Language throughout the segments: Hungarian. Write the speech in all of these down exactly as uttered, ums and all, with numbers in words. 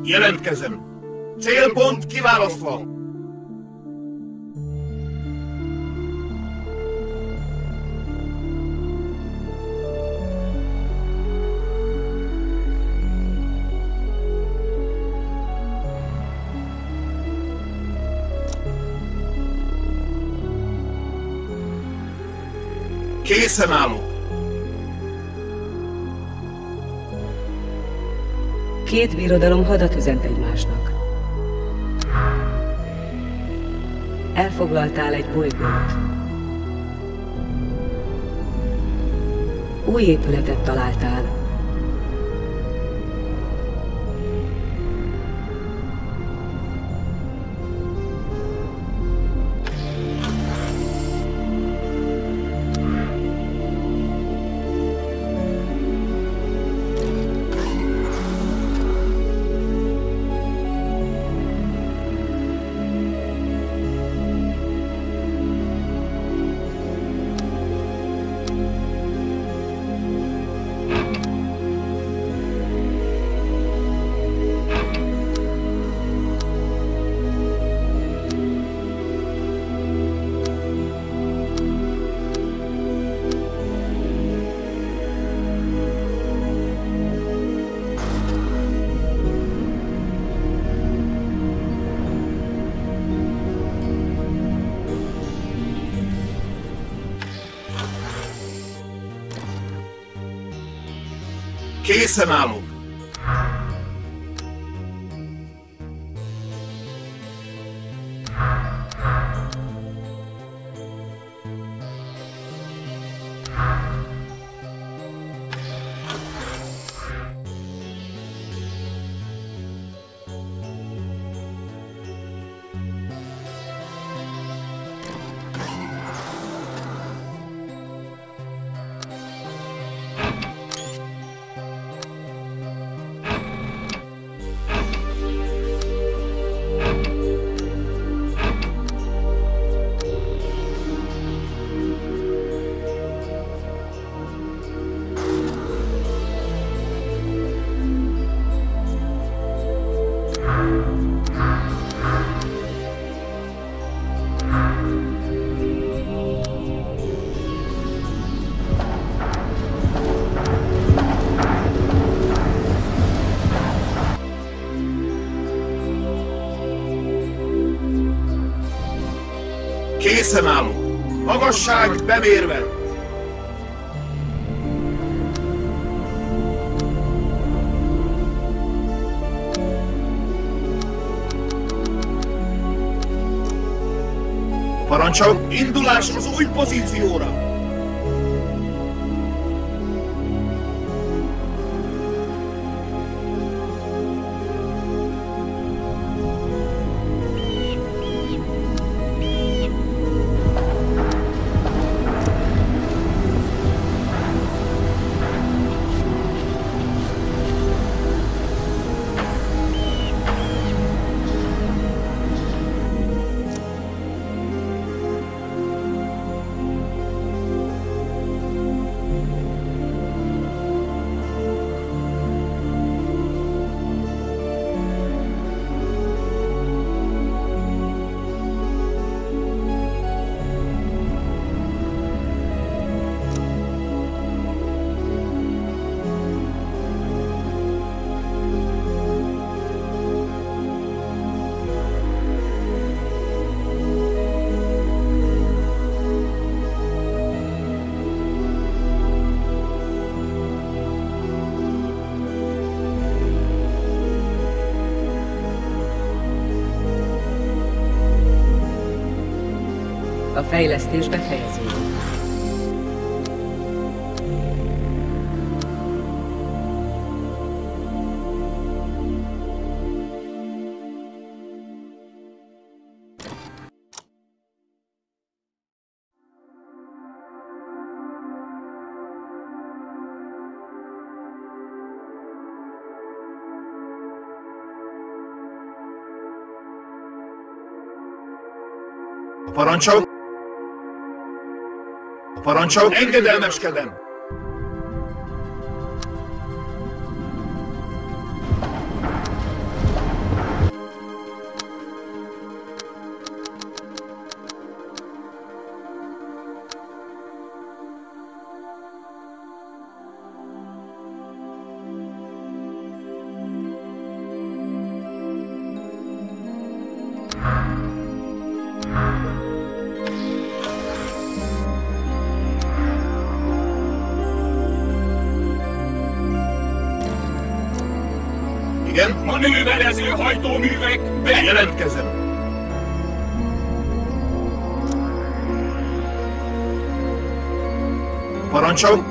Jelentkezem. Célpont kiválasztva. Készen állok. Két birodalom hadat üzent egymásnak. Elfoglaltál egy bolygót. Új épületet találtál. Készen állok. Készen állok. Magasság bemérve. Parancsol, indulás az új pozícióra. A fejlesztés befejeződik. Parancsol! Parancsol! Engedelmeskedem! Igen? Manőverező hajtóművek, be! Jelentkezem. Parancsol?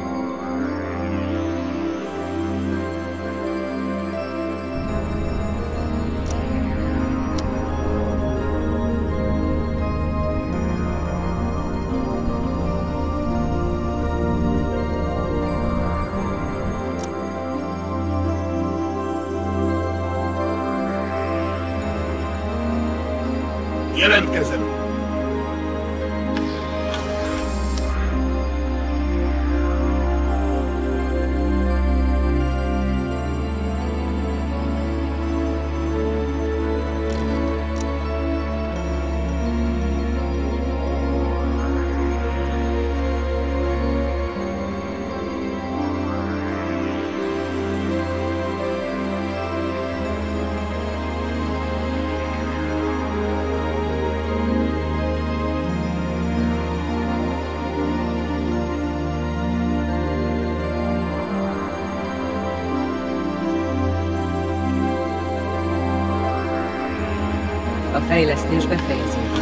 Jelentkezem. A fejlesztés befejeződött.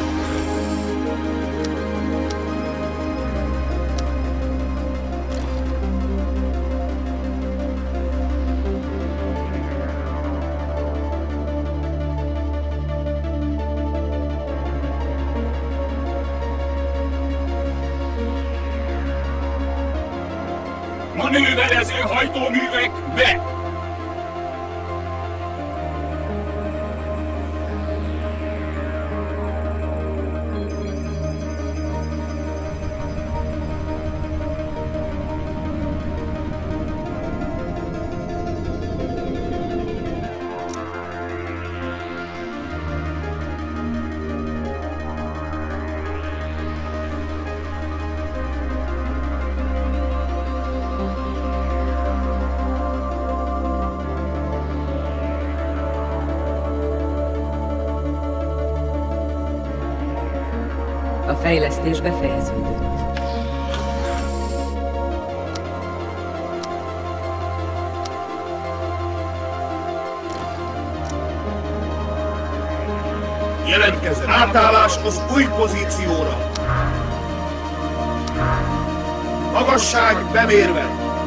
Manőverező hajtóművek, be! A fejlesztés befejeződött. Jelentkezem. Átállás az új pozícióra. Magasság bemérve.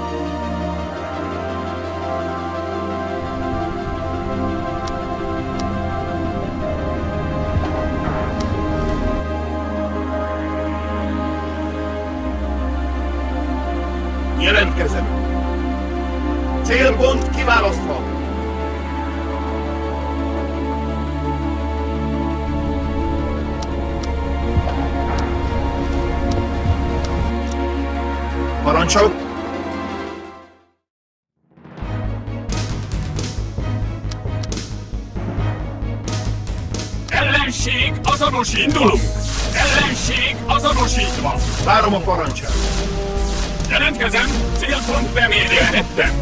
Jelentkezem. Célpont kiválasztva. Parancsol. Ellenség azonos, indulunk! Ellenség azonosítva! Várom a parancsát. Jelentkezem, célpont bemérhettem!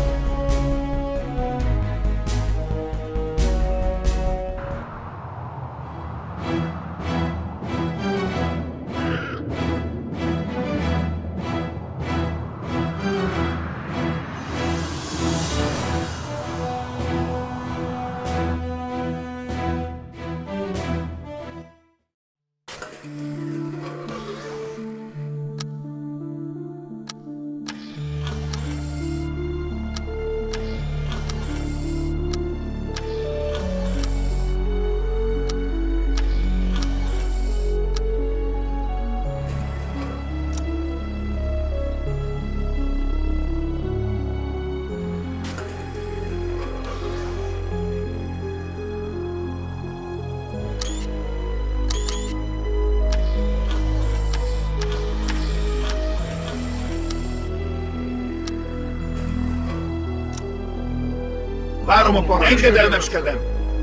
Várom a parancsot. Engedelmeskedem.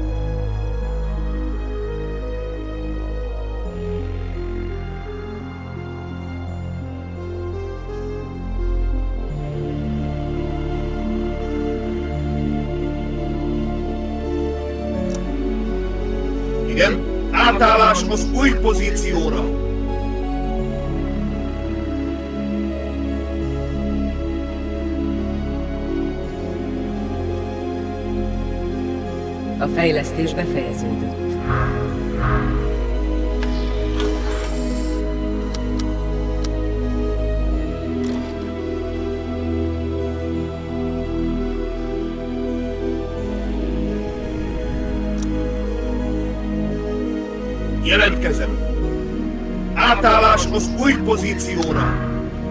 Igen, átállás az új pozícióra. A fejlesztés befejeződött. Jelentkezem! Átállás az új pozícióra!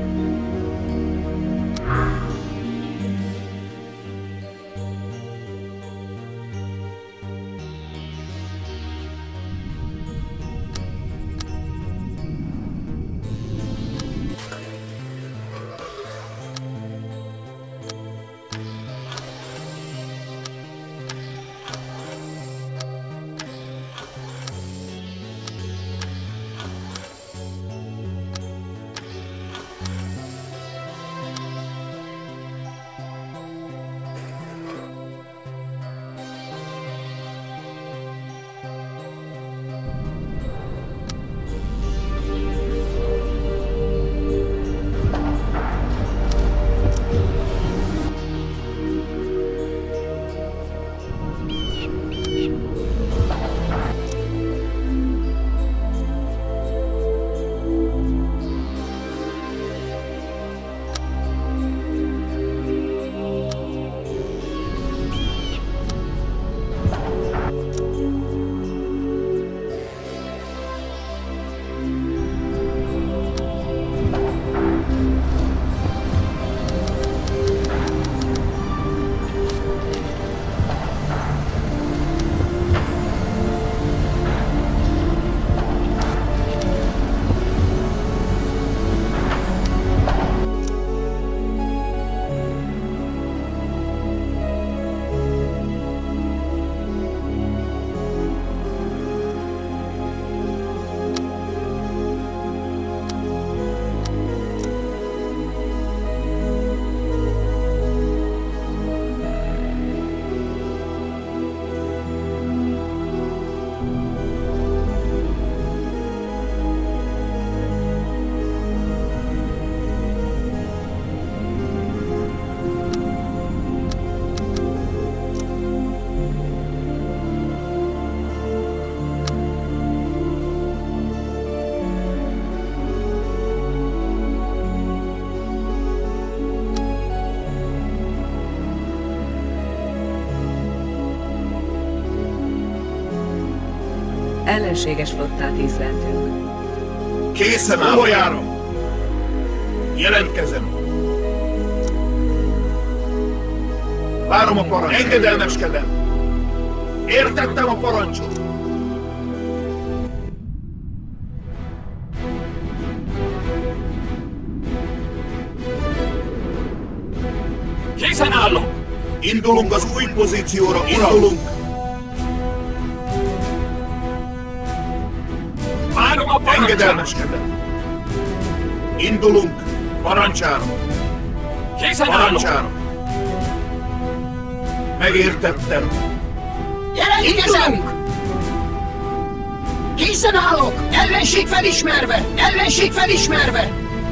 Ellenséges flottát észleltünk. Készen áll! Hol járom? Jelentkezem! Várom a parancsot! Engedelmeskedem! Értettem a parancsot! Készen állok! Indulunk az új pozícióra, indulunk! Várom a parancsot! Engedelmeskedem! Indulunk! Parancsára! Készen állok! Parancsára! Megértettem! Jelentkezem! Készen állok! Ellenség felismerve! Ellenség felismerve!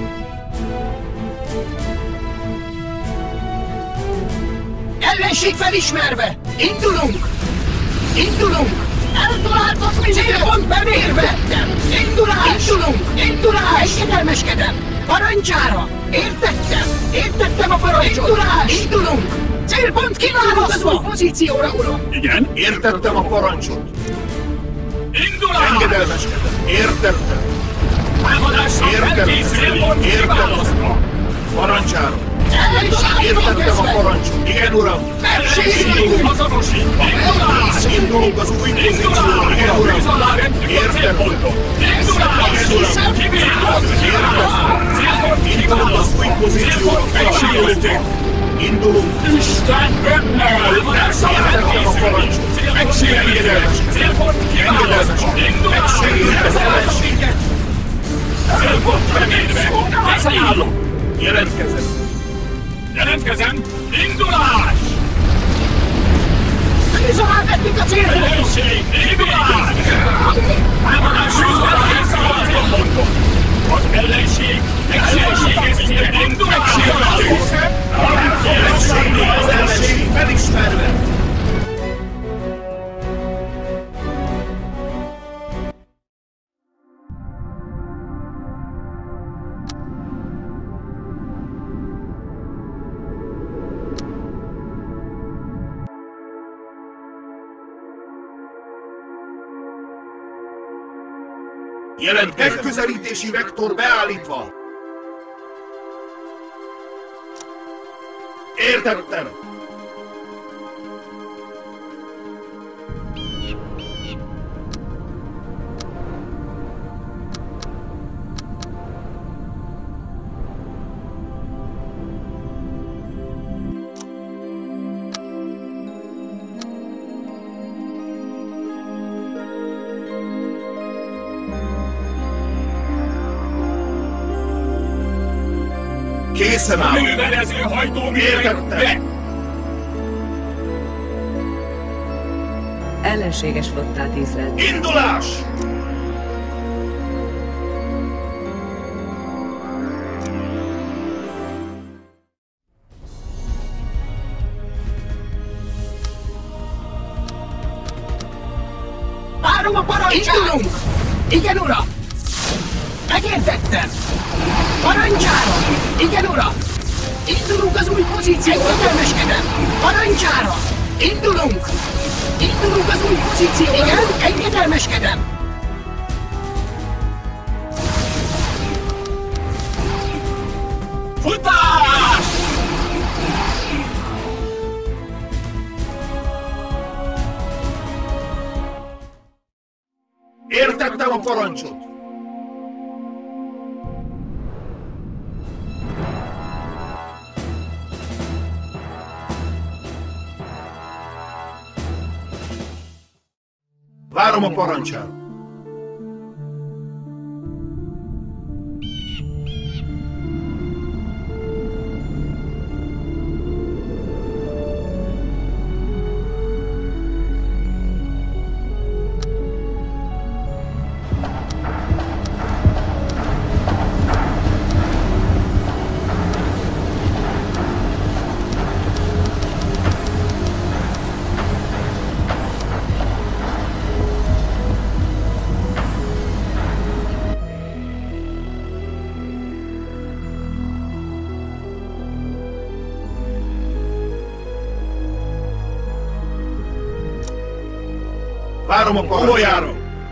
Ellenség felismerve! Indulunk! Indulunk! Eltaláltak minket! Célpont bemérve! Indulás! Indulunk! Indulás! Engedelmeskedem! Parancsára! Értettem! Értettem a parancsot! Indulás! Indulunk! Célpont kiválasztva! Az új pozícióra, uram! Igen? Értettem a parancsot! Indulás! Engedelmeskedem! Értettem! Támadásra Értem! célpont Értem! kiválasztva! Parancsára! Ellenség Értettem a parancsot! Igen, uram! Ellenségünk azonosítva! Indulás! Indulunk az új pozícióra! Igen, Indulás! uram! Tűz alá vettük a Értem! célpontot! Indulás! Kivételező! Célpont Indulunk az új pozícióra! megsérültünk! Indulunk! Isten önnel! Támadásra Értettem a parancsot! megsérültünk! Célpont kiválasztva! Indulás! Megsérült az ellenséget! Célpont bemérve! Készen állok! Jelentkezem! Jelentkezem! Indulás! Tűz alá vettük a célpontot! Ellenség! Indulás! Támadásra vissza a célpontot! Az ellenség megségesített! Indulás! Az ellenség felismerve! Jelentkezem. Megközelítési vektor beállítva. Értettem. Készen áll. Művelező hajtóméreg Értettem. be! Ellenséges flottát észleltünk. Indulás! Várom a parancsát! Indulunk! Igen, uram! Megértettem! Parancsára! Igen, uram! Indulunk az új pozícióra! Engedelmeskedem! Parancsára! Indulunk! Indulunk az új pozícióra! Igen, engedelmeskedem! Futás! Értettem a parancsot. Várom a parancsát. Várom a parancsát.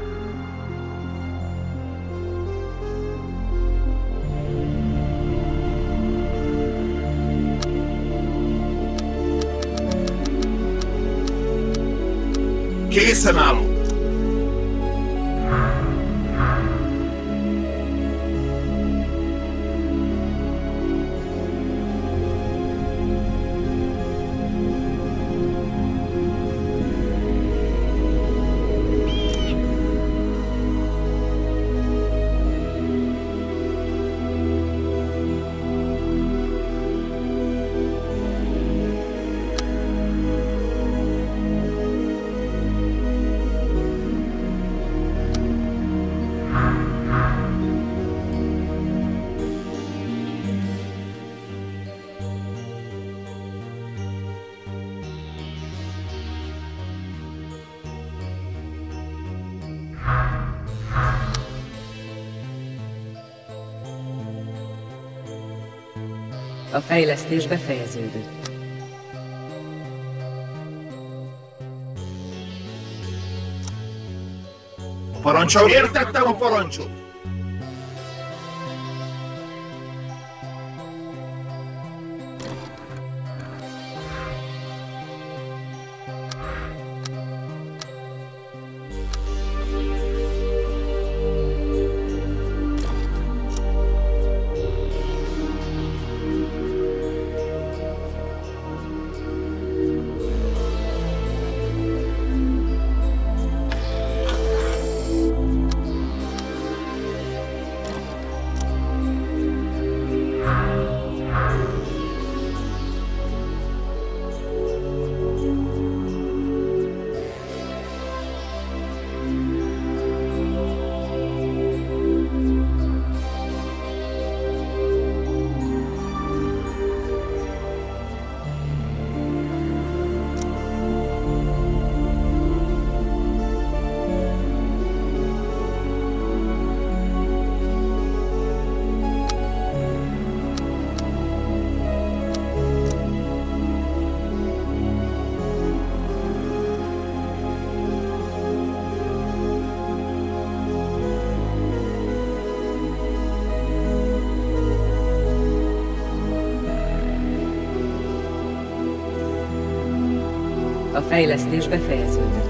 Készen állok. A fejlesztés befejeződött. A parancsot. Értettem a parancsot. fejlesztés befejeződött.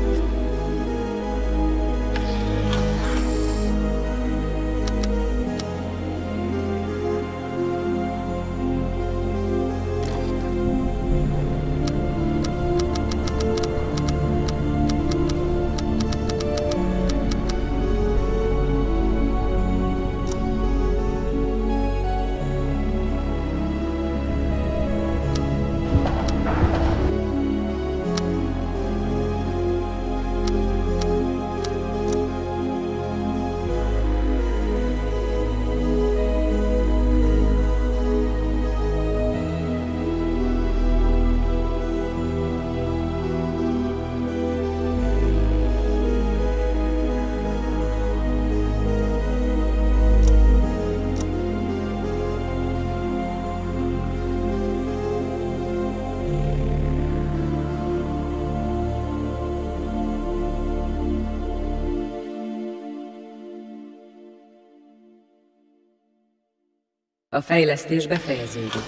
A fejlesztés befejeződött.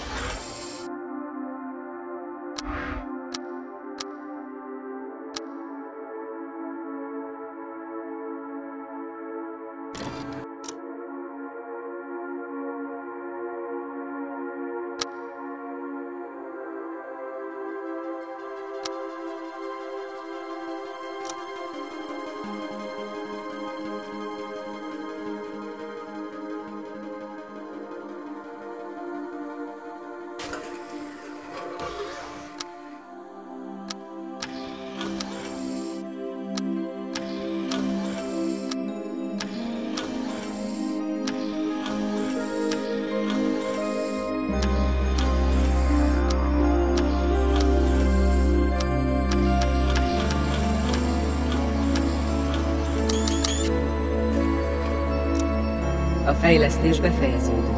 A fejlesztés befejeződött.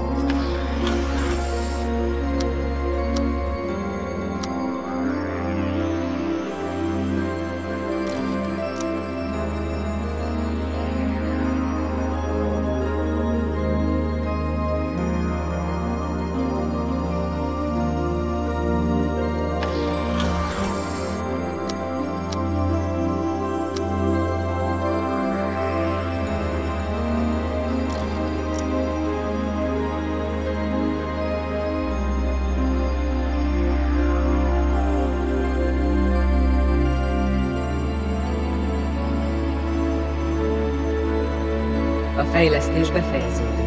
A fejlesztés befejeződött.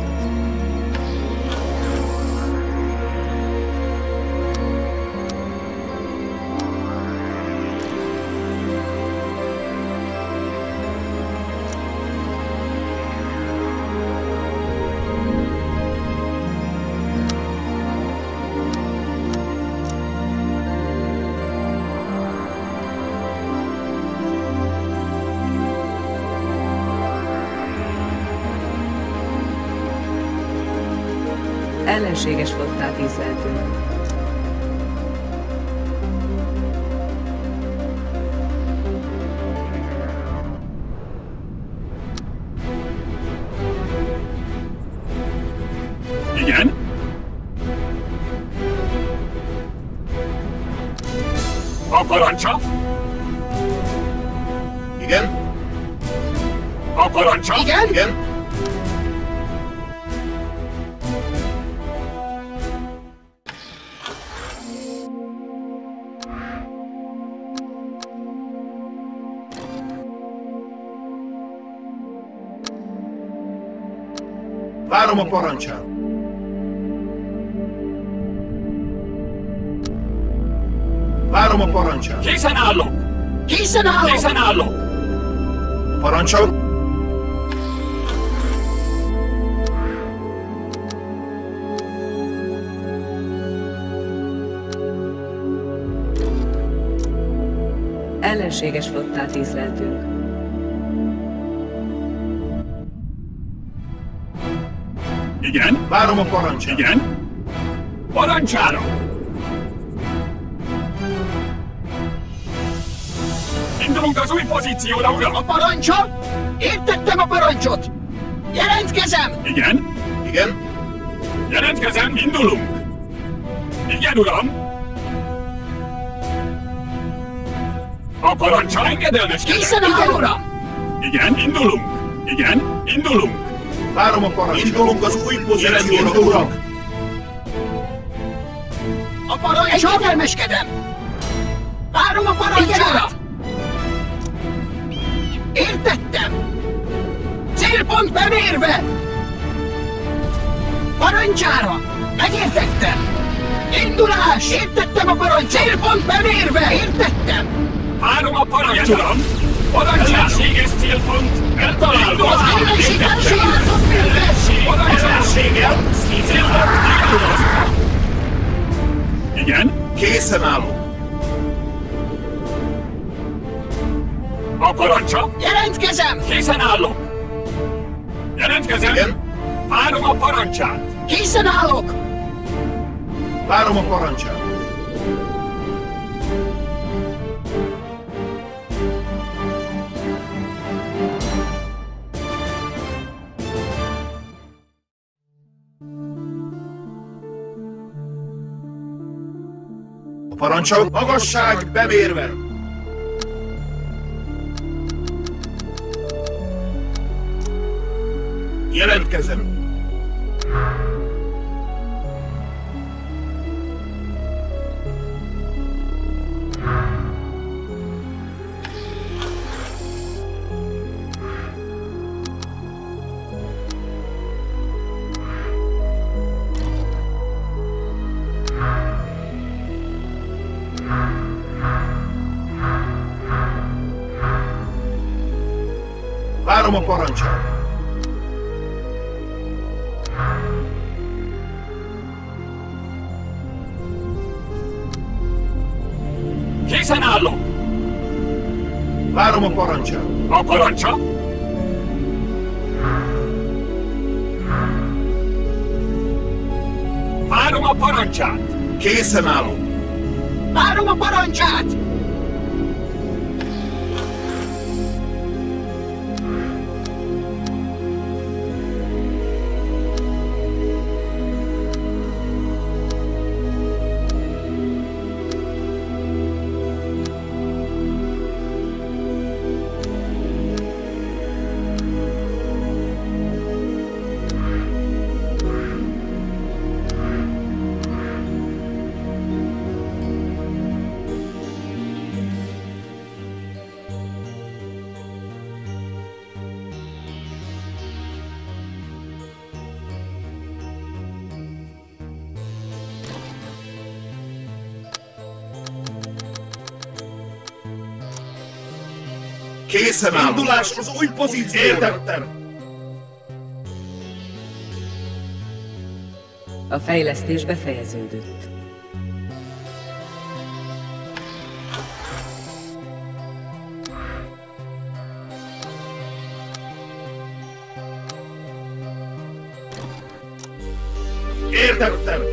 Ellenséges flottát észleltünk. Igen? A parancsa? Igen? A parancsa? Igen? Igen? Várom a parancsát. Várom a parancsát. Készen állok! Készen állok! Készen állok! Parancsol? Ellenséges flottát észleltünk. Igen? Várom a parancsát. Igen? Parancsára! Indulunk az új pozícióra, uram! A parancsa? Értettem a parancsot! Jelentkezem! Igen? Igen? Jelentkezem, indulunk! Igen, uram! A parancsal engedelmeskedem. Készen áll, uram! Igen, indulunk. Igen, indulunk. Várom a parancsot. Indulunk az új pozícióra, uram. A parancsot! Engedelmeskedem! Várom a parancsát! Értettem! Célpont bemérve! Parancsára! Megértettem! Indulás! Értettem a parancs! Célpont bemérve! Értettem! Várom a parancsot, uram. Parancs ellenséges célpont. Eltalálva. Az ellenség elsőjátszott mérve! Parancs ellenséggel. Célpont kiadozva. Igen, Készen állok. a parancsa. Jelentkezem! Készen állok. Jelentkezem. Igen. Várom a parancsát. Készen állok! Várom a parancsát. A parancsok magasság bemérve. Jelentkezem. Várom a parancsát. Készen állok. Várom a parancsát. A parancsa. Várom a parancsát. Készen állok. Várom a parancsát! Készen állok. Indulás az új pozícióra. Értettem. A fejlesztés befejeződött. Értettem.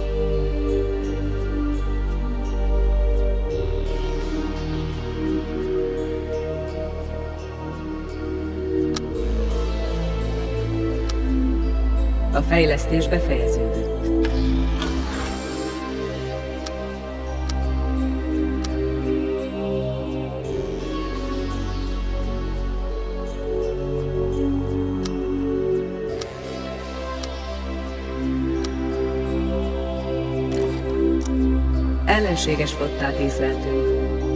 A fejlesztés befejeződött. Ellenséges flottát észleltünk.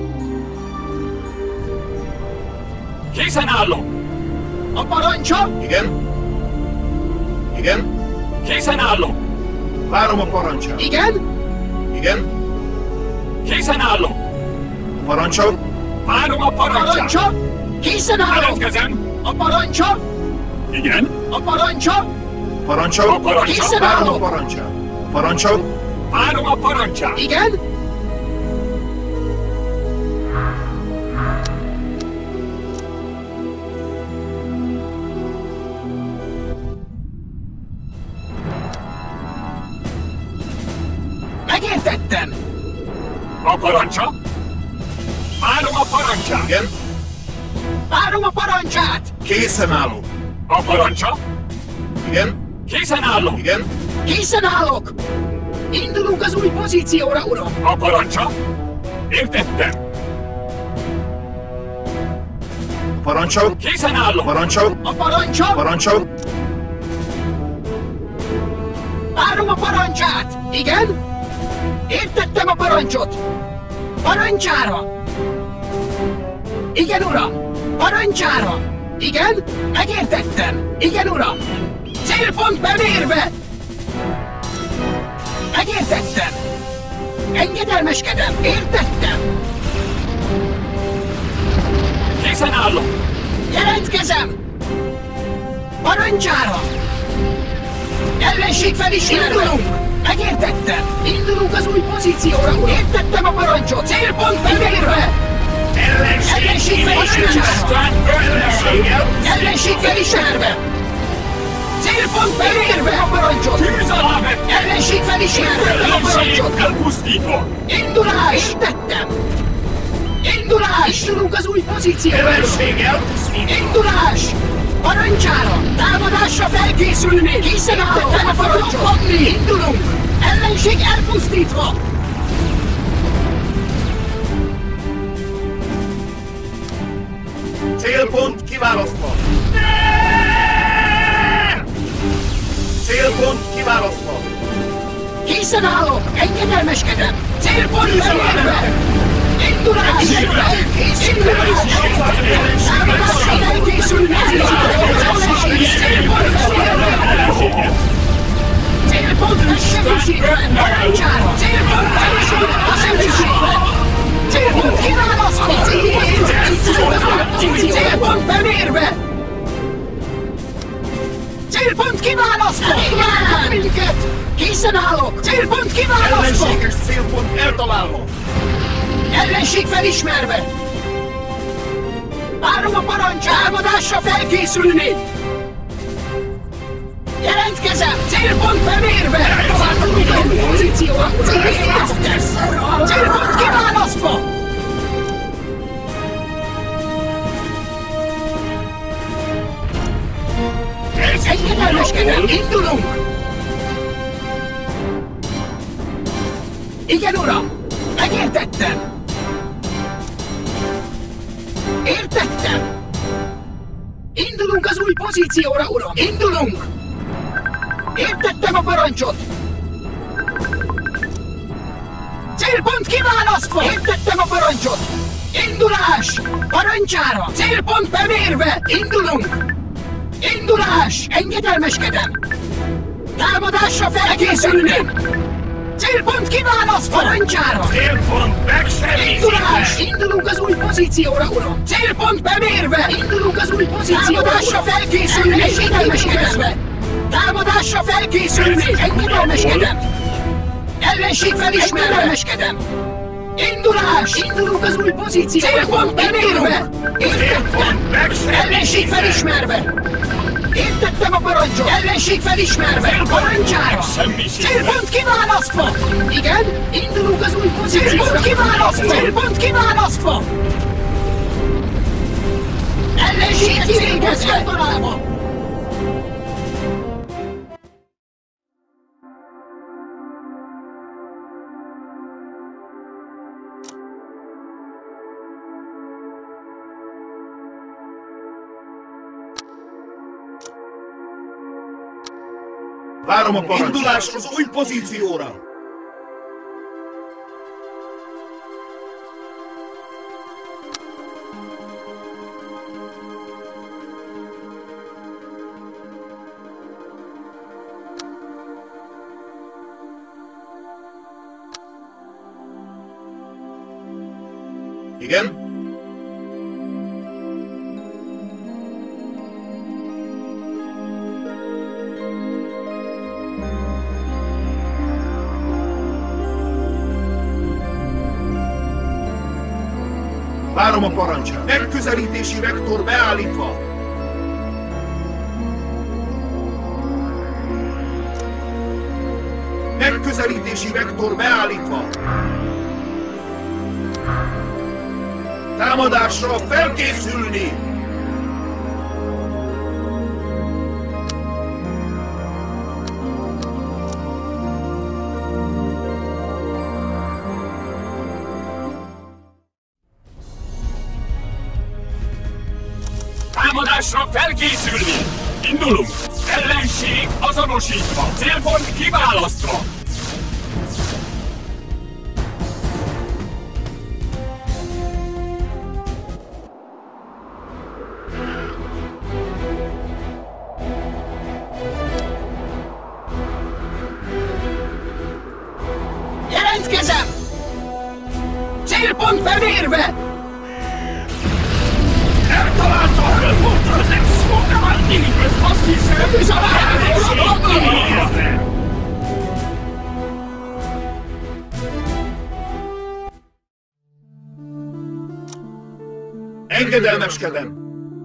Készen állok. A parancsa! Igen. Igen. Készen állok. Várom a parancsát. Igen? Igen. Készen állok. A parancsok. Várom a parancsát. Parancsa! Készen állok! Jelentkezem. A parancsa! Igen. A parancsa! A Parancsok. parancsa. Készen Várom a állok! parancsát. Parancsok. Várom a parancsát. Igen? Megértettem! A parancsa. Várom a parancsát. Igen. Várom a parancsát! Készen állok. A parancsa. Igen. Készen állok. Igen. Készen állok! Indulunk az új pozícióra, uram! A parancsa. Értettem. Parancsol! Készen állok! Parancsol! A parancsot! Parancsol! Várom a parancsát! Igen? Értettem a parancsot! Parancsára! Igen, uram! Parancsára! Igen? Megértettem! Igen, uram! Célpont bemérve! Megértettem! Engedelmeskedem! Értettem! Készen állok! Jelentkezem! Parancsára! Ellenség felismerve! Megértettem! Indulunk az új pozícióra, uram! Értettem a parancsot! Célpont bemérve! Ellenség felismerve! Ellenség felismerve! Célpont bemérve a parancsot! Tűz alá vettem! Ellenség felismerve a parancsot! Elpusztítva! Indulás! Értettem! Indulás! Indulunk az új pozícióra! Ellenség elpusztítva! Indulás! Parancsára! Támadásra felkészülni! Készen állok! Fel a parancsot! Indulunk! Ellenség elpusztítva! Célpont kiválasztva! Célpont kiválasztva! Készen állok! Engedelmeskedem! Célpont bemérve! Indulás! Indulás! Támadásra felkészülni! Célpont bemérve! Célpont megsebesítve! Parancsára! Célpont megsebesítve! Célpont kiválasztva! Célpont bemérve! Célpont kiválasztva! Várják minket! Készen állok! Célpont kiválasztva! Ellenséges célpont eltalálva! Ellenség felismerve! Várom a parancs! Támadásra felkészülni! Jelentkezem! Célpont bemérve! Pozíció! Célpont kiválasztva! Engedelmeskedem! Indulunk! Igen, uram! Megértettem! Értettem! Indulunk az új pozícióra, uram! Indulunk! Értettem a parancsot! Célpont kiválasztva! Értettem a parancsot! Indulás! Parancsára! Célpont bemérve! Indulunk! Indulás! Engedelmeskedem! Támadásra felkészülni! Célpont kiválasztva! Parancsára! Célpont megsebesítve! Indulás! Indulunk az új pozícióra, uram! Célpont bemérve! Indulunk az új pozícióra! Támadásra felkészülni! Engedelmeskedve! Támadásra felkészülni! Engedelmeskedem! Ellenség felismerve! Indulás! Indulunk az új pozícióra! Célpont bemérve! Értettem! Ellenség felismerve! Értettem a parancsot! Ellenség felismerve! Parancsára! Célpont kiválasztva! Igen? Indulunk az új pozícióra! Célpont kiválasztva! Célpont kiválasztva! Ellenség kivégezve! Eltalálva! Várom a parancsot! Indulás az új pozícióra! Igen? Várom a parancsát! Megközelítési vektor beállítva! Megközelítési vektor beállítva! Támadásra felkészülni! Támadásra felkészülni! Indulunk! Ellenség azonosítva! Célpont kiválasztva! Jelentkezem! Célpont bemérve! Eltalálta a fölpontot az exportálni! Azt hiszem, Ez a ellenség! Engedelmeskedem!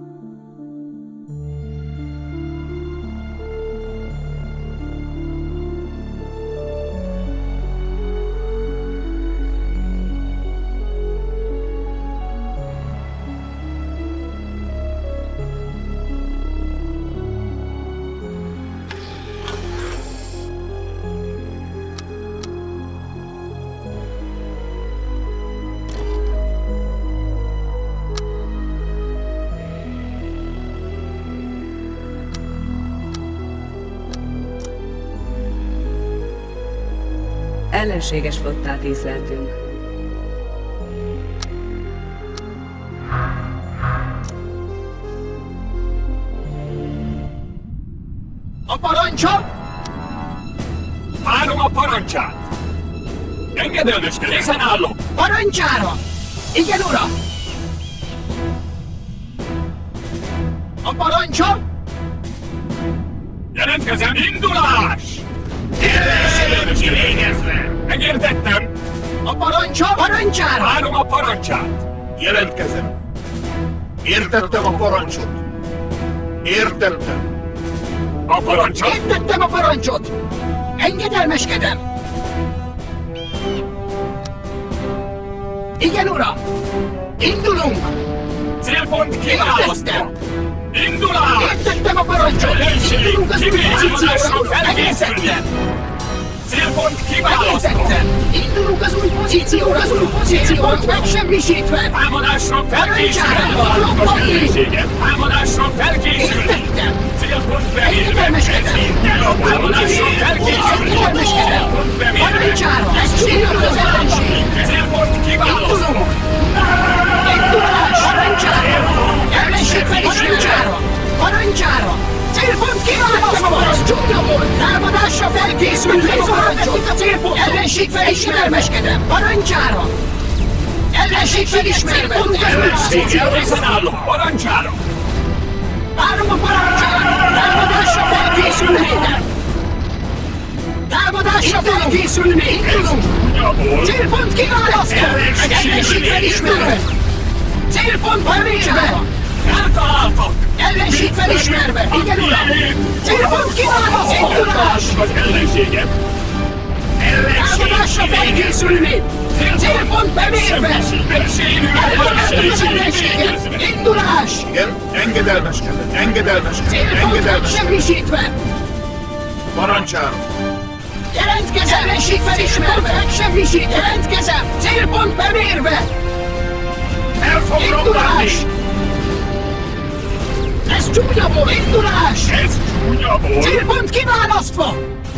Ellenséges flottát észleltünk. A parancsa! Várom a parancsát! Engedelmeskedem! Készen állok! Parancsára! Igen, uram! A parancsa! Jelentkezem! Indulás! Ellenség kivégezve! Megértettem! A parancsa! Parancsára! Várom a parancsát! Jelentkezem! Értettem a parancsot! Értettem! A parancsot! Értettem a parancsot! Engedelmeskedem! Igen, uram! Indulunk! Célpont kiválasztva! Indulás! Értettem a parancsot! Indulunk az új pozícióra! Megértettem! Célpont kiválasztva! Megértettem! Indulunk az új pozícióra! Az új pozíciót megsemmisítve! Támadásra felkészülni! Parancsára! Az ellenséget! Támadásra felkészülni! Értettem! Célpont bemérve! Engedelmeskedem! Támadásra felkészülni! Engedelmeskedem! Célpont bemérve! Parancsára! Ez sérül az ellenség! Célpont kiválasztva! Indulunk! Indulás! Parancsára! Ellenség felismerésára! Parancsára! Célpont kiválasztva! Csúnya volt! Támadásra felkészült! Lezoratettük a célpont! Ellenség felismermeskedem! Parancsára! Ellenség felismerve! Ellenséggel készen állok! Parancsára! Várom a parancsát! Támadásra felkészülnétek! Támadásra felkészülni! Indulunk! Csúnyaból! Célpont kiválasztva! Ellenség felismerve! Célpont bemérve! Eltaláltak! Ellenség felismerve! Igen, uram! Célpont kiválasztva! Indulás! Az ellenséget! Támadásra felkészülni! Célpont bemérve! Ellenséget az ellenséget! Indulás! Igen, engedelmeskedem! Engedelmeskedem! Célpont Engedelmeskedem! megsemmisítve! Parancsára! Jelentkezem! Ellenség felismerve! Megsemmisít! Jelentkezem! Célpont bemérve! El fog romlani! Indulás! Ez csúnya volt! Indulás! Ez csúnya volt! Célpont kiválasztva!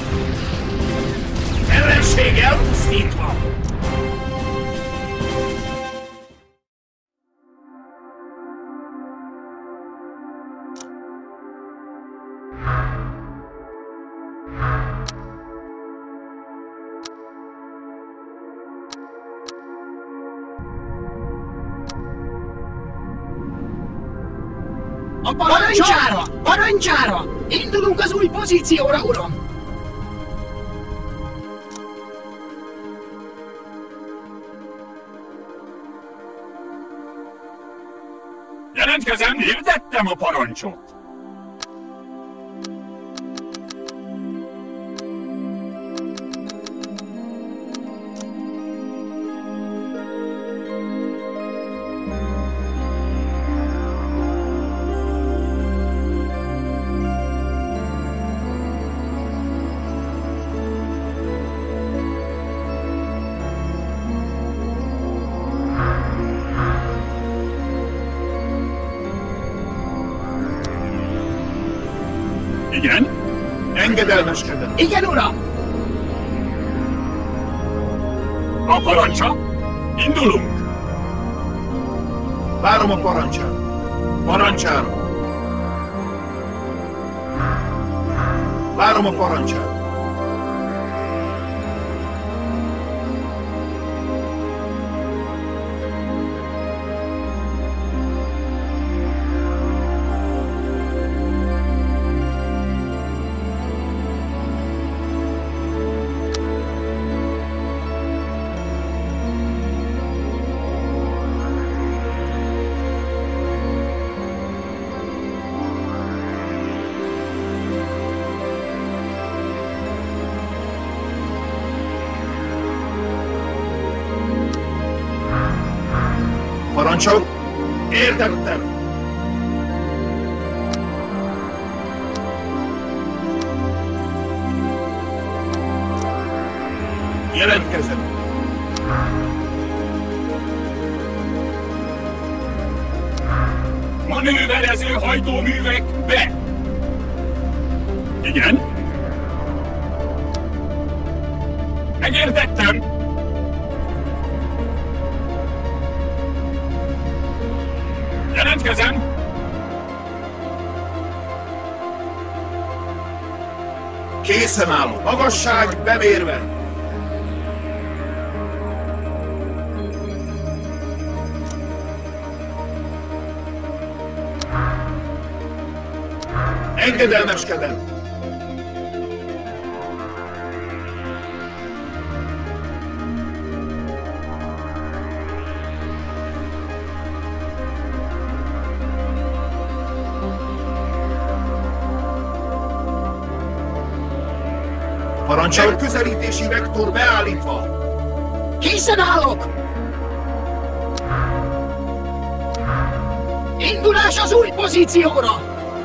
Ellenség elpusztítva! A parancsára! Parancsára! Indulunk az új pozícióra, uram! Jelentkezem, hirdettem a parancsot! Engedelmeskedem. Igen, uram! A parancsa? Indulunk! Várom a parancsát. Parancsára. Várom a parancsát. Parancsol? Értettem! Jelentkezem! Manőverező hajtóművek be! Igen? Megértettem! Jelentkezem! Készen állok! Magasság bemérve! Engedelmeskedem! Parancsol, közelítési vektor beállítva! Készen állok! Indulás az új pozícióra!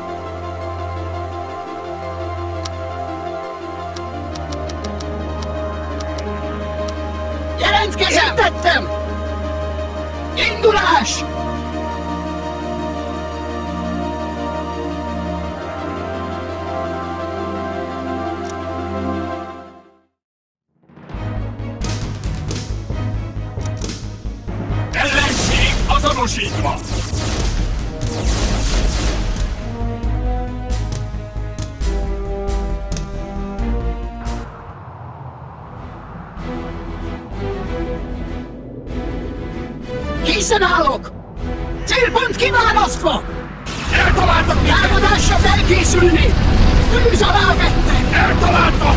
Jelentkezem! Értettem! Indulás! Ellenség azonosítva! Készen állok! Célpont kiválasztva! Eltaláltak minket! Támadásra felkészülni! Tűz alá vettek! Eltaláltak!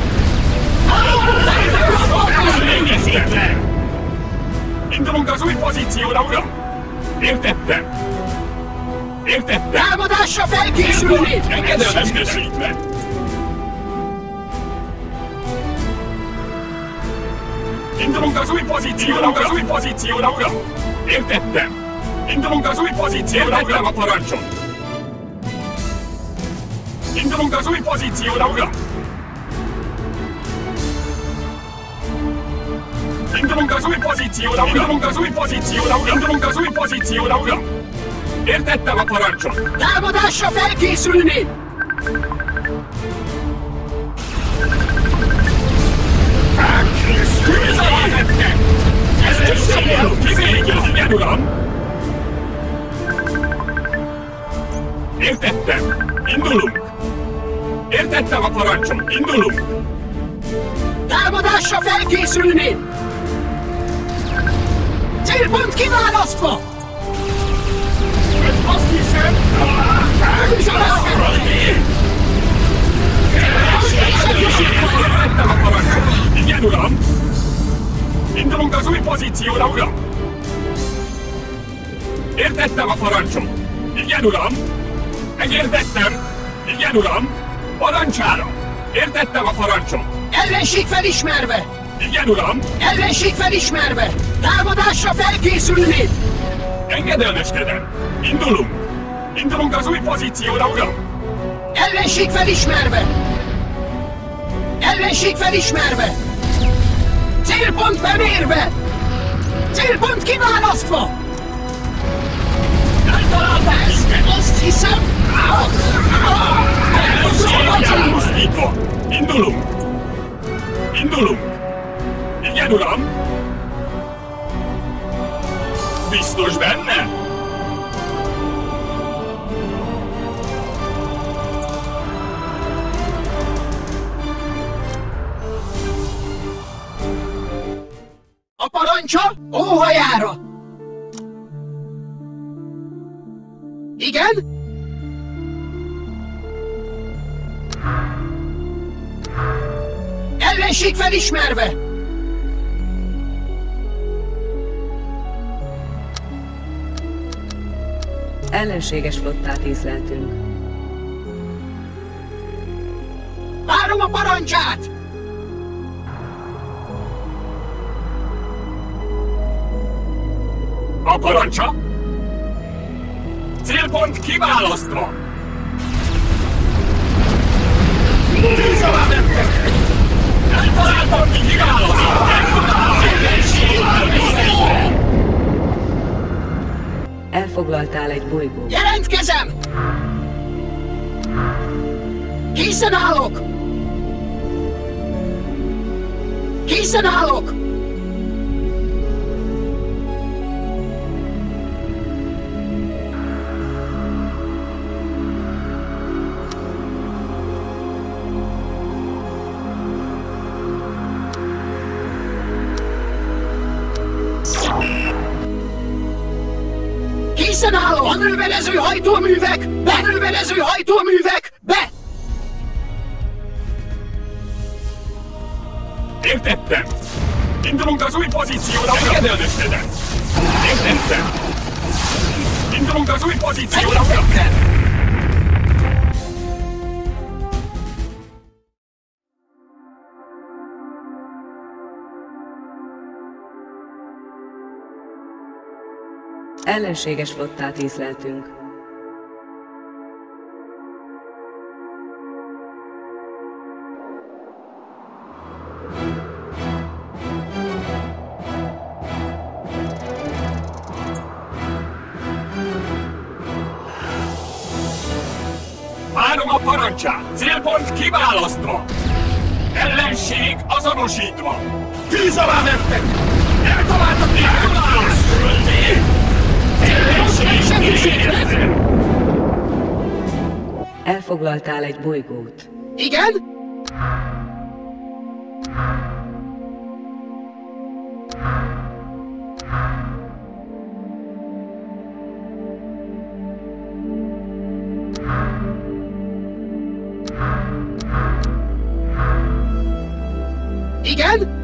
Elvégeztetlen! Indulunk az új pozícióra, uram! Értettem! Értettem! Támadásra felkészülni! Engedelmeskedésítve! Indulunk az új pozícióra, az új pozícióra, uram! Értettem! Indulunk az új pozícióra, uram, a parancsot! Indulunk az új pozícióra, uram! Indulunk az új pozícióra, uram! Indulunk az új pozícióra, uram! Indulunk az új pozícióra, uram! Értettem a parancsot! Támadásra felkészülni! Tűz alá vettek! Ez egy kivégez, igen, uram! Értettem! Indulunk! Értettem a parancsot! Indulunk! Támadásra felkészülni! Célpont kiválasztva! Azt hiszem! Tűz alá vettek! Értettem a parancsot! Igen, uram! Indulunk az új pozícióra, uram! Értettem a parancsot! Igen, uram! Megértettem! Igen, uram! Parancsára! Értettem a parancsot! Ellenség felismerve! Igen, uram! Ellenség felismerve! Támadásra felkészülni! Engedelmeskedem! Indulunk! Indulunk az új pozícióra, uram! Ellenség felismerve! Ellenség felismerve! Célpont bemérve! Célpont kiválasztva! Eltalálták! Azt hiszem... Elpusztítva! Elfogadva! Indulunk! Indulunk! Igen, uram! Biztos benne? A parancsa óhajára! Igen? Ellenség felismerve! Ellenséges flottát észleltünk. Várom a parancsát! A parancsa? Célpont kiválasztva! Tűz alá vettek! Eltaláltam ki kiválasztva! Elfoglaltál egy bolygót. Jelentkezem! Készen állok! Készen állok! Készen állok! Manőverező hajtóművek! Manőverező hajtóművek! Be! Értettem! Indulunk az új pozícióra! Engedelmeskedem! Értettem! Indulunk az új pozícióra! Értettem! Ellenséges flottát észleltünk. Várom a parancsát! Célpont kiválasztva! Ellenség azonosítva! Tűz alá vettek! Eltaláltak mi Elfoglaltál egy bolygót. Igen? Igen?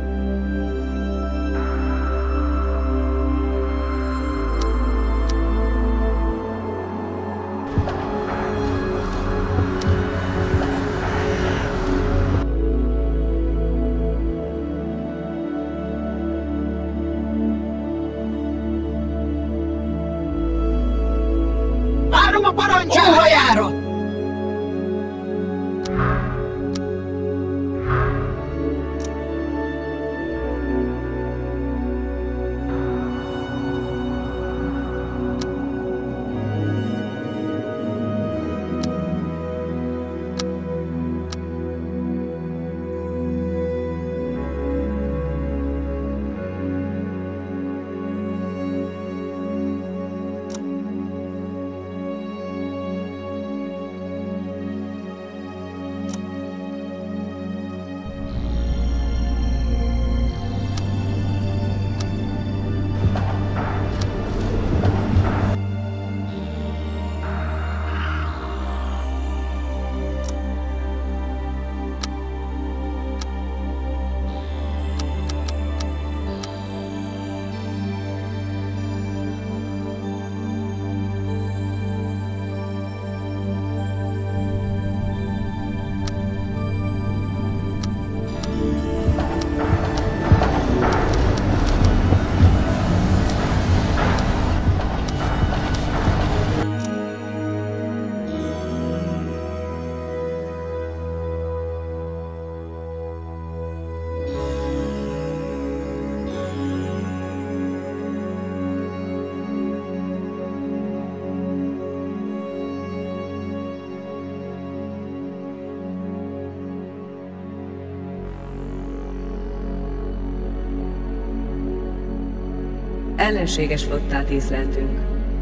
Ellenséges flottát észleltünk.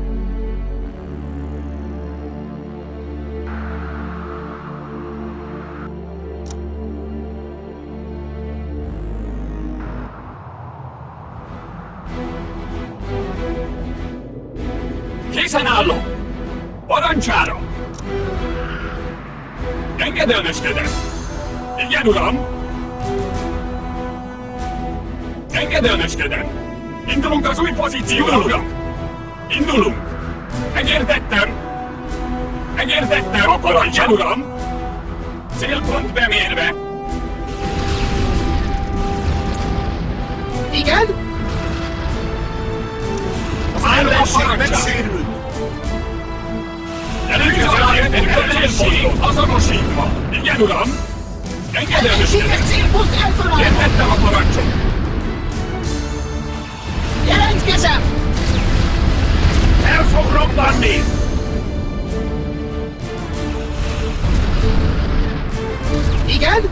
Készen állok! Parancsára! Engedelmeskedem! Igen, uram! Engedelmeskedem! Indulunk az új pozícióra, uram! Indulunk! Megértettem! Megértettem! A parancsán, uram! Célpont bemérve! Igen? Az ellenség megsérült! Előzően célpontot azonosítva! Igen, uram! Engedelmeskedem! Ellenséges célpont eltalálva! Értettem a parancsot! Jelentkezem! El fog robbanni! Igen?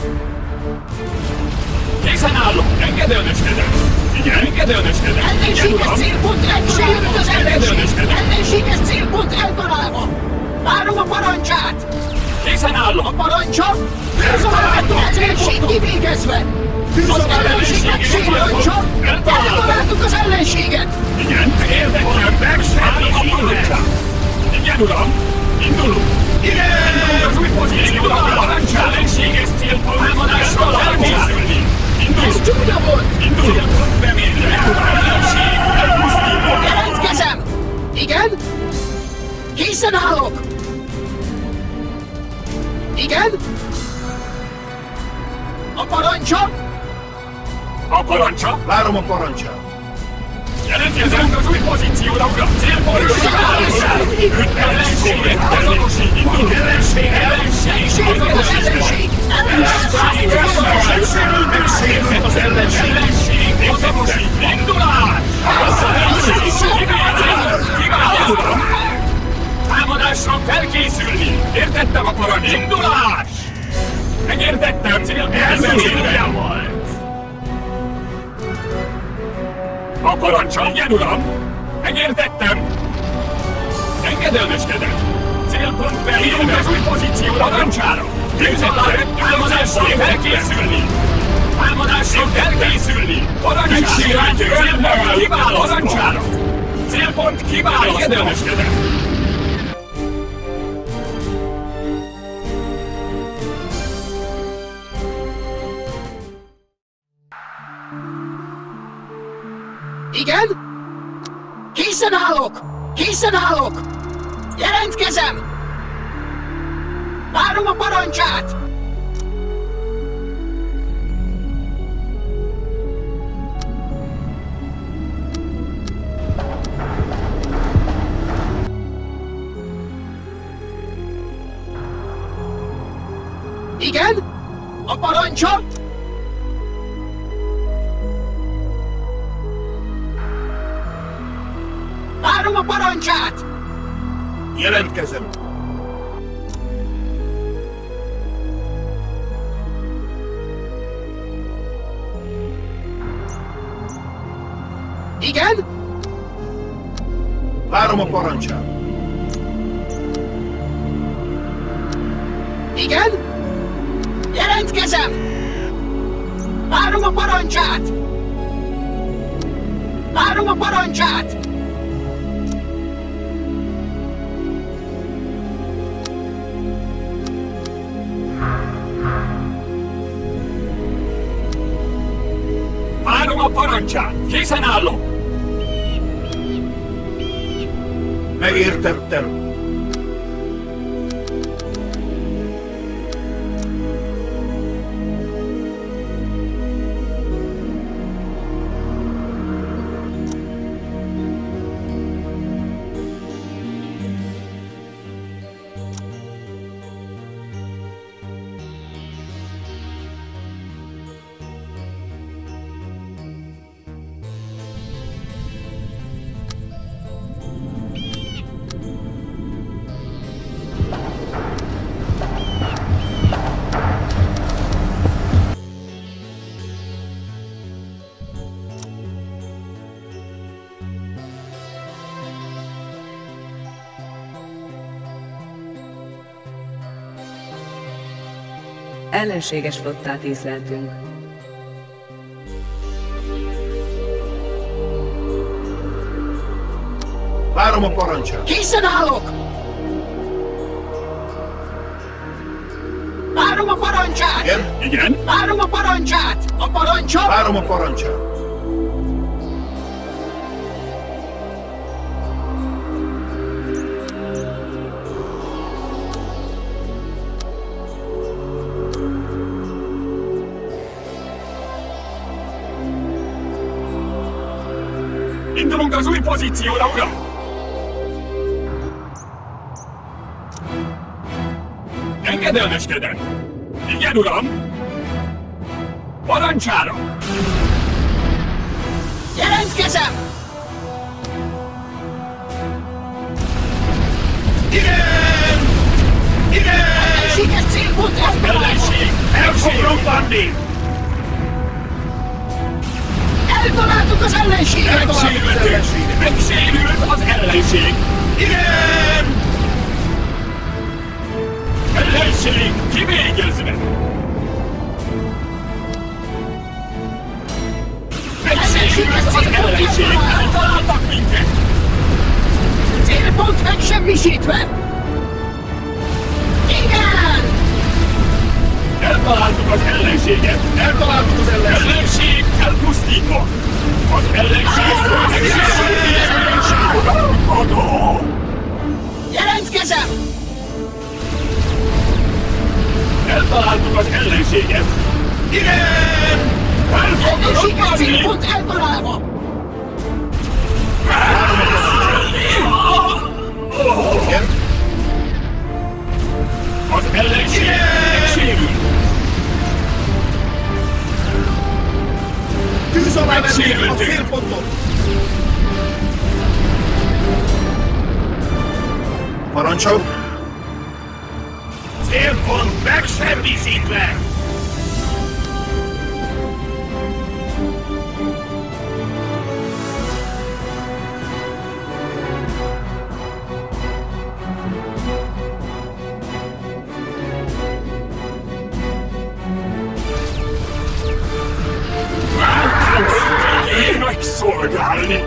Készen állok! Engedelmeskedem! Igen, engedelmeskedem! Igen, Ellenséges uram! célpont eltalálva az ellenség! Engedelmeskedem! Ellenséges célpont eltalálva! Várom a parancsát! Készen A állok! parancsa! Eltaláltuk az ellenség kivégezve! Az ellenségek célpontja! Eltaláltuk az ellenséget! Igen, értettem! Megszállom a parancsát! Igen, uram! Indulunk! Igen! Indulunk az új pozícióra! A parancsát! Ellenséges célpont! Támadással elkészülni! Ez Indulunk! csúnya volt! Indulunk! Célpont bemérve! Ellenség elpusztítva! Jelentkezem! Igen? Készen állok! Igen? A parancsa? A parancsa! Várom a parancsát! Jelentkezünk az új pozícióra, uram! Célpont bemérve! Ellenséget azonosít! Indulunk! Ellenség! Ellenség! Sérült az ellenség! Ellenség! Megsérült, megsérült az ellenség! Ellenség! Azonosít! Indulás! Kiváló, uram! Támadásra felkészülni! Értettem a parancs! Indulás! Megértettem! Cél elmérve volt! A parancsa, igen, uram! Megértettem! Engedelmeskedem! Célpont belépve az új pozícióra parancsára! Tűzolár, támadásra felkészülni! Támadásra felkészülni! Parancsára! Célpont kiváló! Parancsára! Célpont kiváló! Engedelmeskedem! Igen? Készen állok! Készen állok! Jelentkezem! Várom a parancsát! Igen? A parancsa? Várom a parancsát! Jelentkezem! Igen? Várom a parancsát! Igen? Jelentkezem! Várom a parancsát! Várom a parancsát! Várom a parancsát! Készen állok! Megértettem! Ellenséges flottát észleltünk. Várom a parancsát. Készen állok! Várom a parancsát! Igen? Igen? Várom a parancsát! A parancsot! Várom a parancsát. Indulunk az új pozícióra, uram! Engedelmeskedem! Igen, uram! Parancsára! Jelentkezem! Igen! Igen! Ellenséges célpont eltalálva! Ellenség! El fog robbanni! Eltaláltuk az ellenséget! Megsérültünk! Megsérült az ellenség! Igen! Ellenség kivégezve! Megsérült az ellenség! Eltaláltak minket! Célpont megsemmisítve! Igen! Eltaláltuk az ellenséget! Eltaláltuk az ellenséget! Ellenség elpusztítva! Az ellenség megsérült! Jelentkezem! Eltaláltuk az ellenséget! Igen! El fog Ellenséges robbanni! célpont eltalálva! Igen? Az ellenség megsérült! Tűz alá venni a Megsérültünk. célpontot. Parancsol. Célpont megsemmisítve! Én megszolgálni!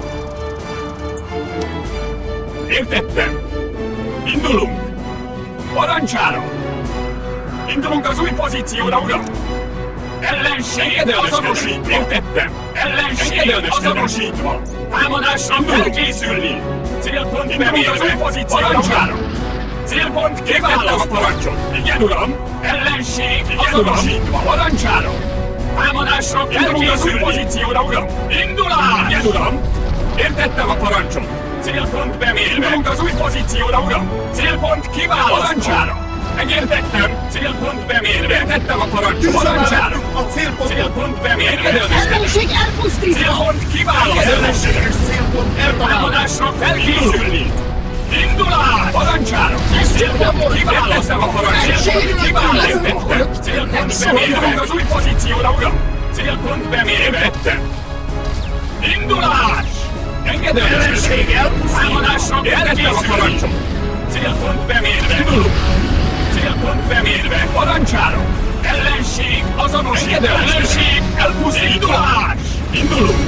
Értettem! Indulunk! Parancsára! Indulunk az új pozícióra, uram! Ellenség azonosítva! Értettem! Ellenség azonosítva! Támadásra felkészülni! Célpont bemérve az új pozícióra, uram! Célpont kiváló a parancsot! Igen, uram! Ellenség azonosítva! Parancsára! Támadásra felkészülni! Az új pozícióra, uram! Indulás! Igen, uram! Értettem a parancsot! Célpont bemérve! Indulunk az új pozícióra, uram! Célpont kiválasztva! Parancsára! Megértettem! Célpont bemérve! Értettem a parancsot! Tűz alá Parancsára! venni a célpontot. Célpont bemérve! Ellenség elpusztítva! Célpont kiválasztva! Ellenséges célpont eltalálva. Támadásra felkészülni! Indulás! Parancsára! Célpont kiválasztva a parancsot! Célpont kiválasztva! Célpont bemérve! Az új pozícióra, uram! Célpont bemérve! Értettem! Indulás! Engedelmesség elpusztítva! Támadásra felkészülni! Célpont bemérve! Indulunk! Célpont bemérve! Parancsára! Ellenség azonosítva! Ellenség elpusztítva! Indulás! Indulunk!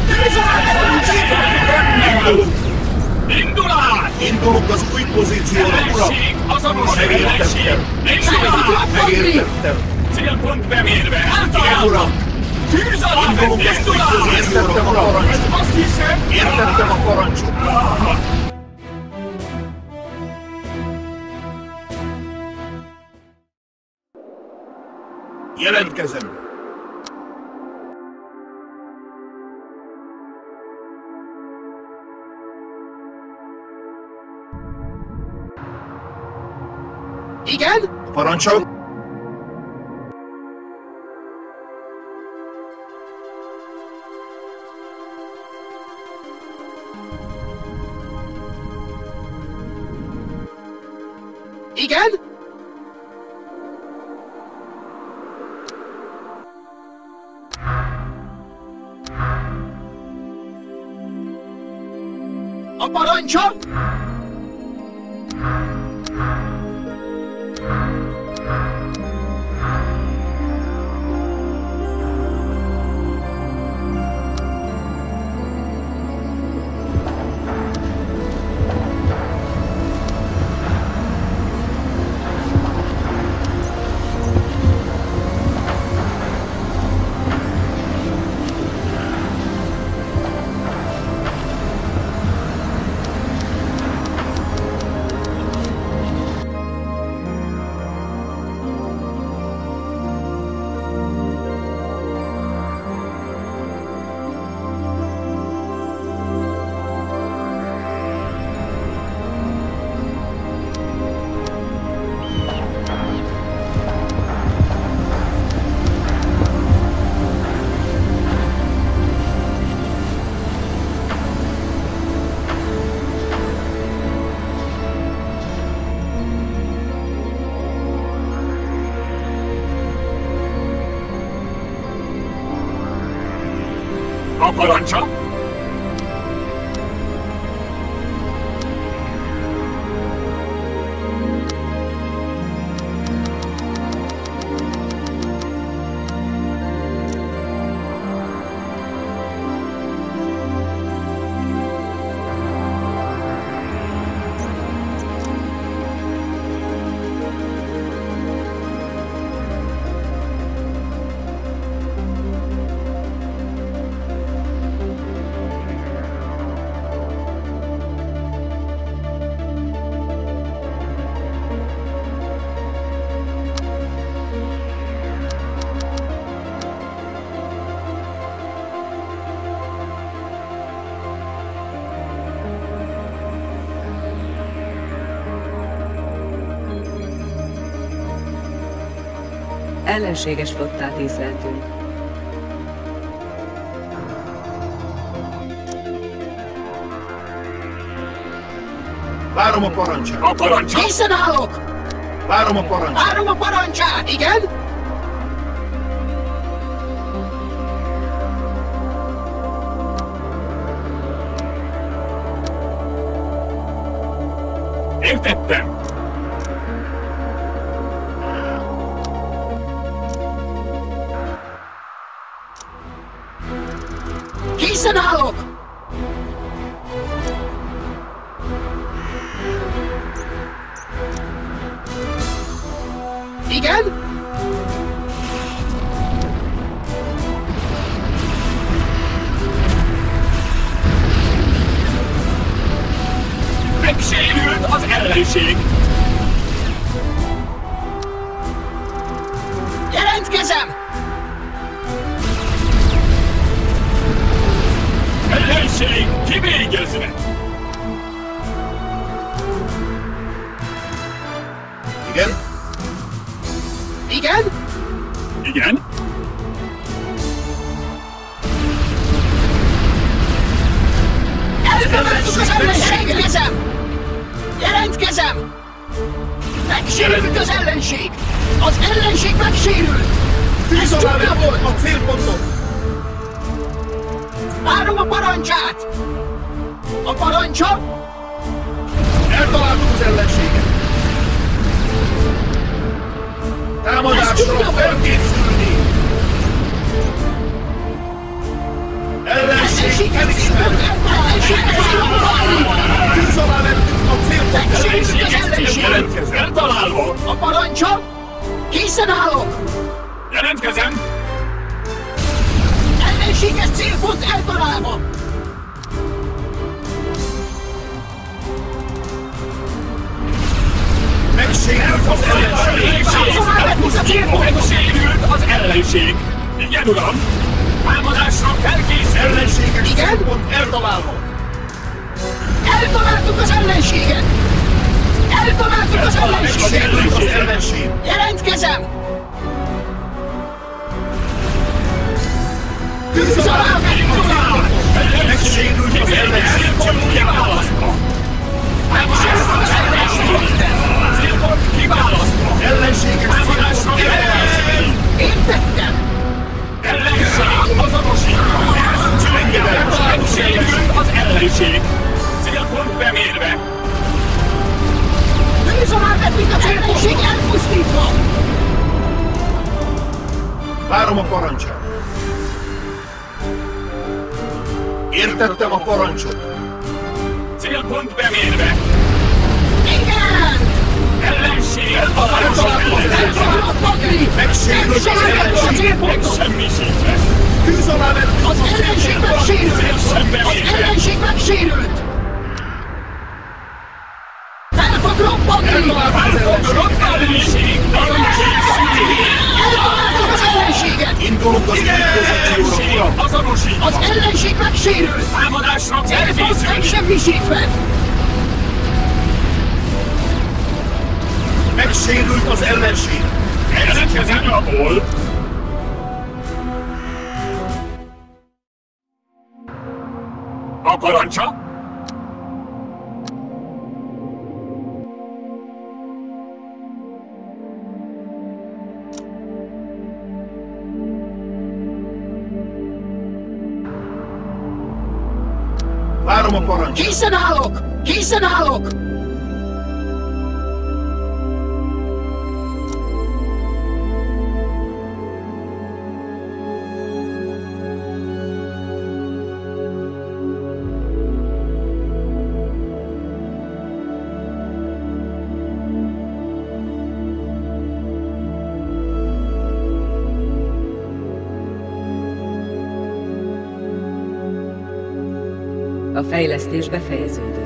Indulunk! Indulás! Indulunk az új pozícióra, uram. Ellenség azonosítva! Ellenség! Megértettem. Indulás! Megértettem. Célpont bemérve! Igen, uram. Tűz alá! Indulunk az új pozícióra, uram. Azt hiszem! Értettem a parancsot. Jelentkezem. Igen? Parancsol. Igen? A parancsa? A parancsa? Ellenséges flottát észleltünk. Várom a parancsát. A parancsa? Készen állok! Várom a parancsát. Várom a parancsát, igen? Értettem! Készen állok! Igen? Megsérült az ellenség! Jelentkezem! Ellenség kivégezve! Igen? Igen? Igen? Eltaláltuk az ellenség! Jelentkezem! Jelentkezem! Megsérült az ellenség! Az ellenség megsérült! Ez Tűz alá csúnya vettük volt! a célpontot! Várom a parancsát! A parancsa? Eltaláltuk az ellenséget! Ez Támadásra csúnya volt! felkészülni! Ellenség elismerve! Tűz alá vettük a célpontot! Megsérült az ellenség! Jelentkezem! Eltalálva! A parancsa? Készen állok! Jelentkezem! Ellenséges célpont eltalálva! Megsérült az ellenség! Megsérült az ellenség! Igen, uram! Támadásra felkészül! Ellenséges Igen? célpont eltalálva! Eltaláltuk az ellenséget! Eltaláltuk az ellenséget! Megsérült az ellenség! Jelentkezem! Tűz alá vettük a célpontot! Megsérült az ellenség! Kiválasztva! Megsérült az ellenség! Célpont kiválasztva! Ellenséges Támadásra célpont eltalálva! felkészül! Értettem! Ellenség azonosítva! Megsérült az ellenség! Célpont bemérve! Tűz alá vettük az ellenség elpusztítva! Várom a parancsát! Értettem a parancsot! Célpont bemérve! Igen! Ellenség eltalálva! Eltalálva Pagri! Megsérült az Megsérült a ellenség! célpontot! Megsemmisítve! Tűz alá vettük Az ellenség megsérült! Az ellenség megsérült! Fel fog robbanni! Elfoglalott ellenség! Ellenség szűrő! Eltaláltuk az ellenséget! Indulunk az új pozícióra, Ellenség uram! azonosítva! Az ellenség megsérült! Támadásra Célpont felkészül! megsemmisítve! Megsérült az ellenség! Jelentkezem abból! A parancsa? Várom a parancsot. Készen állok! Készen állok! A fejlesztés befejeződött.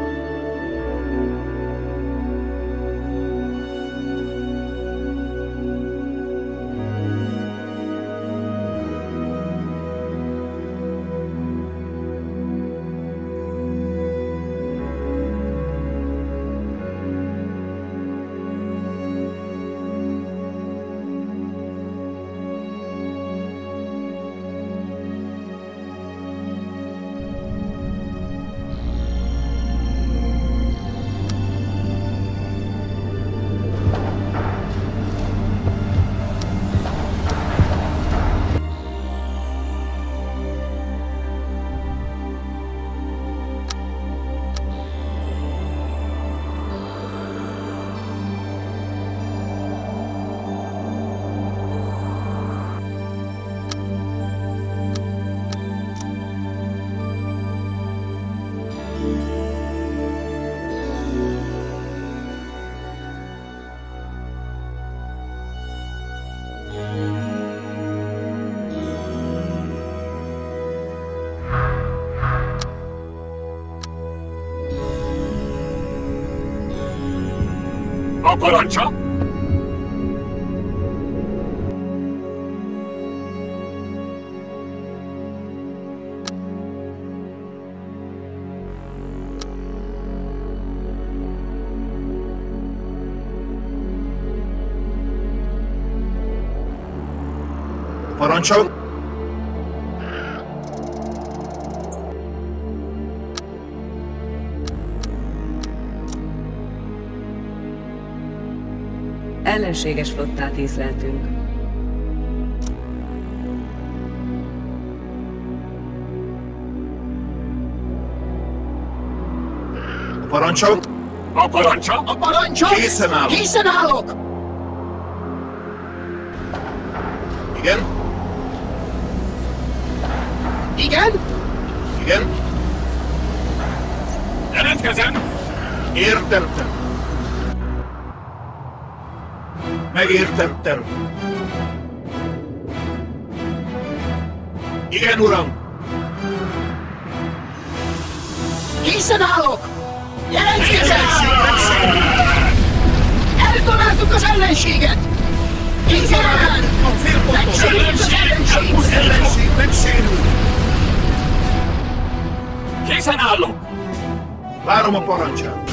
A parancsa? Parancsol! Ellenséges flottát észleltünk. Parancsol! A parancsa? A parancsot! Készen állok! Készen állok! Igen? Igen? Igen? Jelentkezem! Értettem! Megértettem! Igen, uram! Készen állok! Jelentkezem! Eltaláltuk az ellenséget! Igen! A célponton! Megsérült az ellenség! Az ellenség megsérül! Készen állok! Várom a parancsát!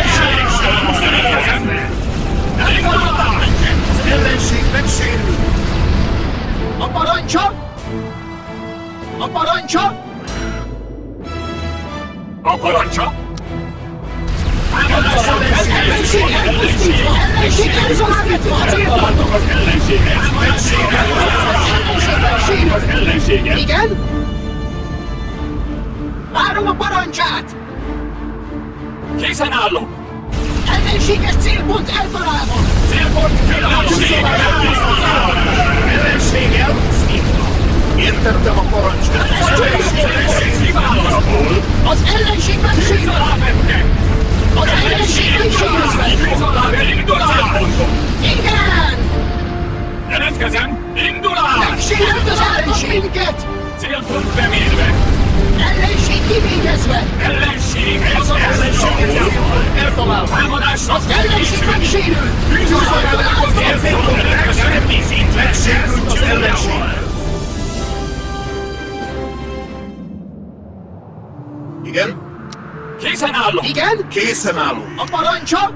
Az ellenség megsérül! A parancsa! A parancsa! A parancsa? Az ellenség elpusztítva! Ellenség elzalálítva! A célponton! Az ellenséget! Az ellenség megsérült! Ellenséget! Igen? Várom a parancsát! Készen állok! Ellenséges célpont eltalálva! Célpont különbség! Ellenség elpusztítva! Értettem a parancsot! Ez csak Kiválaszból! az ellenség megsérült! Alávettek! Az ellenség megsérült! Célponton! Igen! Jelentkezem! Indulás! Megsérült az ellenséget! Célpont bemérve! Ellenség kivégezve! Ellenség! Az ellenség eltalálva! Támadásra! Az ellenség megsérült! Megsérült az ellenség! Igen? Készen állok! Igen? Készen állok! A parancsa?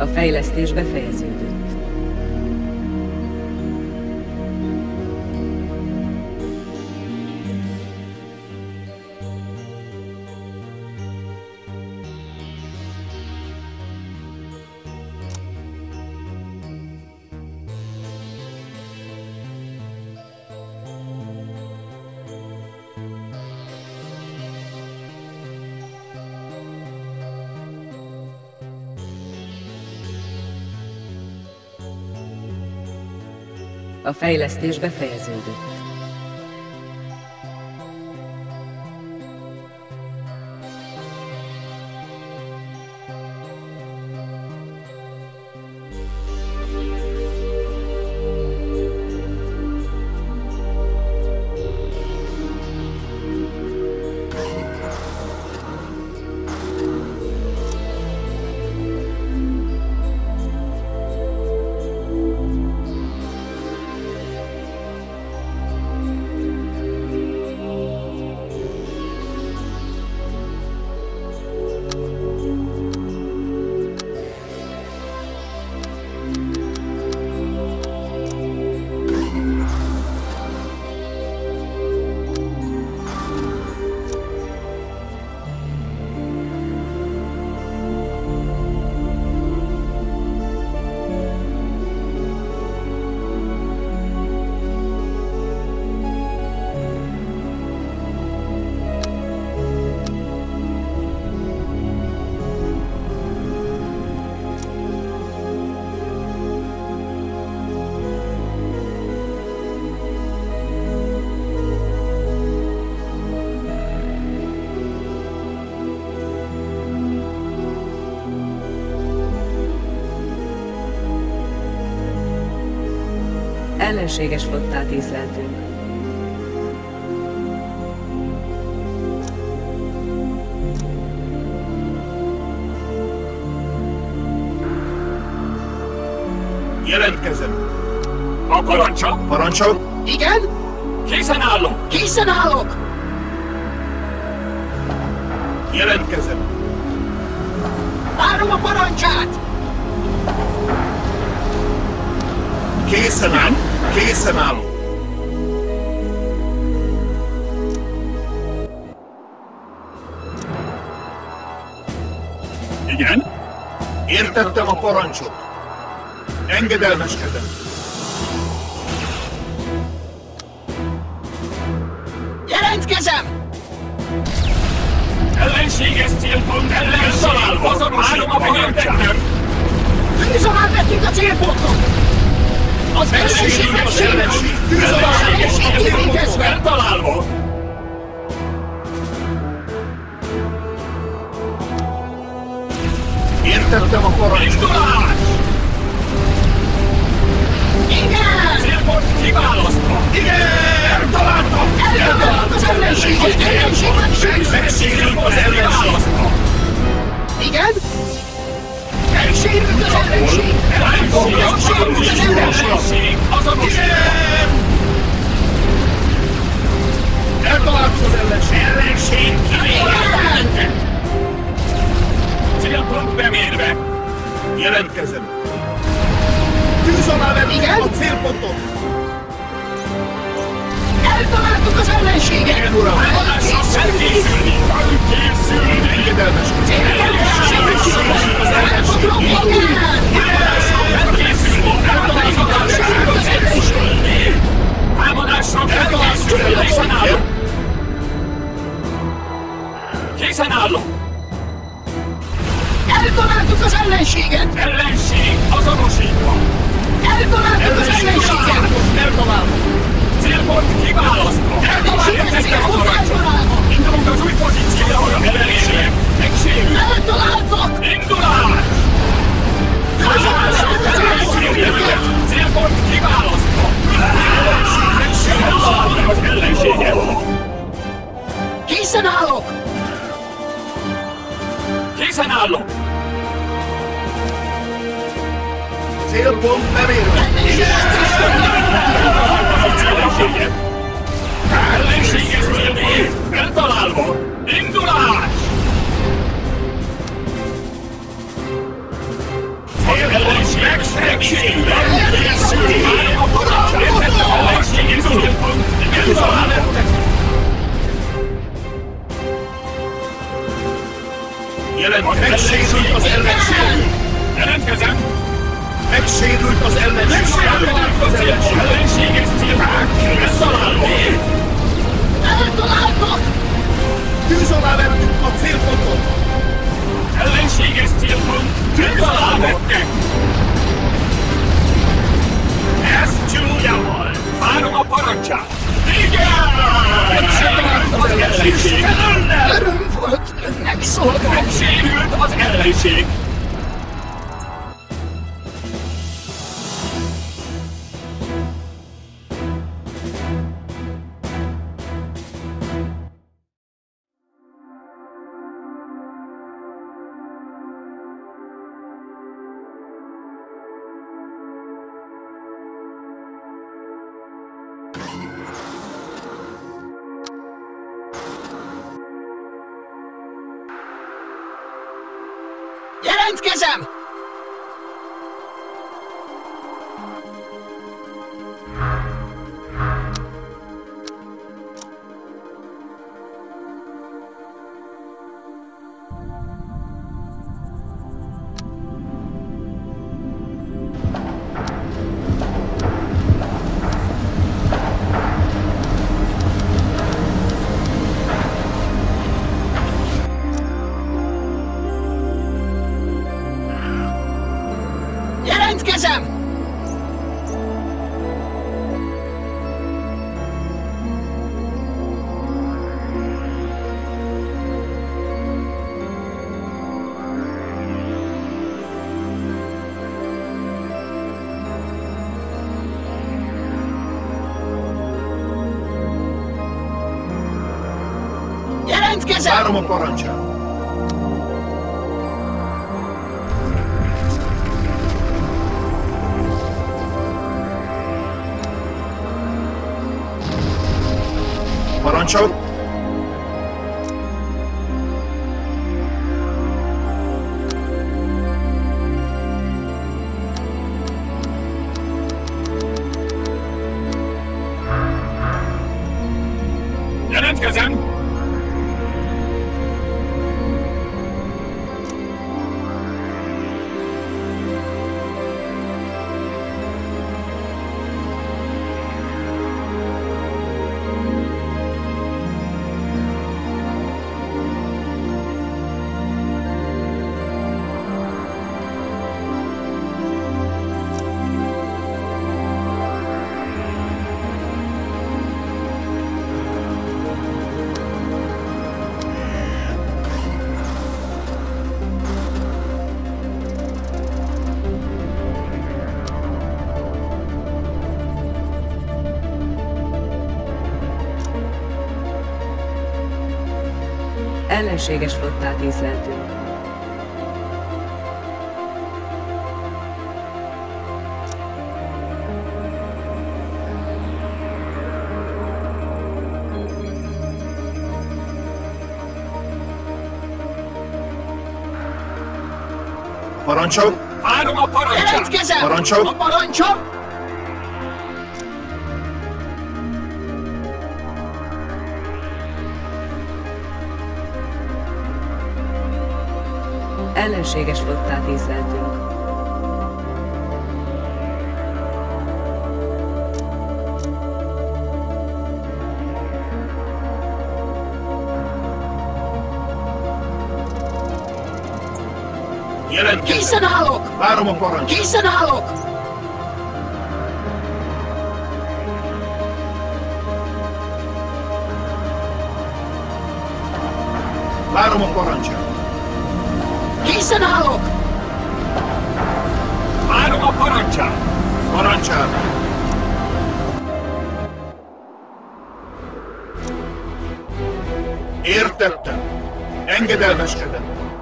A fejlesztés befejeződött. A fejlesztés befejeződött. Ellenséges flottát észleltünk. Jelentkezem. A parancsa? Parancsol? Igen? Készen állok! Készen állok! Jelentkezem. Várom a parancsát! Készen áll. Készen állok. Igen? Értettem a parancsot. Engedelmeskedem. Jelentkezem! Ellenséges célpont ellen találva! Azonosítom a parancsát! Tűz alá vettük a célpontot! Az ellenséges ellenség! Tűz alá! Ellenséges célpontot eltalálva! Értettem a parancsot. Indulás! Igen! Célpont kiválasztva! Igen! Találtam! Eltaláltuk az ellenséget! Ellenséget! Megsérült az ellenséget! Igen? Megsérült az ellenség! Megsérült az ellenség! Azonos! Igen! Eltaláltuk az ellenség. Ellenség kiválasztott! Igen! Célpont bemérve! Jelentkezem. Tűz alá vettük Igen? a célpontot. Eltaláltuk az ellenséget! Igen, uram! Támadásra felkészülni! Felkészülni! Engedelmeskedem. Az ellenség! Támadásra felkészülni! Támadásra felkészülni! Támadásra felkészülni! Készen állok! Készen állok! Eltaláltuk az ellenséget! Ellenség azonosítva! Eltaláltuk az ellenséget! Eltaláltuk. Célpont kiválasztva! Eltaláltuk az célpont eltalálva! Indulunk az új pozícióra! Ellenségek! Megsérült! Eltaláltak! Indulás! Célpont kiválasztva! Megsérült az ellenséget! Készen állok! Készen állok! Célpont bemérve. Ellenséget! Ellenséges célpont eltalálva! Indulás! Megsegítünk! Várom a parancsot! Ellenség indulunk! Megsérült az ellenség! Jelentkezem! Megsérült az ellenség! Megsérült az ellenség! Ellenséges célpák! Megtalálva! Eltaláltak! Tűz alá vettük a célpontot! Ellenséges célpont! Tűz alá vettek! Ez csúlyával! Várom a parancsát! Igen! Megsérült az ellenség! Öröm volt önnek szolgálni! Megsérült az ellenség! Jelentkezem! Jelentkezem! Jelentkezem! Várom a parancsát! Parancsol! Jelentkezem! Ellenséges flottát észleltünk. Parancsol! Várom a parancsát! Jelentkezem! Parancsol! A parancsa! Ellenséges flottát észleltünk. Jelentkezem! Készen állok! Várom a parancsot! Készen állok! Várom a parancsot! Készen állok! Várom a parancsát! Parancsát! Értettem! Engedelmeskedem!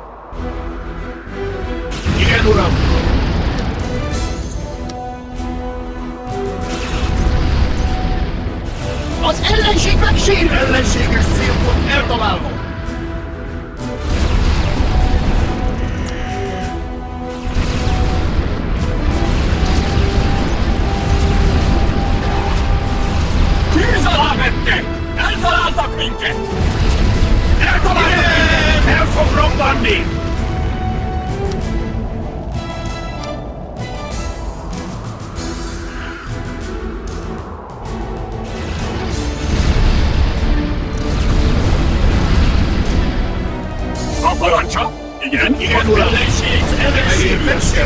Igen, uram! Az ellenség megsérül! Ellenséges célpont eltalálva!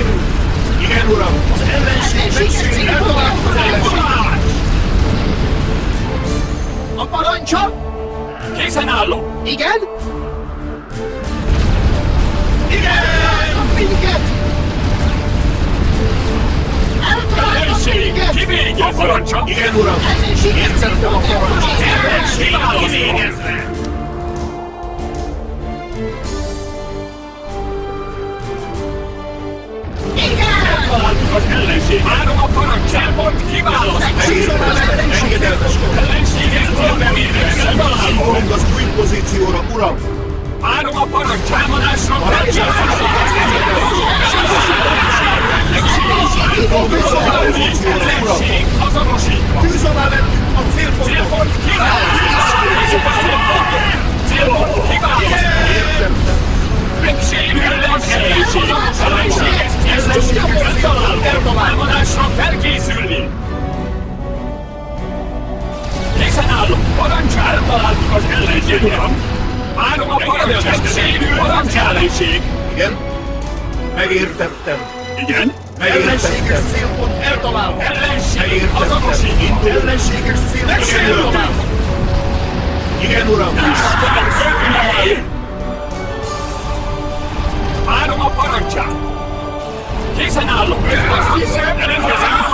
sérül! Igen, uram! Az ellenség megsérül! Eltaláltuk az ellenség! A parancsa? Készen állok! Igen? Igen! Minket! Eltaláltak Ellenség! minket! Kivégez! A parancsa! Igen, uram! Ellenség! Értettem a parancsot! Ellenség! Kivégezve! Igen! Találtuk az ellenség! Várom a parancs! Célpont kiválaszt! Megsírom az ellenség! Engedelmeskedem! Ellenséget célbe mérve! Eltalálom! Indulunk az új pozícióra, uram! Várom a parancs! Támadásra! Ellenség azonosítva! Tűz alá vettük a célpontot! Célpont kiválaszt! Célpont kiválaszt! Értettem! Megsérül ellenség! Ellenséges ellenséget találom! Támadásra felkészülni! Készen állok! Parancsára találtuk az ellenséget! Várom a parancs! Megsérül parancs ellenség! Igen? Megértettem! Igen? Megértettem! célpont eltalálva! Ellenség Megértettem! azonosítva! Indulunk! Ellenséges célpont Megsérül! eltalálva! Igen, uram! Várom a parancsát! Készen állok! Azt hiszem, ellenkezem!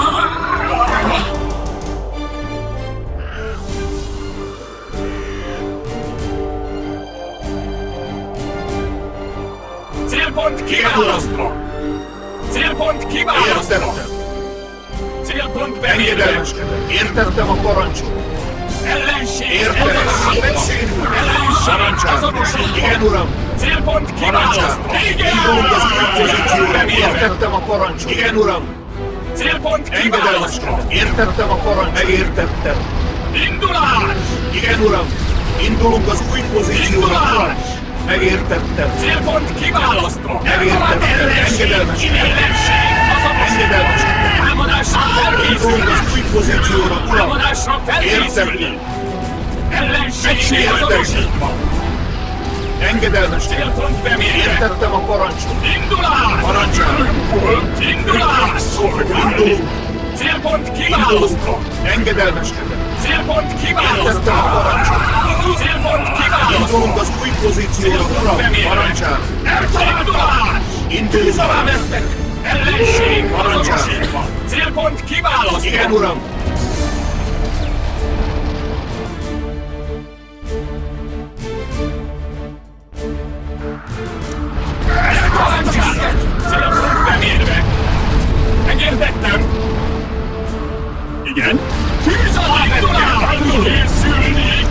Célpont kiválasztva! Célpont kiválasztva! Értettem! Célpont bemérve! Engedelmeskedem! Értettem a parancsot! Ellenség! Értettem! Ellenség! Megsérül! Ellenség azonosítva! Igen, uram! Célpont kiválasztva! Igen! Indulunk az új pozícióra! Bemérve! Értettem a parancsot! Igen, uram! Célpont kiválasztva! Engedelmeskedem! Értettem a parancsot! Megértettem! Indulás! Igen, uram! Indulunk az új pozícióra! Indulás! Megértettem! Célpont kiválasztva! Megértettem! Engedelmeskedem! Ellenség azonosítva! Engedelmeskedem! Támadásra Indulunk felkészülni! az új pozícióra! Uram! Támadásra felkészülni! Ellenség azonosítva! Engedelmeskedem! Célpont bemérve! Értettem a parancsot! Indulás! Parancsára! Indulás! Indulunk! Célpont kiválasztva! Engedelmeskedem! Célpont kiválasztva! Értettem a parancsot! Célpont kiválasztva! Indulunk az új pozícióra! Uram! Parancsára! Indulás! Indulunk! Alá vettek! Ellenség Parancsára! azonosítva! Célpont kiválasztva! Igen, uram! Parancsát! Célpont bemérve! Megértettem! Igen? Tűz alá vettem! Készülni!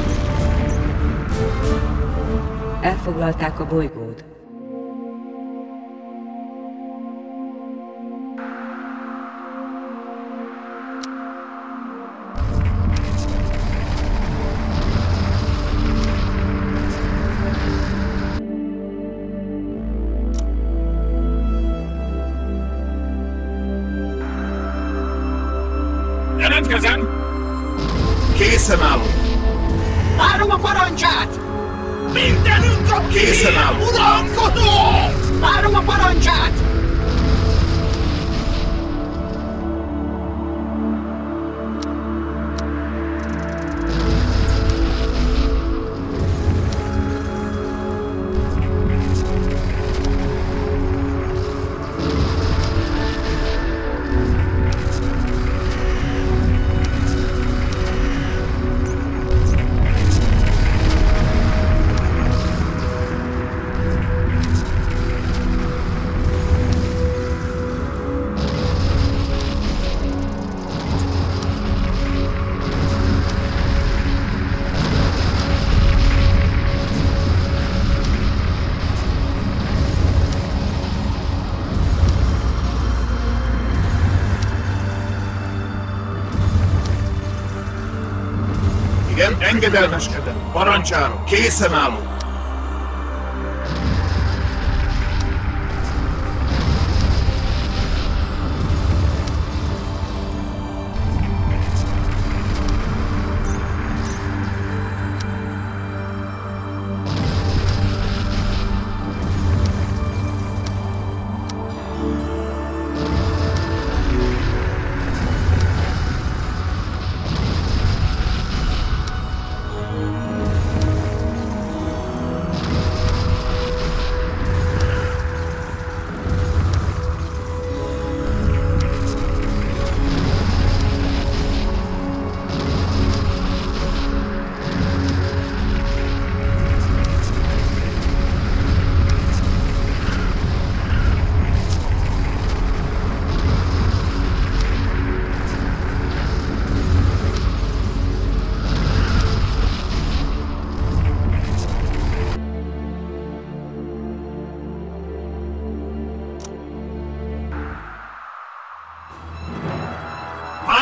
Elfoglalták a bolygót. Jelentkezem! Készen állok! Várom a parancsát! Mindenünk a Készen állok! uralkodó! Várom a parancsát! Igen, engedelmeskedem! Parancsára! Készen állok!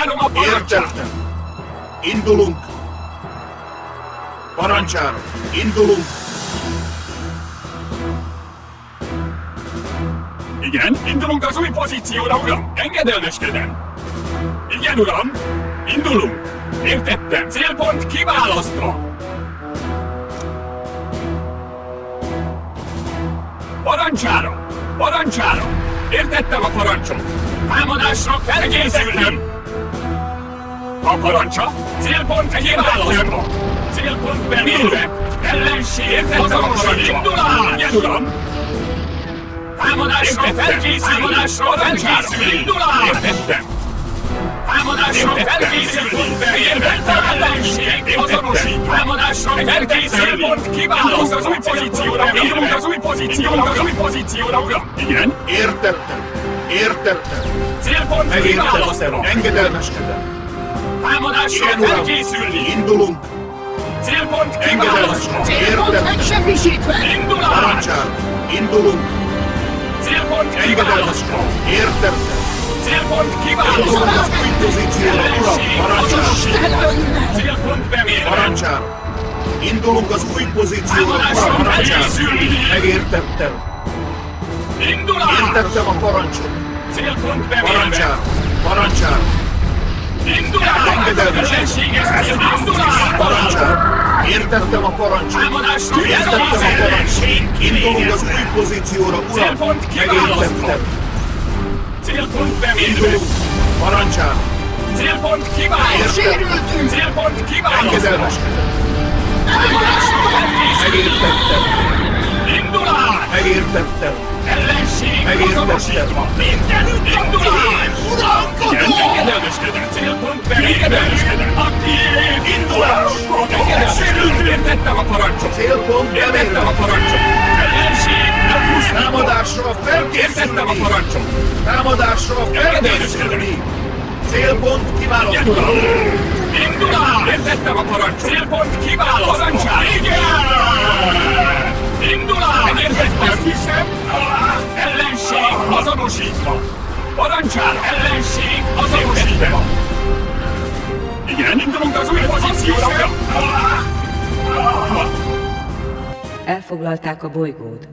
Várom a parancsát! Értettem. Indulunk. Parancsára. Indulunk. Igen, indulunk az új pozícióra, uram! Engedelmeskedem! Igen, uram! Indulunk! Értettem! Célpont kiválasztva! Parancsára! Parancsára! Értettem a parancsot! Támadásra felkészülni! A parancsa! Célpont kiválasztva! Célpont bemérve! Ellenség! Értettem a parancsot! Indulás! Igen, uram! Támadásra felkészül! Támadásra felkészül! Indulás! Értettem! Támadásra felkészül! Értettem ellenség! Azonosít! Támadásra felkészül! Pont kiválaszt az új pozícióra! Írunk az új pozícióra! Az új pozícióra, uram! Igen? Értettem. Értettem. Célpont kiválasztva! Megértettem. Engedelmeskedem. Támadásra Igen, uram. felkészülni! Indulunk. Célpont kiválasztva! Célpont Értettem. megsemmisítve! Indulás! Parancsára. Indulunk. Célpont kiválasztva! Engedelmeskedem. Értettem. Célpont Indulunk kiválasztva! az új pozícióra, uram. Parancsára. Célpont bemérve! Parancsára. Indulunk az új pozícióra, uram. Parancsára. Megértettem. Indulás! Értettem a parancsot. Célpont bemérve! Parancsára. Parancsára. Indulás! Engedelmeskedem. Ellenséges cél! Indulás! Parancsára. Értettem a parancsot. Támadásra Értettem a parancsot. Indulunk az új pozícióra, uram. Célpont kiválasztva! Megértettem. Célpont bemérve! Indulunk. Parancsára. Célpont kiválasztva! Sérültünk! Célpont kiválasztva! Engedelmeskedem. Támadásra felkészül! Megértettem. Indulás! Megértettem. Ellenség Megértettem. azonosítva! Mindenütt indulás! Igen, engedelmeskedem! Célpont engedelmeskedem! A tiéd! Indulás! Engedelmeskedem! Értettem a parancsot! Célpont Értettem a bemérve. parancsot! Ellenség elpusztítva! Támadásra Értettem a felkészülni. parancsot! Támadásra felkészülni. Célpont Igen, kiválasztva. uram! Indulás! Értettem a parancsot! Célpont kiválasztva! Parancsát! Igen! Indulás! Megértettem! Azt hiszem! Ellenség azonosítva! Parancsát! Ellenség azonosítva! Igen, indulunk az új pozícióra! Elfoglalták a bolygót.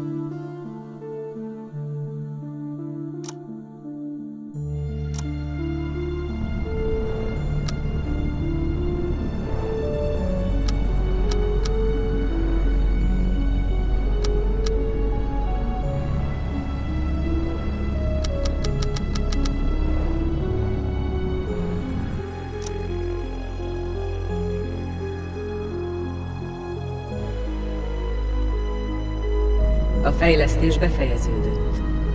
A fejlesztés befejeződött.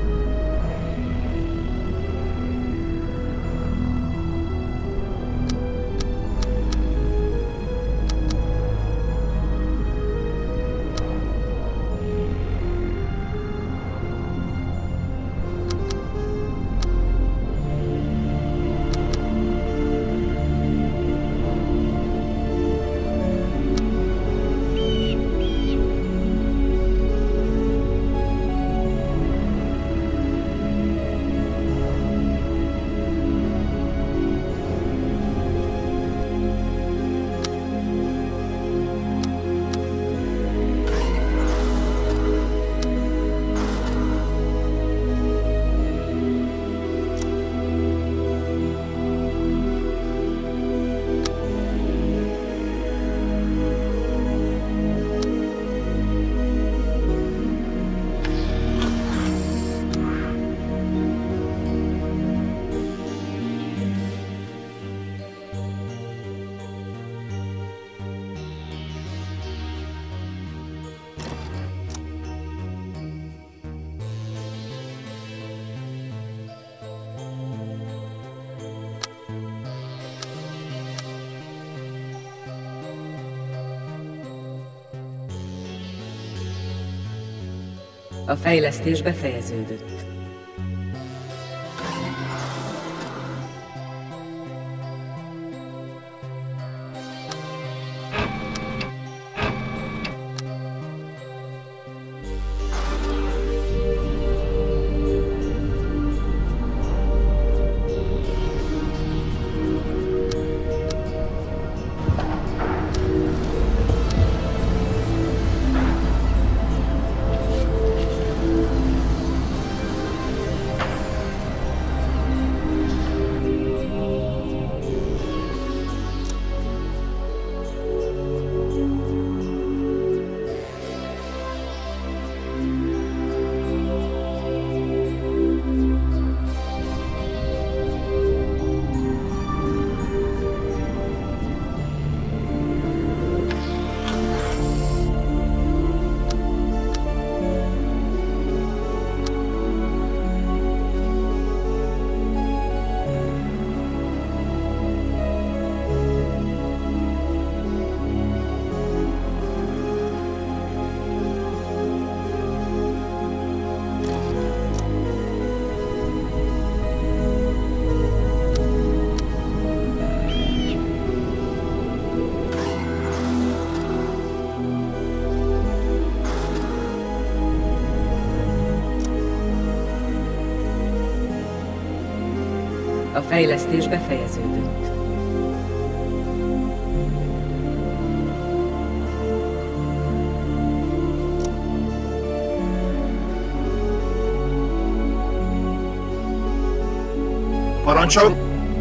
A fejlesztés befejeződött. A fejlesztés befejeződött. Parancsol!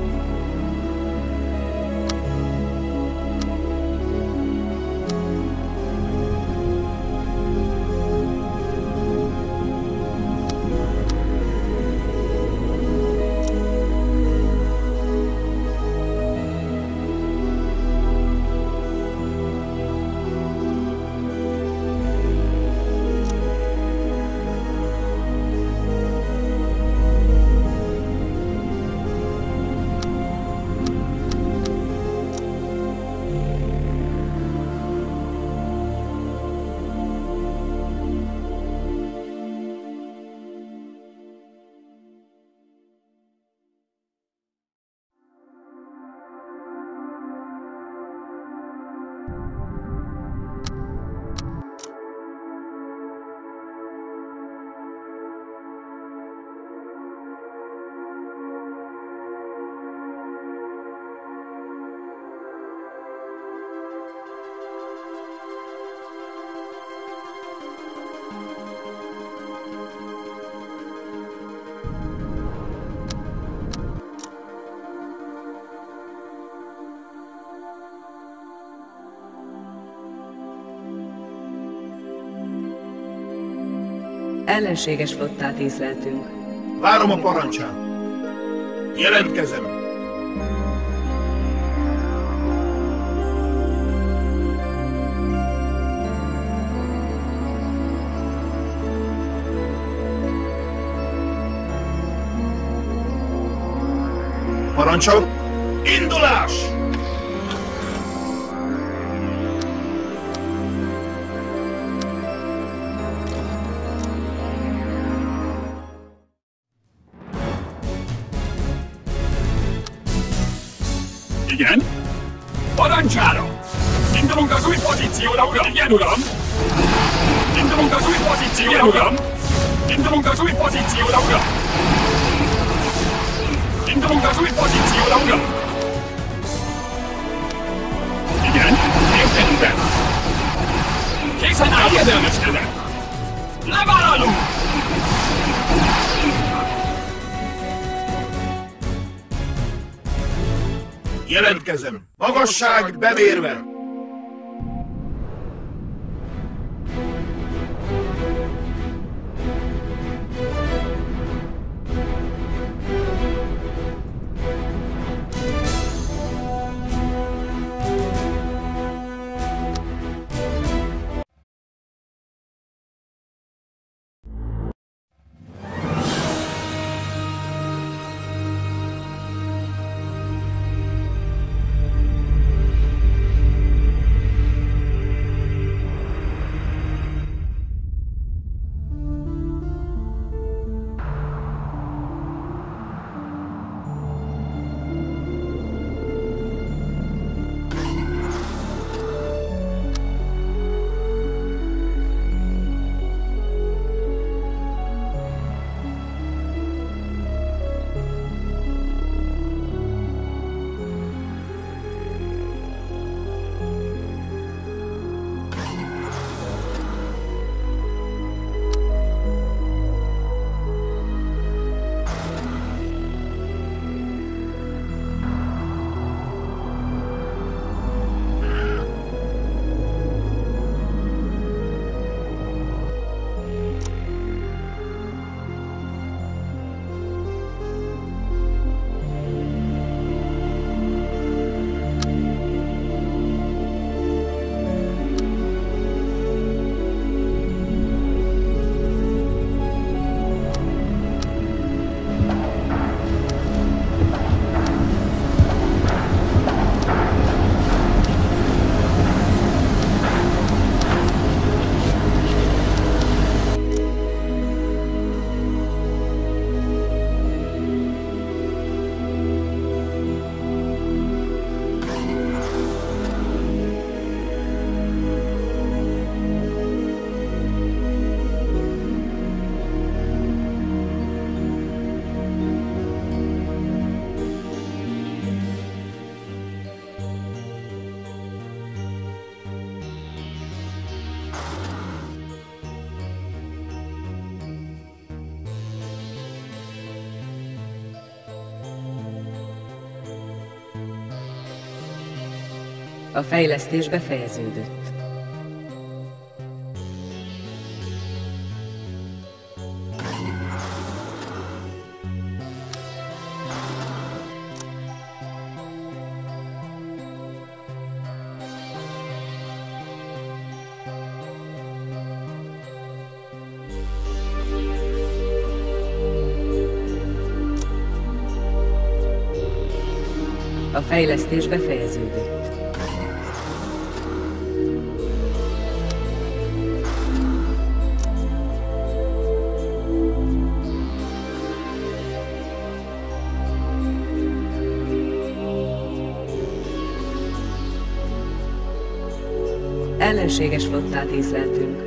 Ellenséges flottát észleltünk. Várom a parancsát. Jelentkezem. Parancsol. Indulás! Igen? Parancsára! Indulunk az új pozícióra, uram! Igen, uram! Indulunk az új pozícióra, uram! Indulunk az új pozícióra, uram! Indulunk az új pozícióra, uram! Igen? Értettem! Készen áll, érdelmeskedem! Levállalunk! Jelentkezem! Magasság bemérve! A fejlesztés befejeződött. A fejlesztés befejeződött. Ellenséges flottát észleltünk.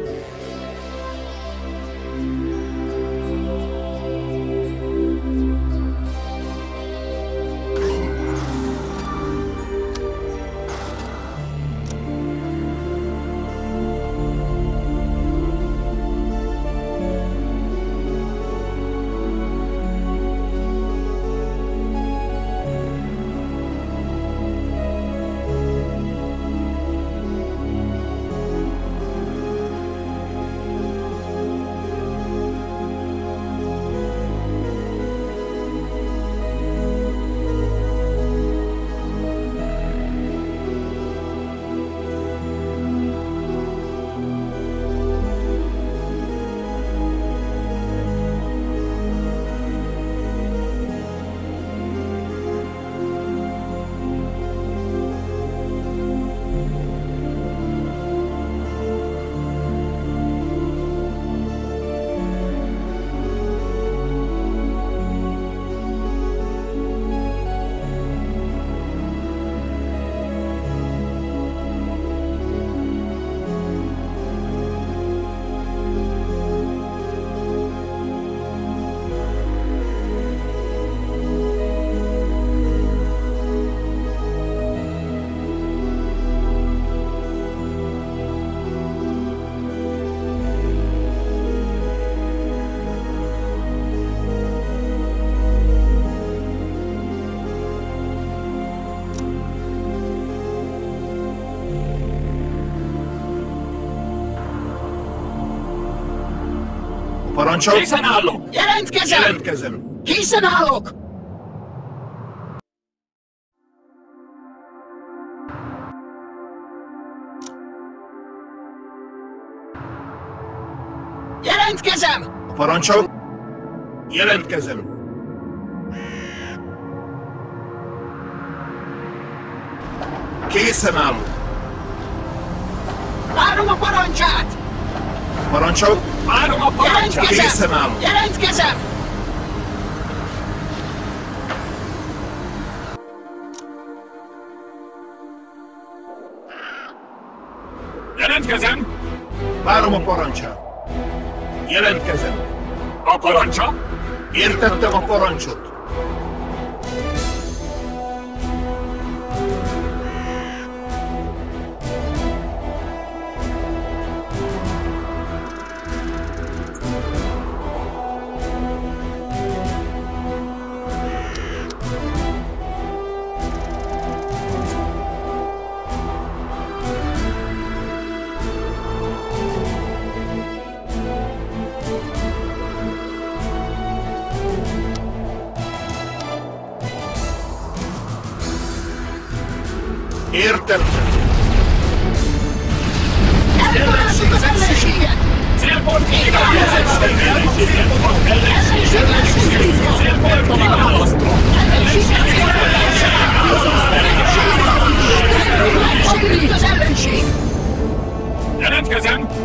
Parancsol! Készen állok! Jelentkezem! Jelentkezem! Készen állok! Jelentkezem! Parancsol! Jelentkezem! Készen állok! Várom a parancsát! Parancsol! Várom a parancsát! Készen állok! Jelentkezem! Jelentkezem! Várom a parancsát! Jelentkezem! A parancsa? Értettem a parancsot! Értem! Elpalássuk az ellenséget! Célpont kiválasztva! Célpont kiválasztva! Itt az ellenség! Jelentkezem!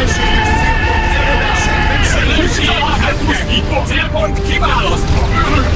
Célpont kiválasztva!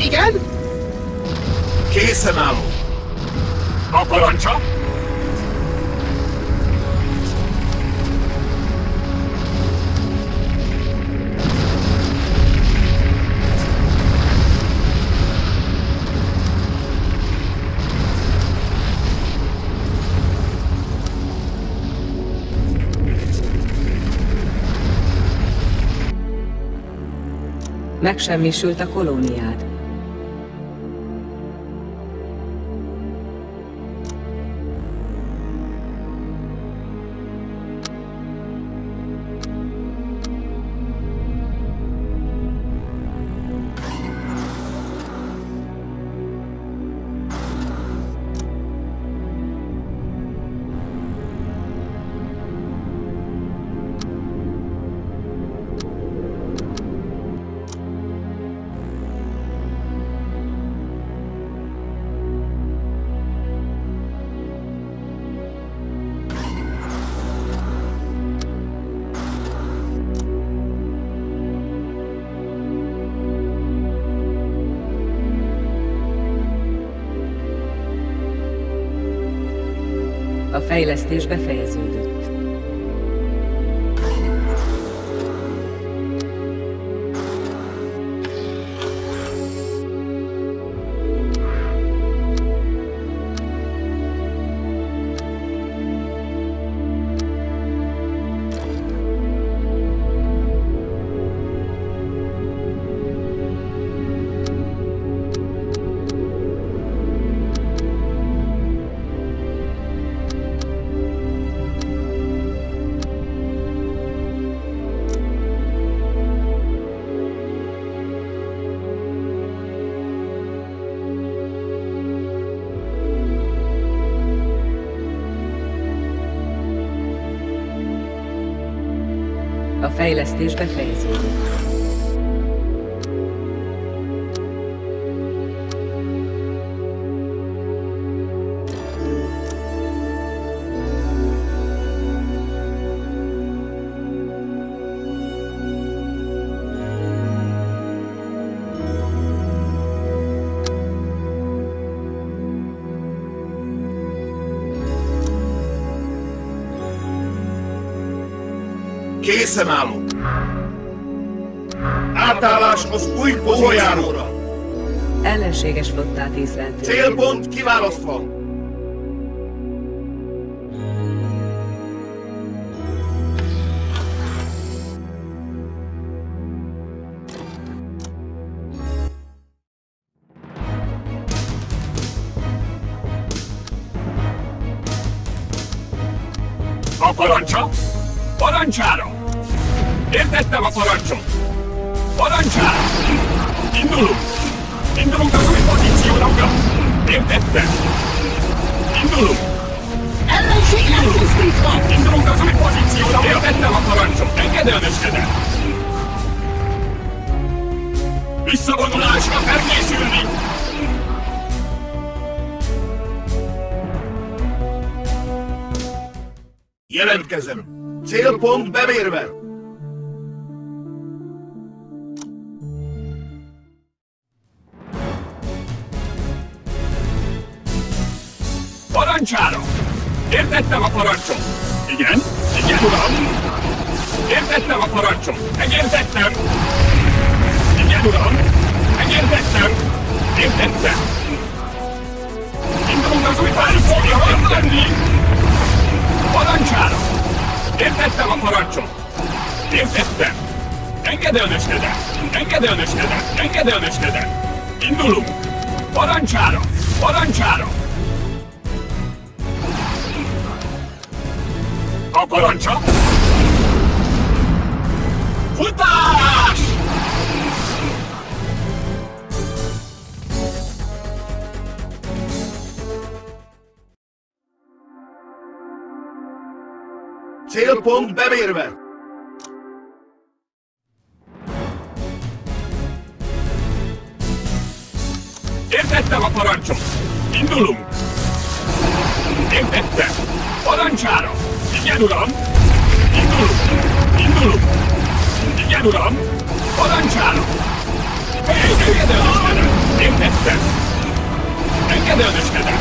Igen? Készen állok. A parancsa? Megsemmisült a kolóniád. A fejlesztés befejeződött. A fejlesztés befejeződött. Készen állok. Átállás az új pozícióra. Ellenséges flottát észleltünk. Célpont kiválasztva. A parancsa? Parancsára! Értettem a parancsot! Parancsára! Indulunk! Indulunk az új pozícióra, uram! Értettem! Indulunk! Ellenség elpusztítva! Indulunk az új pozícióra! Értettem a parancsot! Engedelmeskedem! Visszavonulásra felkészülni! Jelentkezem. Célpont bemérve. Parancsára! Értettem a parancsot! Igen? Igen, uram! Értettem a parancsot! Megértettem! Igen, uram! Megértettem! Értettem! Indulunk az új pozícióra! Értenni! Parancsára! Értettem a parancsot! Értettem! Engedelmeskedem! Engedelmeskedem! Engedelmeskedem! Indulunk! Parancsára! Parancsára! A parancsa! Futás! Célpont bemérve. Értettem a parancsot! Indulunk! Értettem! Parancsára! Igen, uram! Indulunk! Indulunk! Igen, uram! Parancsára! Hey, engedelmeskedem! Értettem! Engedelmeskedem!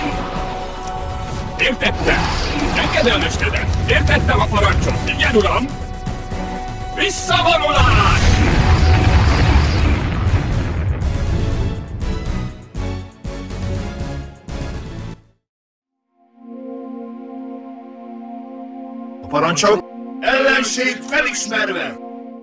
Értettem! Engedelmeskedem! Értettem a parancsot! Igen, uram! Visszavonulás! A parancsot ellenség felismerve!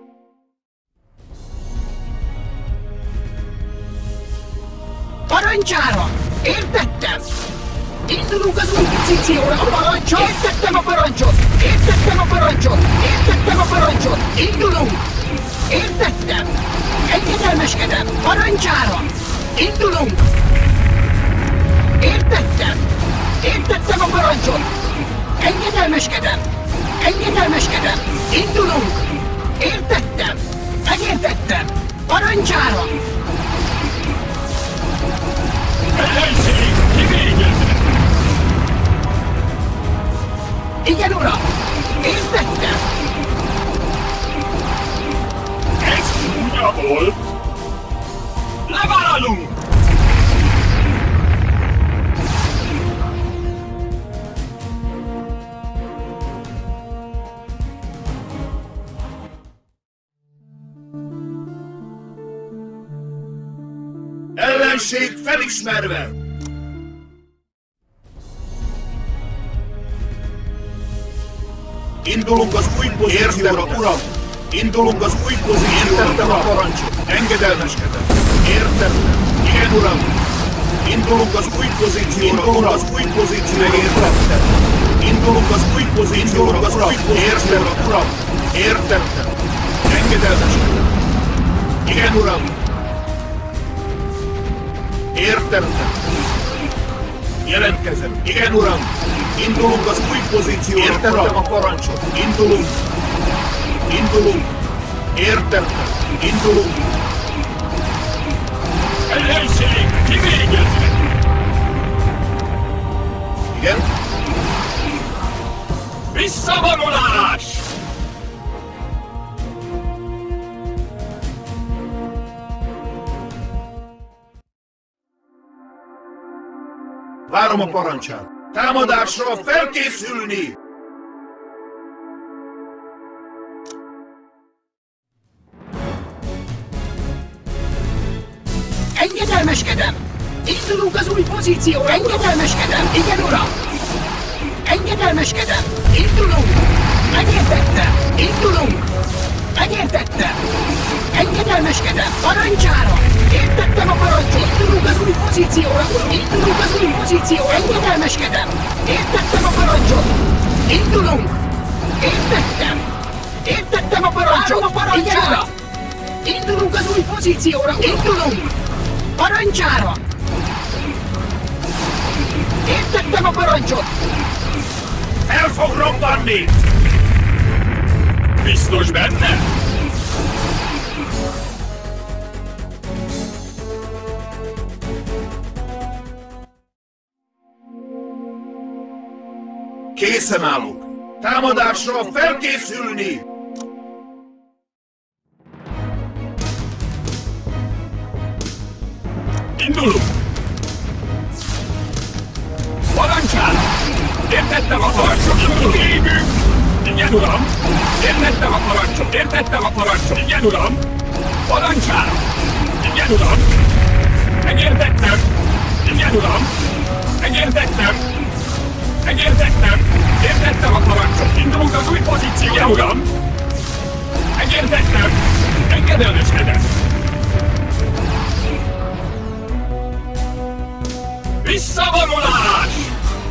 Parancsára! Értettem! Indulunk az új pozícióra! A parancsot! Értettem a parancsot! Értettem a parancsot! Értettem a parancsot! Indulunk! Értettem! Engedelmeskedem! Parancsára! Indulunk! Értettem! Értettem a parancsot! Engedelmeskedem! Engedelmeskedem! Indulunk! Értettem! Megértettem! Parancsára! Ellenség kivégezve! Igen, uram! Értettem! Ez csúnya volt! Leválunk! Ellenség felismerve! Indulunk az új pozícióra, uram! Indulunk az új pozícióra, értettem a parancsot! Engedelmeskedem! Értettem! Igen, uram! Indulunk az új pozícióra, uram! Az új pozícióra, értettem! Indulunk az új pozícióra, az új pozícióra, uram! Értettem! Engedelmeskedem! Igen, uram! Értettem! Jelentkezem! Igen, uram! Indulunk az új pozícióra, értettem uram. A parancsot! Indulunk! Indulunk! Értettem! Indulunk! Ellenség kivégezve! Igen? Visszavonulás! Várom a parancsát! Támadásra felkészülni! Engedelmeskedem! Indulunk az új pozícióra! Engedelmeskedem! Igen, uram! Engedelmeskedem! Indulunk! Megértettem! Indulunk! Megértettem! Engedelmeskedem! Parancsára! Értettem a parancsot! Indulunk az új pozícióra! Indulunk az új pozícióra! Engedelmeskedem! Értettem a parancsot! Indulunk! Értettem! Értettem a parancsot! A parancsára! Indulunk az új pozícióra! Indulunk! Parancsára! Értettem a parancsot! El fog robbanni! Biztos benne? Készen állunk! Támadásra felkészülni! Indulunk! Parancsára! Értettem a parancsot! Indulunk! Égünk! Igen, uram! Értettem a parancsot! Értettem a parancsot! Igen, uram! Parancsára! Igen, uram! Megértettem! Igen, uram! Megértettem! Megértettem! Értettem a parancsot! Indulunk az új pozícióra, igen, uram! Megértettem! Engedelmeskedem! Visszavonulás!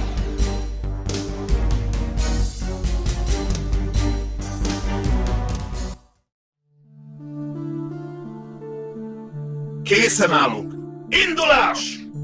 Készen állunk! Indulás!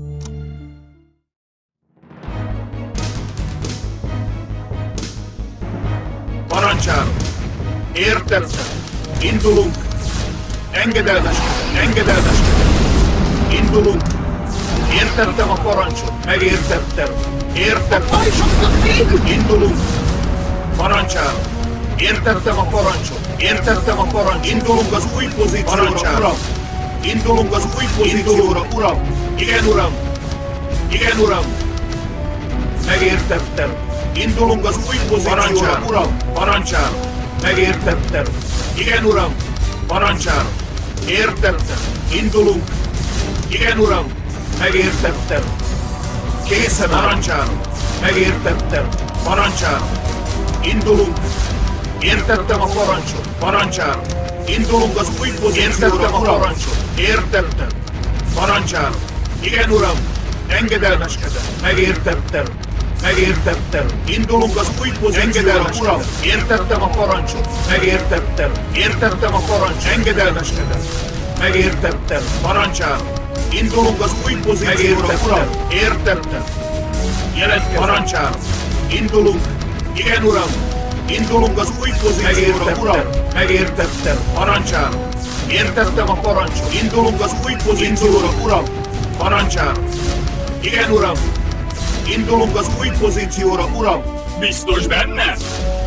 Parancsára! Értettem! Indulunk! Engedelmeskedem! Engedelmeskedem! Indulunk! Értettem a parancsot! Megértettem! Értettem! Indulunk! Parancsára! Értettem a parancsot! Értettem a parancsot! Indulunk az új pozícióra! Parancsára! Indulunk az új pozícióra, uram! Igen, uram! Igen, uram! Megértettem. Indulunk az új pozícióra, uram! Parancsára! Megértettem. Igen, uram! Parancsára! Értettem. Indulunk. Igen, uram! Megértettem. Készen, parancsára! Megértettem. Parancsára! Indulunk. Értettem a parancsot. Parancsára! Indulunk az új pozícióra, a parancsot. Értettem. Parancsára! Igen, uram! Engedelmeskedem. Megértettem. Megértettem. Indulunk az új pozícióra, uram! Értettem a parancsot. Megértettem. Értettem a parancsot. Engedelmeskedem. Megértettem. Parancsára! Indulunk az új pozícióra, uram! Értettem. Jelentkezem. Parancsára! Indulunk. Igen, uram! Indulunk az új pozícióra, uram! Megértettem. Parancsára! Értettem a parancsot. Indulunk az új pozícióra, uram! Parancsára! Igen, uram! Indulunk az új pozícióra, uram! Biztos benne?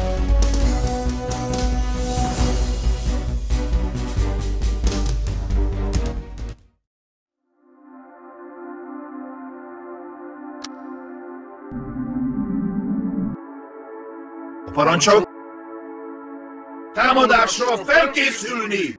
A parancsok! Támadásra felkészülni!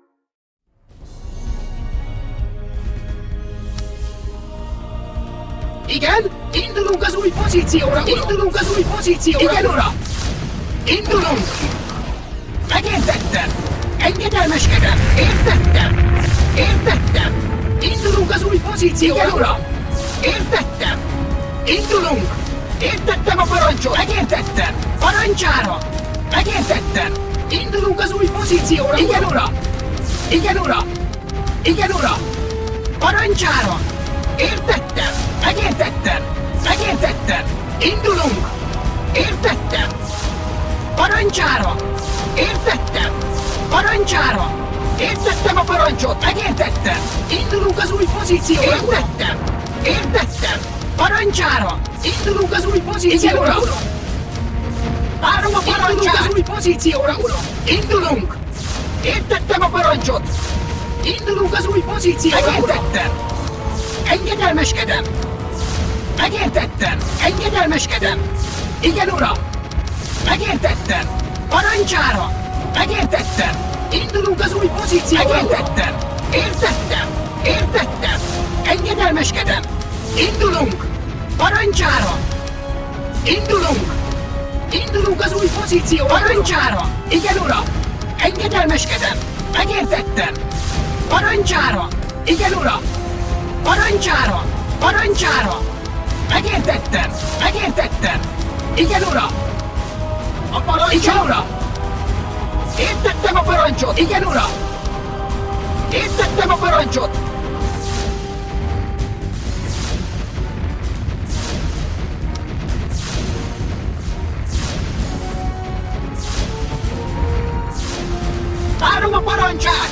Igen, indulunk az új pozícióra, indulunk az új pozícióra. Igen, uram! Indulunk! Megértettem! Engedelmeskedem! Értettem! Értettem! Indulunk az új pozícióra. Igen, uram! Értettem! Indulunk! Értettem a parancsot! Megértettem! Parancsára! Megértettem! Indulunk az új pozícióra! Igen, uram! Igen, uram! Igen, uram! Parancsára! Értettem! Megértettem! Megértettem! Indulunk! Értettem! Parancsára! Értettem! Parancsára! Értettem a parancsot! Megértettem! Indulunk az új pozícióra! Értettem! Értettem! Parancsára! Indulunk az új pozícióra! Igen, uram! Várom a parancsát! Indulunk az új pozícióra, uram! Indulunk! Értettem a parancsot! Indulunk az új pozícióra, megértettem! Engedelmeskedem! Megértettem! Engedelmeskedem! Igen, uram! Megértettem! Parancsára! Megértettem! Indulunk az új pozícióra! Megértettem! Értettem! Értettem! Engedelmeskedem! Indulunk! Parancsára! Indulunk! Indulunk az új pozícióra! Parancsára! Igen, uram! Engedelmeskedem! Megértettem! Parancsára! Igen, uram! Parancsára! Parancsára! Megértettem! Megértettem! Igen, uram! A parancs! Igen, uram! Értettem a parancsot! Igen, uram! Értettem a parancsot! Várom a parancsát!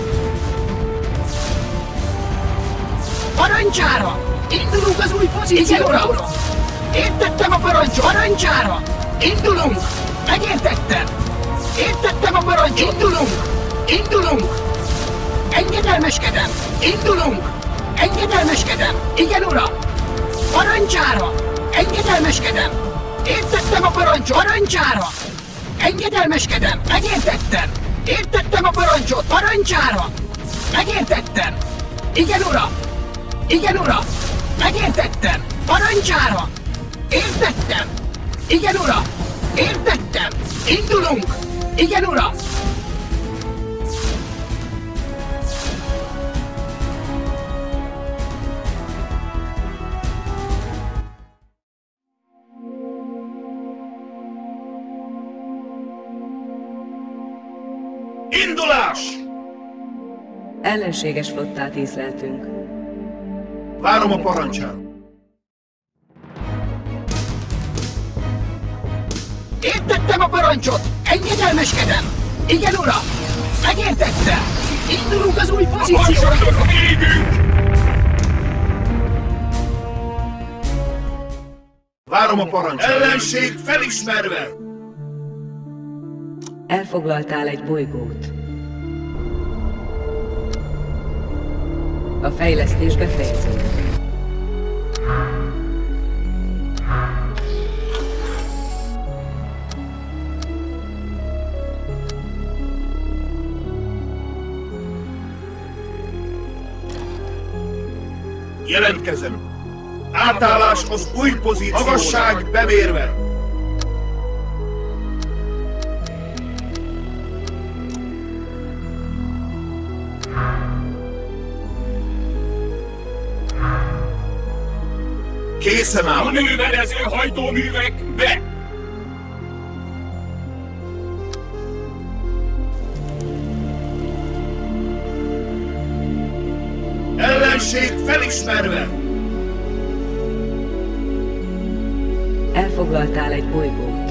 Parancsára! Indulunk az új pozícióra! Igen, uram! Értettem a parancsot! Parancsára! Indulunk! Megértettem! Értettem a parancsot! Indulunk! Indulunk! Engedelmeskedem! Indulunk! Engedelmeskedem! Igen, uram! Parancsára! Engedelmeskedem! Értettem a parancsot! Parancsára! Engedelmeskedem! Megértettem! Értettem a parancsot! Parancsára! Megértettem! Igen, uram! Igen, uram! Megértettem! Parancsára! Értettem! Igen, uram! Értettem! Indulunk! Igen, uram! Indulás! Ellenséges flottát észleltünk. Várom a parancsát. Értettem a parancsot! Engedelmeskedem! Igen, uram! Megértettem! Indulunk az új pozícióra! Várom a parancsát! Ellenség felismerve! Elfoglaltál egy bolygót. A fejlesztés befejeződött. Jelentkezem. Átállás az új pozícióra. Magasság bemérve. Készen áll. Manőverező hajtóművek be! Ellenség felismerve. Elfoglaltál egy bolygót.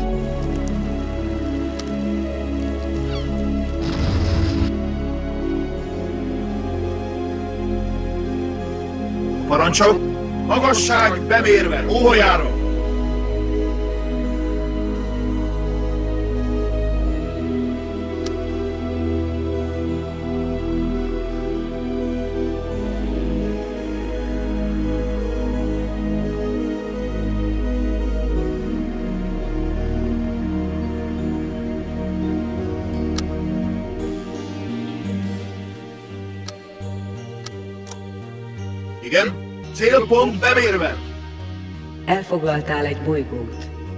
Parancsol. Magasság bemérve. Óhajára. Igen? Célpont bemérve! Elfoglaltál egy bolygót.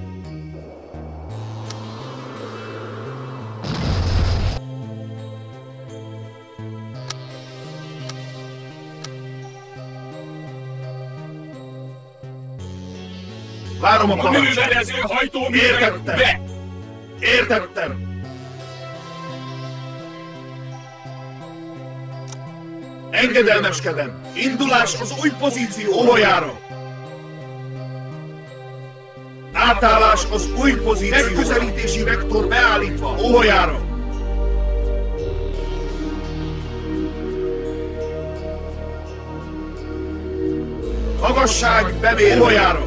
Várom a parancsot! Manőverező hajtóművek Értettem! be! Értettem! Engedelmeskedem! Indulás az új pozíció óhajára! Átállás az új pozícióra! Megközelítési vektor beállítva! Óhajára! Magasság bemérve! Óhajára!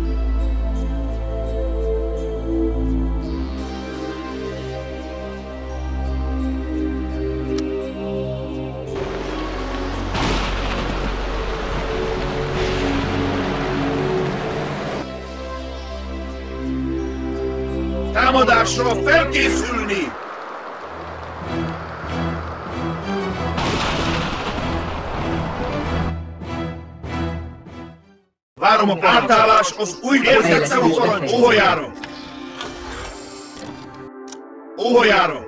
Támadásra felkészülni! Várom a parancsot! Átállás az új értettem a parancs! Óhajára! Óhajára!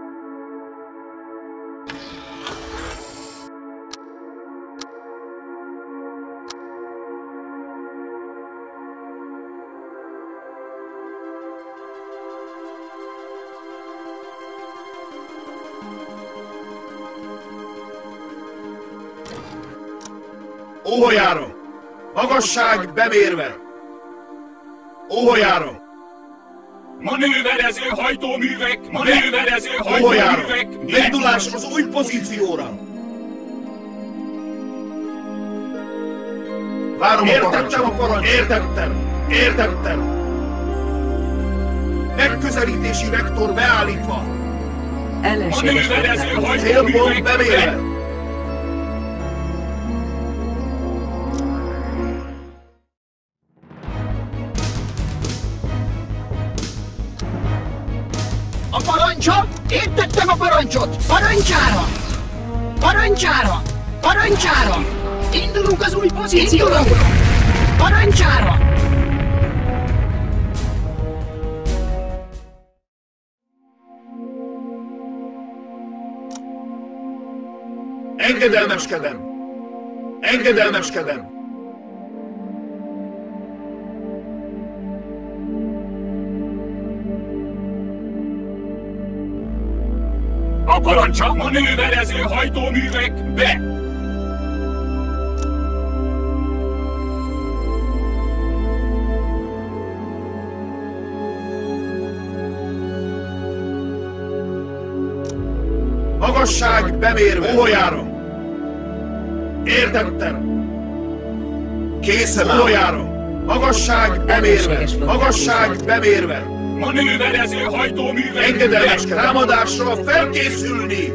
Óhajára! Magasság bemérve! Óhajára! Manőverező hajtóművek! Manőverező Óhajára! hajtóművek be! Indulás az új pozícióra! Várom a parancsot! a parancsot! Értettem! Értettem! Megközelítési vektor beállítva! Ellenséges Manőverező feltámadás. Célpont hajtóművek bemérve! be! A parancsot? Értettem a parancsot! Parancsára! Parancsára! Parancsára! Indulunk az új pozícióra! Parancsára! Engedelmeskedem! Engedelmeskedem! A parancsa manőverező hajtóművek be! Magasság bemérve! Óhajára! Értettem! Készen áll! Óhajára! Magasság bemérve! Magasság bemérve! Manőverező hajtóművek Engedelmes be! támadásra felkészülni!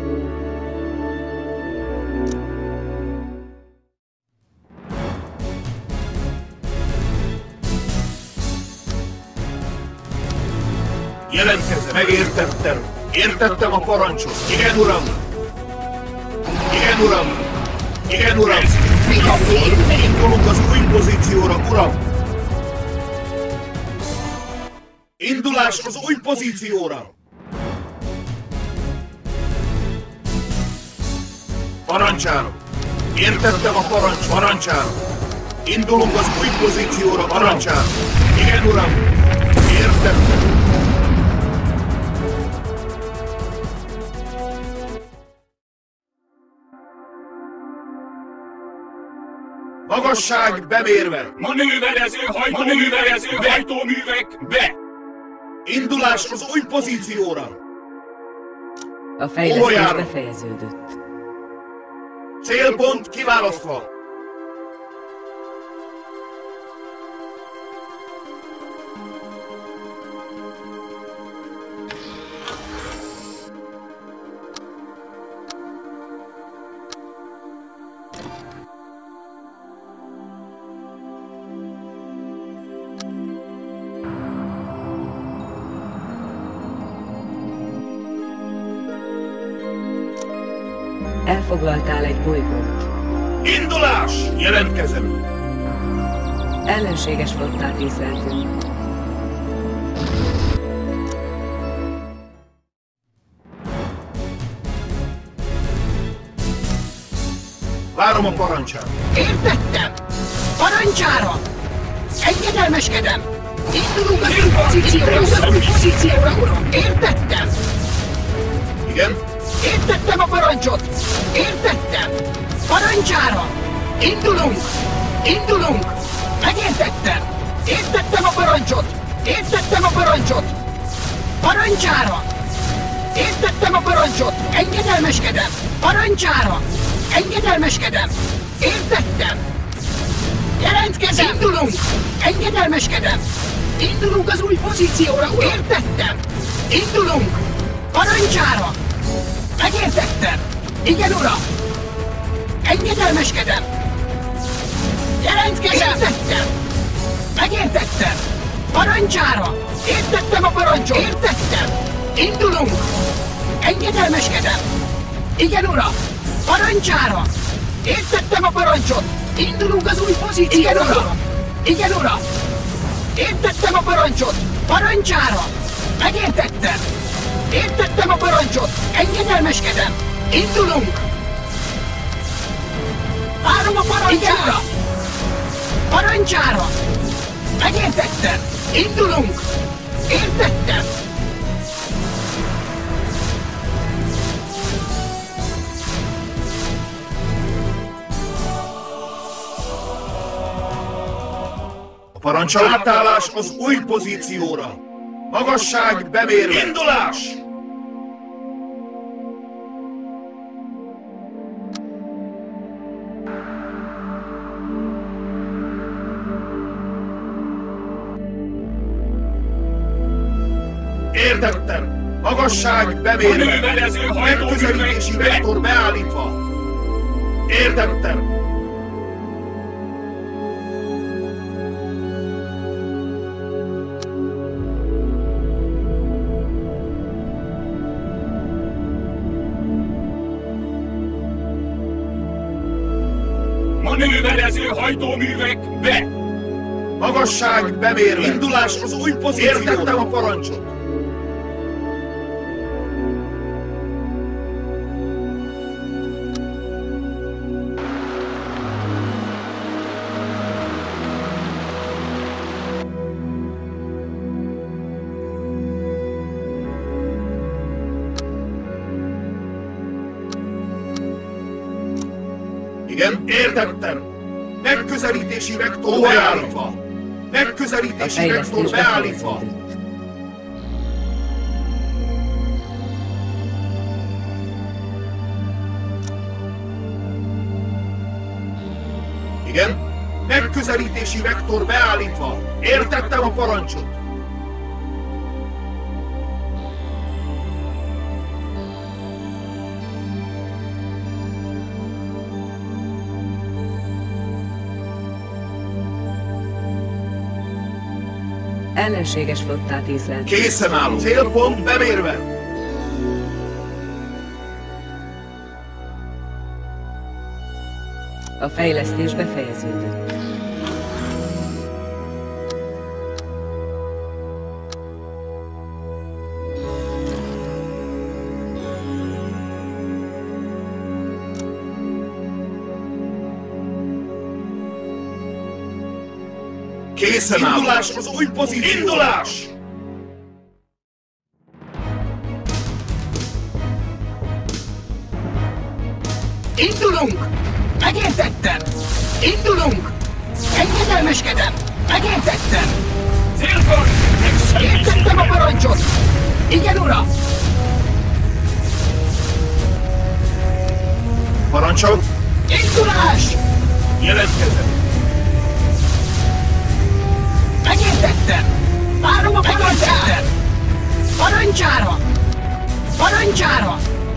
Jelentkezem! Megértettem! Értettem a parancsot! Igen, uram! Igen, uram! Igen, uram! Indulunk az új pozícióra, uram! Indulás az új pozícióra! Parancsára! Értettem a parancs, parancsára! Indulunk az új pozícióra, parancsára! Igen, uram! Értettem! Magasság bemérve! Manőverező hajtó, manőverező hajtóművek be! Indulás az új pozícióra! A fejlesztés Ójára. befejeződött. Célpont kiválasztva! Elfoglaltál egy bolygót. Indulás! Jelentkezem! Ellenséges flottát észleltünk. Várom a parancsát! Értettem! Parancsára! Engedelmeskedem! Indulunk az új pozícióra, az új pozícióra, uram! Értettem! Igen? Értettem a parancsot! Értettem! Parancsára! Indulunk! Indulunk! Megértettem! Értettem a parancsot! Értettem a parancsot! Parancsára! Értettem a parancsot! Engedelmeskedem! Parancsára! Engedelmeskedem! Értettem! Jelentkezem! Indulunk! Engedelmeskedem! Indulunk az új pozícióra, uram! Értettem! Indulunk! Parancsára! Megértettem! Igen, uram! Engedelmeskedem! Jelentkezem! Értettem! Megértettem! Parancsára! Értettem a parancsot! Értettem! Indulunk! Engedelmeskedem! Igen, uram! Parancsára! Értettem a parancsot! Indulunk az új pozícióra! Igen, uram! Igen, uram! Értettem a parancsot! Parancsára! Megértettem! Értettem a parancsot! Engedelmeskedem! Indulunk! Várom a parancsára! Parancsára! Megértettem! Indulunk! Értettem! A parancsal átállás az új pozícióra! Magasság bemérve! Indulás! Értettem! Magasság bemérve! Manőverező Megközelítési hajtóművek be! vektor beállítva! Értettem! Manőverező hajtóművek be! Magasság bemérve! Indulás az új pozícióra! Értettem a parancsot! Igen, értettem! Megközelítési vektor beállítva! A Megközelítési vektor fejlesztés beállítva! befejeződött. Igen? Megközelítési vektor beállítva! Értettem a parancsot! Ellenséges flottát észleltünk. Készen állunk! Célpont bemérve! A A fejlesztés befejeződött. Készen áll! Indulás az új pozíció! Indulás! Indulunk! Megértettem! Indulunk! Engedelmeskedem! Megértettem! Célpont! Értettem a parancsot! Igen, uram! Parancsol! Indulás! Jelentkezem! Megértettem! Várom a parancsát! Parancsára! Parancsára!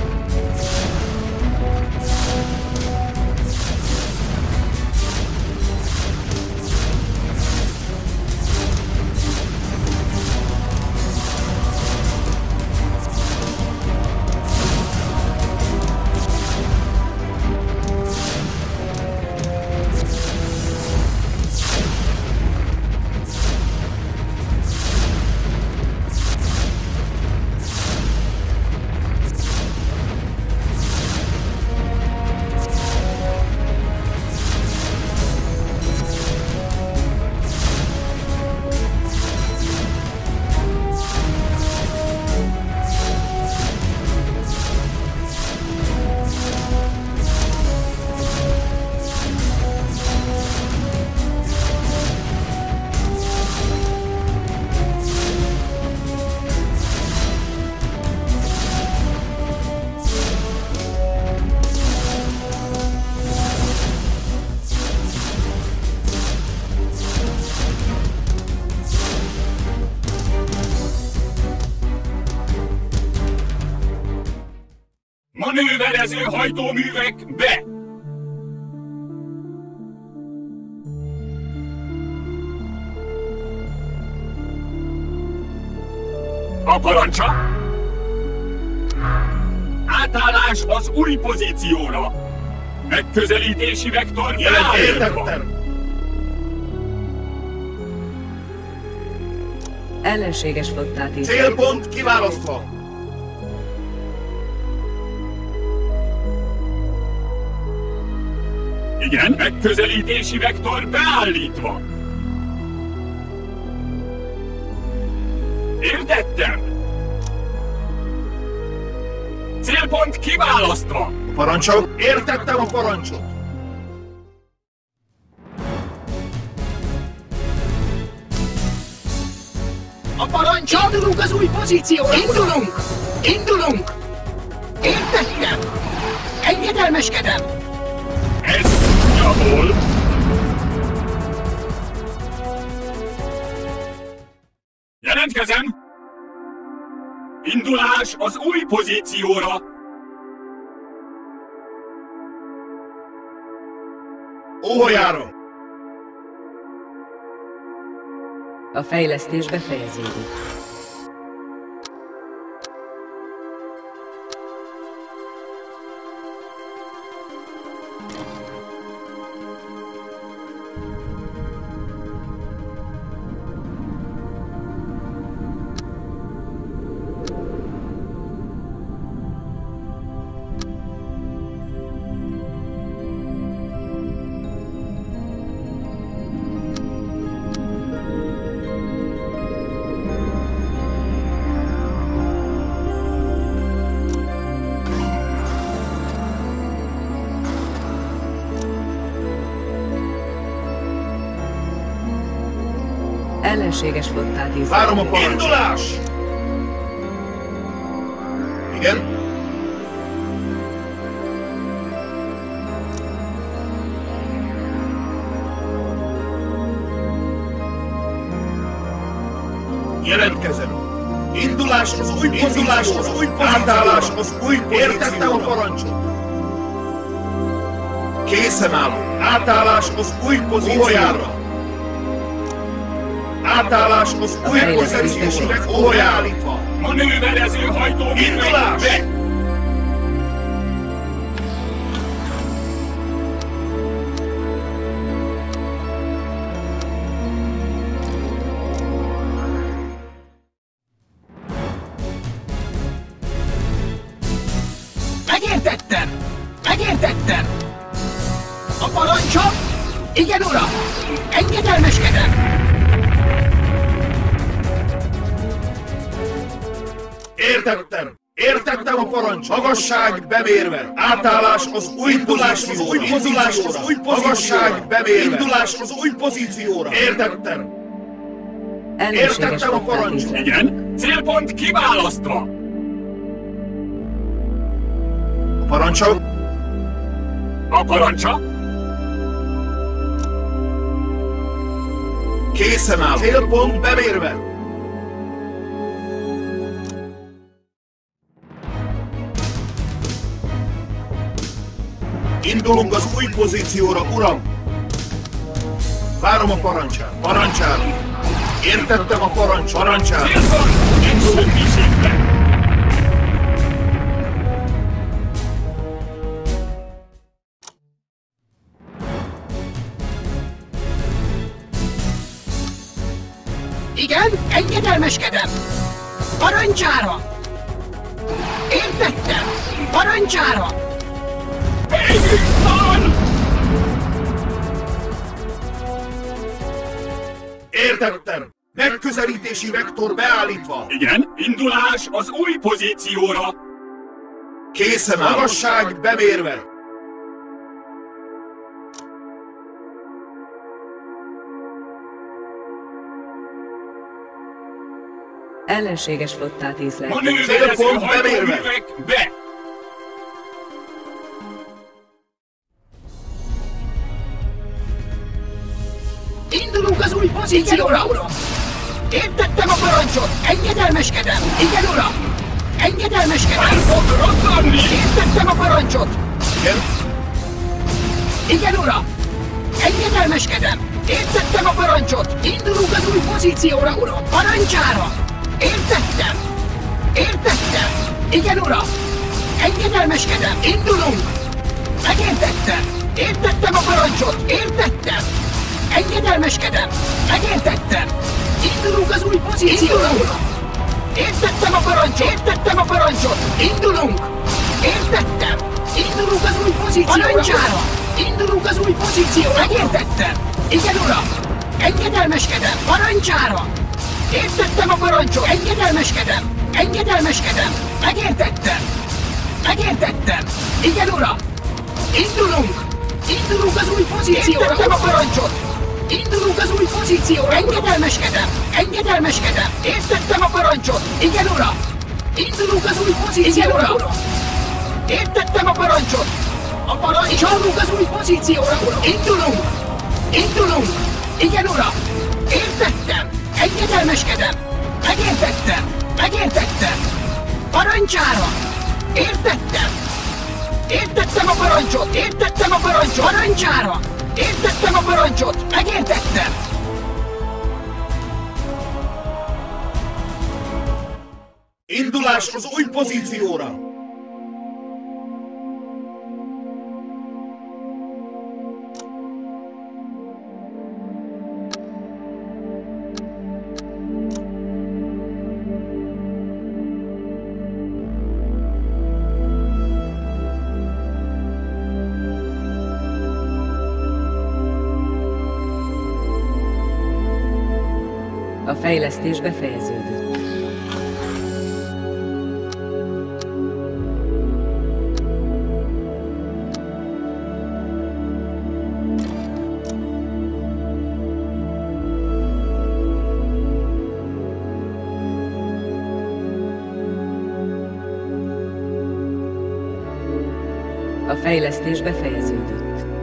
Manőverező hajtóművek be! A parancsa! Átállás az új pozícióra! Megközelítési vektor beállítva! Értettem! Ellenséges flottát észleltünk. Célpont kiválasztva! Igen, megközelítési vektor beállítva! Értettem! Célpont kiválasztva! Parancsol! Értettem a parancsot! A parancs! Indulunk az új pozícióra! Indulunk! Indulunk! Értettem! Engedelmeskedem! Ez nyomul! Jelentkezem! Indulás az új pozícióra! Óhajára! A fejlesztés befejeződik. Ellenséges flottát észleltünk. Várom a parancsot! Indulás! Igen? Jelentkezem! Indulás az új indulás az új pozícióra! Átállás az új pozícióra! Értettem a parancsot! Készen állok! Átállás az új pozícióra! Átállás az új pozícióra! Óhajállítva! Manőverező hajtóművek be! Igen, uram! Engedelmeskedem! Értettem! Értettem a parancs! Magasság bemérve! Átállás az új pozícióra! Új pozícióra! Új magasság bemérve! Indulás az új pozícióra! Értettem! Értettem a parancs! Igen, célpont kiválasztva! A parancsa? A parancsa? Készen áll! Célpont bemérve! Indulunk az új pozícióra, uram! Várom a parancsát! Parancsára! Értettem a parancs! Parancsára! Célpont! Indulunk kísérbe! Igen, engedelmeskedem! Parancsára! Értettem! Parancsára! Végig van! Értettem! Megközelítési vektor beállítva! Igen, indulás az új pozícióra! Készen áll! Magasság bemérve! Ellenséges flottát észleltek. Manőverező Célpont bemérve. hajtóművek be! Indulunk az új pozícióra, uram! Értettem a parancsot! Engedelmeskedem! Igen, uram! Engedelmeskedem! El fog robbanni! Értettem a parancsot! Igen? Igen, uram! Engedelmeskedem! Értettem a parancsot! Indulunk az új pozícióra, uram! Parancsára! Értettem! Értettem! Igen, uram! Engedelmeskedem! Indulunk! Megértettem! Értettem a parancsot! Értettem! Engedelmeskedem! Megértettem! Indulunk az új pozícióra, uram! Értettem a parancsot! Értettem a parancsot! Indulunk! Értettem! Indulunk az új pozícióra! Parancsára! Indulunk az új pozícióra! Megértettem! Igen, uram! Engedelmeskedem! Parancsára! Értettem a parancsot! Engedelmeskedem! Engedelmeskedem! Megértettem! Megértettem! Igen, uram! Indulunk! Indulunk az új pozícióra! Értettem a parancsot! Indulunk az új pozícióra! Engedelmeskedem! Engedelmeskedem! Értettem a parancsot! Igen, uram! Indulunk az új pozícióra! Uram! Értettem a parancsot! A parancs! Indulunk az új pozícióra, uram! Indulunk! Indulunk! Igen, uram! Értettem! Engedelmeskedem! Megértettem! Megértettem! Parancsára! Értettem! Értettem a parancsot! Értettem a parancsot! Parancsára! Értettem a parancsot! Megértettem! Indulás az új pozícióra! A fejlesztés befejeződött. A fejlesztés befejeződött.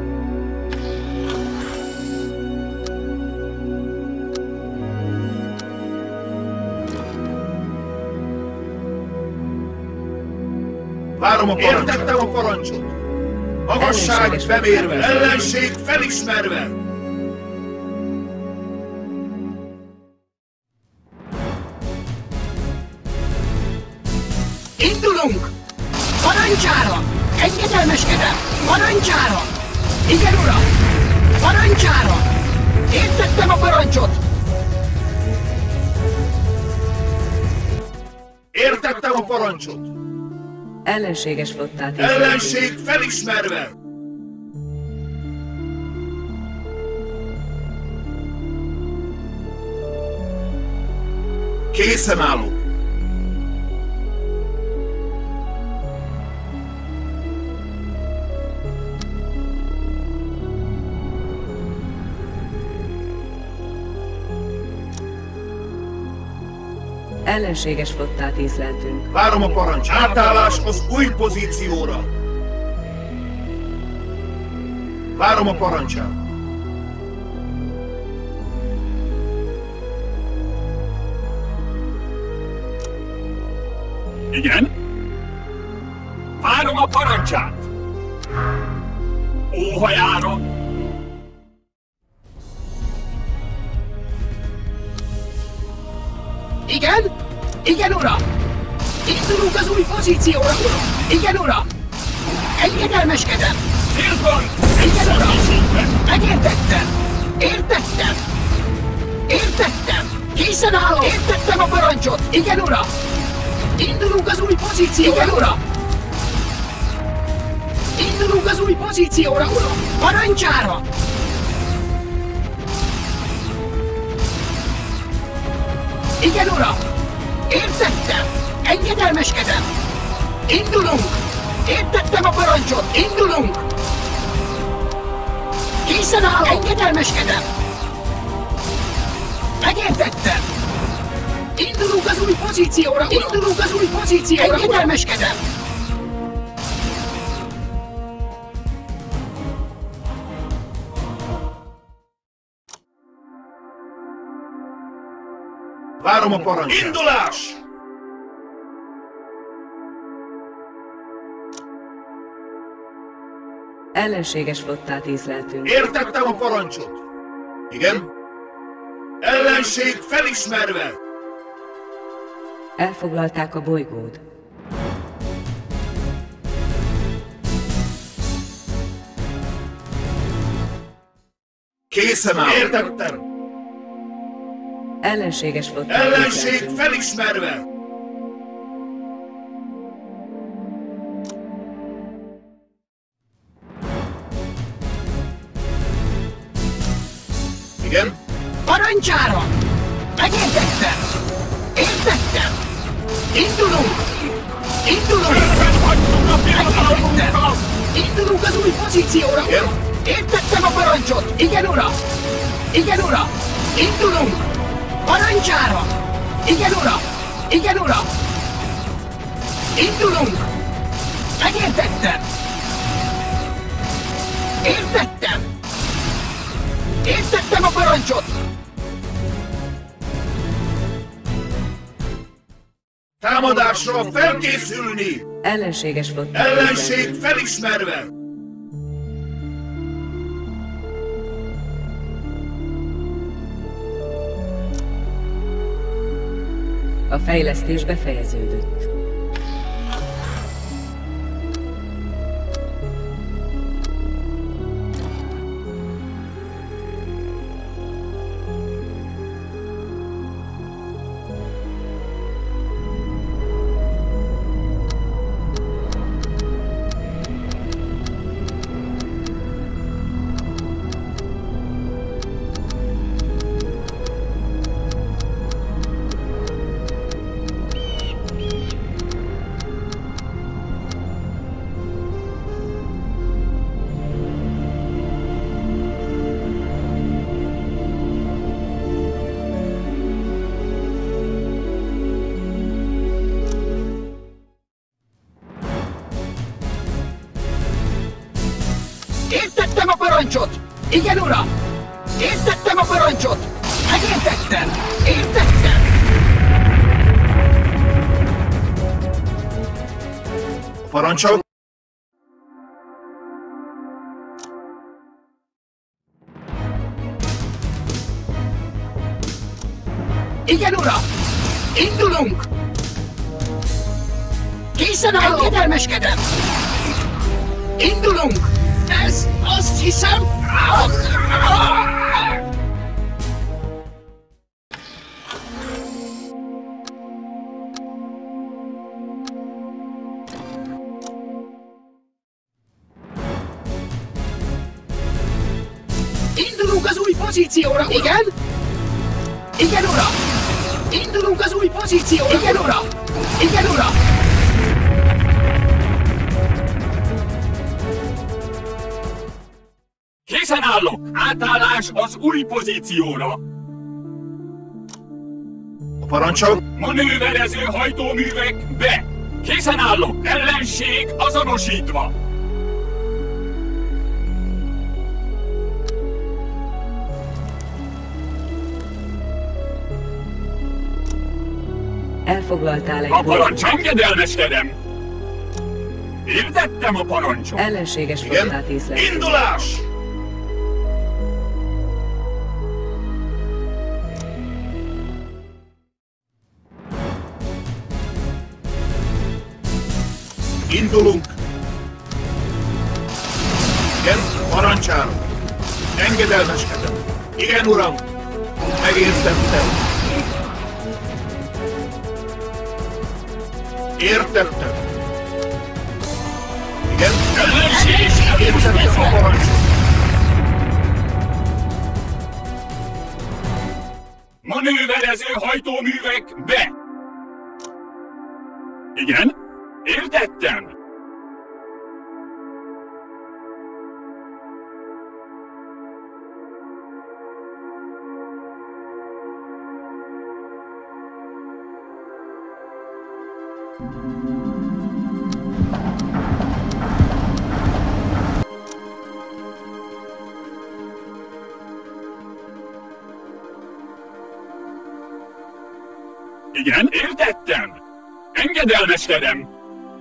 Várom a parancsot! Értettem a parancsot! Magasság bemérve! Ellenség felismerve! Indulunk! Parancsára! Engedelmeskedem! Parancsára! Igen, uram! Parancsára! Értettem a parancsot! Értettem a parancsot! Ellenséges flottát észleltek. Ellenség felismerve! Készen állok. Ellenséges flottát észleltünk. Várom a parancs. Átállás az új pozícióra. Várom a parancsát. Igen? Várom a parancsát! Óhajára! Igen? Igen, uram! Indulunk az új pozícióra, uram! Igen, uram! Engedelmeskedem! Célban! Igen, uram! Megértettem! Értettem! Értettem! Készen állok! Értettem a parancsot! Igen, uram! Indulunk az új pozícióra, igen, uram! Indulunk az új pozícióra, uram! Parancsára! Igen, uram! Értettem! Engedelmeskedem! Indulunk! Értettem a parancsot! Indulunk! Készen állok! Engedelmeskedem! Megértettem! Indulunk az új pozícióra! Indulunk az új pozícióra! Engedelmeskedem! Várom a parancsát. Indulás! Ellenséges flottát észleltünk. Értettem a parancsot. Igen? Ellenség felismerve! Elfoglalták a bolygót. Készen áll. Értettem. Ellenséges flottát Ellenség észleltünk. felismerve! Igen? Parancsára! Megértettem! Értettem! Indulunk! Indulunk! Megértettem! Indulunk az új pozícióra, Igen? uram! Értettem a parancsot! Igen, uram! Igen, uram! Indulunk! Parancsára! Igen, uram! Igen, uram! Indulunk! Megértettem! Értettem! Értettem a parancsot! Támadásra felkészülni! Ellenséges flottát Ellenség észleltünk. felismerve! A fejlesztés befejeződött. Értettem a parancsot! Igen, uram! Értettem a parancsot! Megértettem! Értettem! A parancsok? Igen, uram! Indulunk! Készen állok! Engedelmeskedem! Indulunk! Ez azt hiszem... Indulunk az új pozícióra, igen? Igen, uram! Indulunk az új pozícióra! Igen, uram! Igen, uram! Készen állok! Átállás az új pozícióra! A parancsol? Manőverező hajtóművek be! Készen állok! Ellenség azonosítva! Elfoglaltál egy A parancs bolygót. engedelmeskedem! Értettem a parancsot! Ellenséges flottát Igen? észleltünk. Indulás! Indulunk! Igen, parancsára! Engedelmeskedem! Igen, uram! Megértettem! Értettem! Igen? Ellenség Értettem a azonosítva! parancsot! Manőverező hajtóművek be! Igen? Értettem! Igen, értettem! Engedelmeskedem!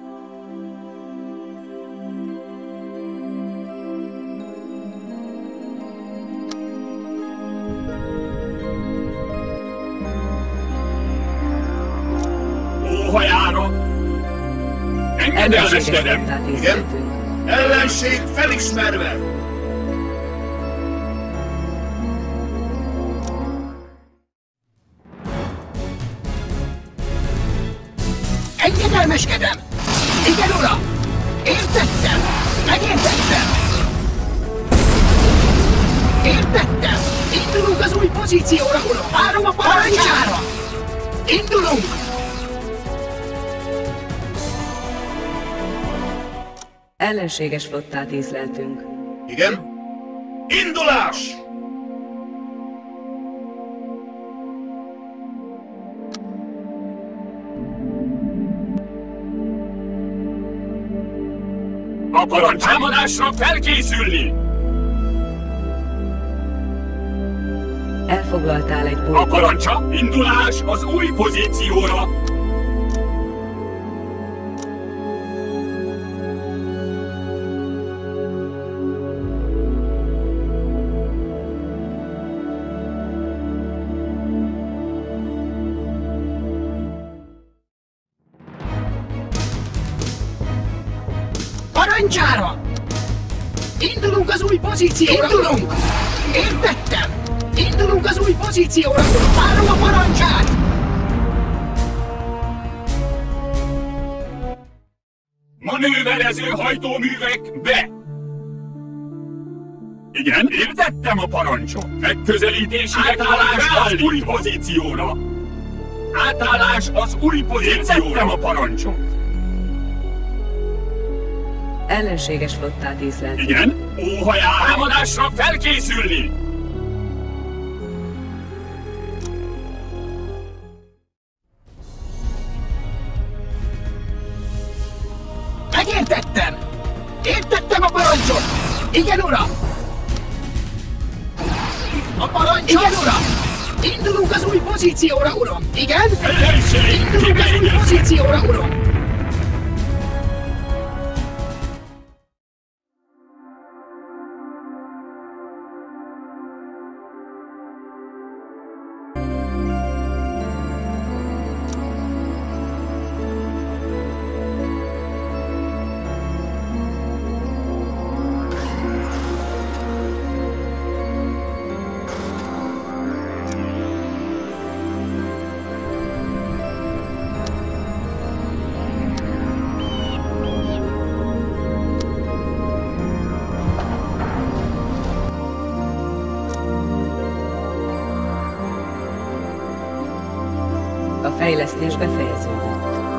Óhajára! Ellenséges Engedelmeskedem! flottát észleltünk. Ellenség felismerve! Engedelmeskedem! Igen, uram! Értettem! Megértettem! Értettem! Indulunk az új pozícióra, uram! Várom a parancsára! Indulunk! Ellenséges flottát észleltünk. Igen? Indulás! A parancsámadásra felkészülni! Elfoglaltál egy A bolygót. parancsa indulás az új pozícióra! Parancsára! Indulunk az új pozícióra! Indulunk! Értettem! Indulunk az új pozícióra, uram! Várom a parancsát! Manőverező hajtóművek be! Igen, értettem a parancsot! Megközelítési átállás az új pozícióra! Átállás az új pozícióra! Értettem a parancsot! Ellenséges flottát észleltünk. Igen, óhajár! Támadásra felkészülni! Megértettem! Értettem a parancsot! Igen, uram! A parancsot! Igen, uram! Indulunk az új pozícióra, uram! Igen? Ellenség! Indulunk az új Kivégez! pozícióra, uram! Fejlesztés befejeződött.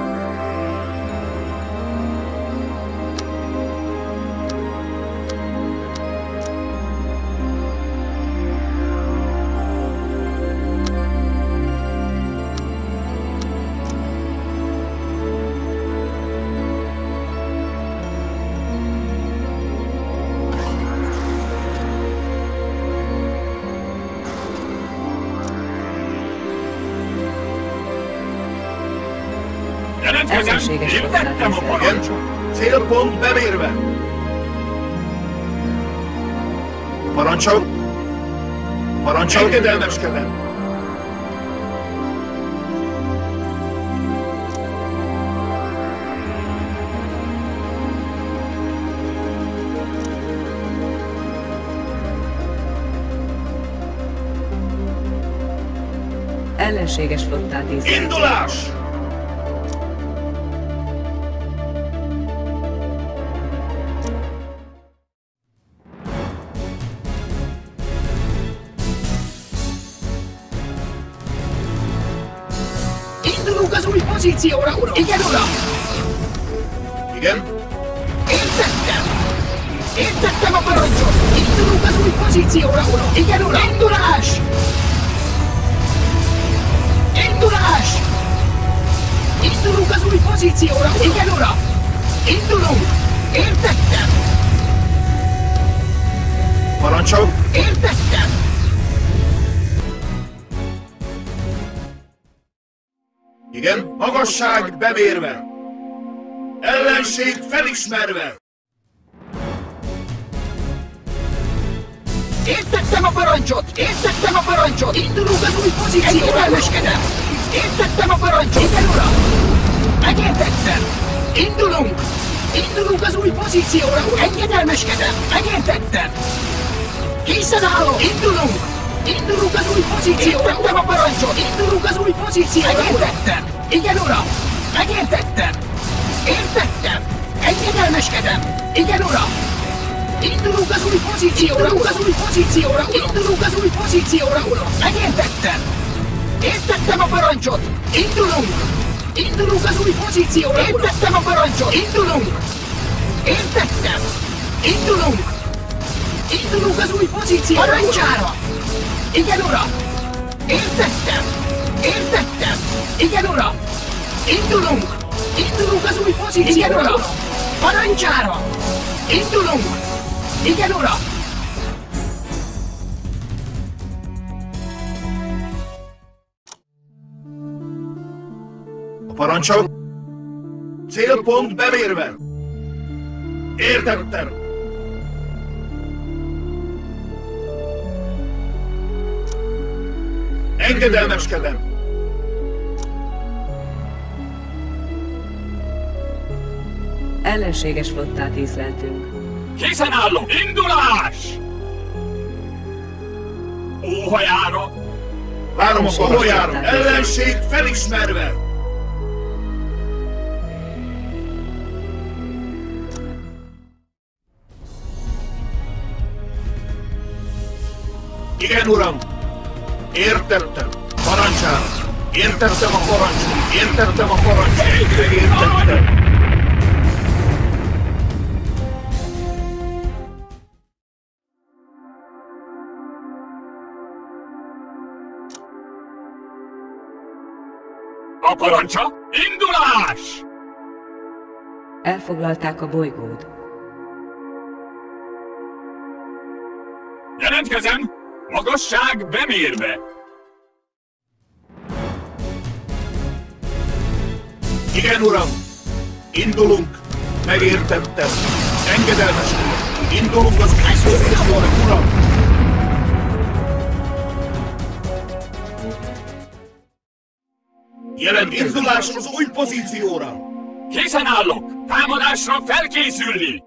Ellenséges Értettem a flottát parancsot! Célpont bemérve! Parancsol! Parancsol! Engedelmeskedem! Ellenséges flottát észleltünk. Indulás! Indulunk az új pozícióra, uram! Igen, uram! Igen? Értettem! Értettem a parancsot! Indulunk az új pozícióra, uram! Igen, uram! Indulás! Indulás! Indulunk az új pozícióra, uram! Igen, uram! Indulunk! Értettem! Parancsol! Értettem! Igen? Magasság bemérve! Ellenség felismerve! Értettem a parancsot! Értettem a parancsot! Indulunk az új pozícióra! Engedelmeskedem! Értettem a parancsot! Igen, uram! Megértettem! Indulunk! Indulunk az új pozícióra! Engedelmeskedem! Megértettem! Készen állok! Indulunk! Indulunk az új pozícióra! Értettem a parancsot! Indulunk az új pozícióra! Megértettem! Igen, uram! Megértettem! Értettem! Engedelmeskedem! Igen, uram! Indulunk az új pozícióra! Indulunk az új pozícióra! Indulunk az új pozícióra, uram! Megértettem! Értettem a parancsot! Indulunk! Indulunk az új pozícióra! Értettem a parancsot! Indulunk! Értettem! Indulunk! Indulunk az új pozícióra! Parancsára! Igen, uram! Értettem! Értettem! Igen, uram! Indulunk! Indulunk az új pozícióra! Igen, uram! Parancsára! Indulunk! Igen, uram! A parancsol! Célpont bemérve! Értettem! Engedelmeskedem! Ellenséges flottát észleltünk. Készen állok! Indulás! Óhajára! Várom a parancsjára! Ellenség felismerve! Igen, uram! Értettem! Parancsára! Értettem a parancsot! Értettem a parancsot! Egyre értettem! A parancsa! Indulás! Elfoglalták a bolygót. Jelentkezem! Magasság bemérve! Igen, uram! Indulunk! Megértettem! Engedelmeskedem! Indulunk az új pozícióra, uram! Jelent indulás az új pozícióra! Készen állok! Támadásra felkészülni!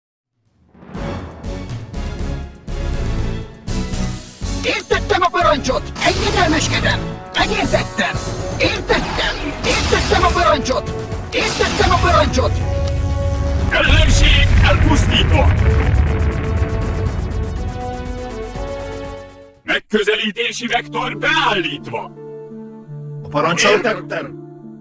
Értettem a parancsot! Engedelmeskedem! Megértettem! Értettem! Értettem a parancsot! Értettem a parancsot! Ellenség elpusztítva! Megközelítési vektor beállítva! Parancsot tettem.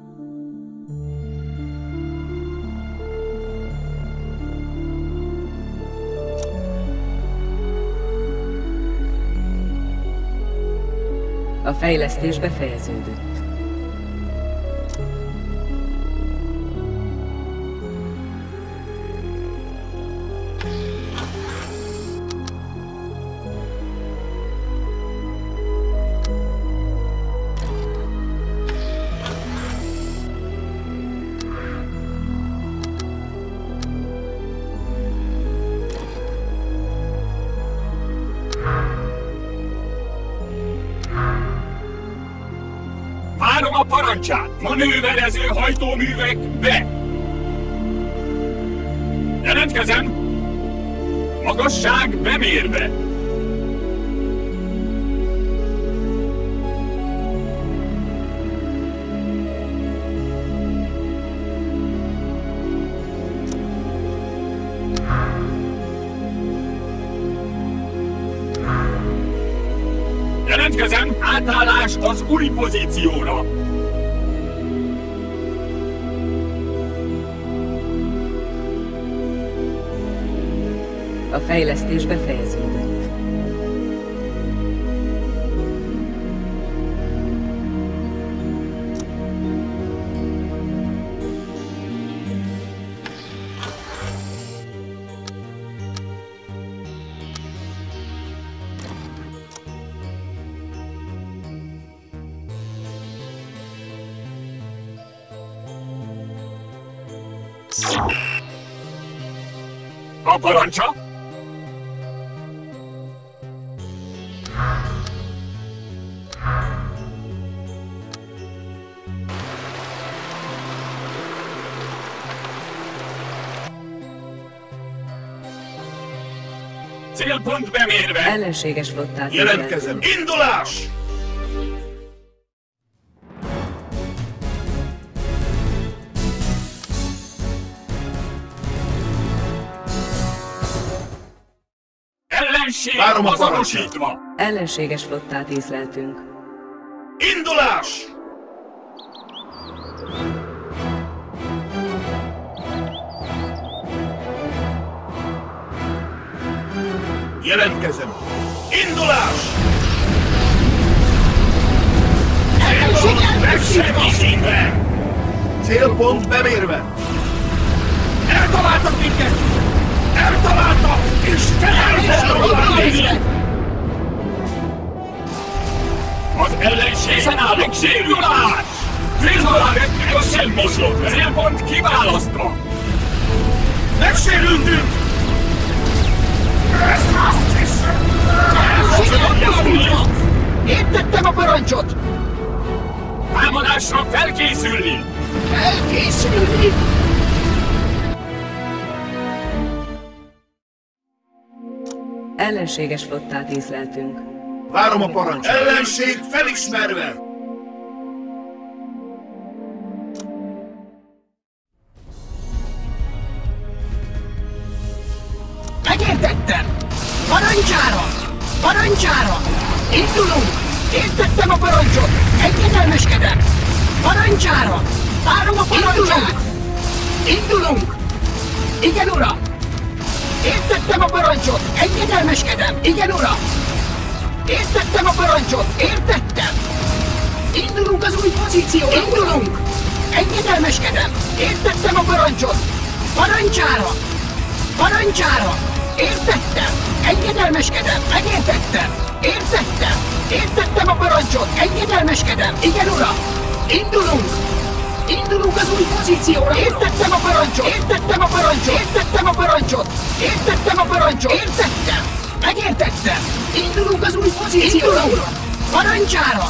A fejlesztés befejeződött. Várom a parancsát! Manőverező hajtóművek be! Jelentkezem! Magasság bemérve! Jelentkezem! Átállás az új pozícióra! A fejlesztés befejeződött. A parancsa? Célpont bemérve! Ellenséges flottát Jelentkezem. Indulás! Ellenség Várom a azonosítva! Ellenséges flottát észleltünk. Indulás! Jelentkezem. Indulás! Megsemmisítve! Célpont bemérve. Eltaláltak minket! Eltaláltak! És felelősségre! Az ellenség állok sérülás! Félzolár megsemmisítve! Célpont kiválasztva! Megsérültünk! Ez azt hiszem! Értettem a parancsot! Támadásra felkészülni! Elkészülni! Ellenséges flottát észleltünk. Várom a parancsot. Ellenség felismerve. Megértettem! Parancsára! Parancsára! Indulunk! Értettem a parancsot! Engedelmeskedem! Parancsára! Várom a parancsot! Indulunk! Igen, uram! Értettem a parancsot! Engedelmeskedem! Igen, uram! Értettem a parancsot! Értettem! Indulunk az új pozícióra! Indulunk! Engedelmeskedem! Értettem a parancsot! Parancsára! Parancsára! Értettem! Engedelmeskedem! Megértettem! Értettem! Értettem a parancsot! Engedelmeskedem! Igen, uram! Indulunk! Indulunk az új pozícióra! Értettem a parancsot! Értettem a parancsot! Értettem a parancsot! Értettem a parancsot! Értettem! Megértettem! Indulunk az új pozícióra! Indulunk! Parancsára!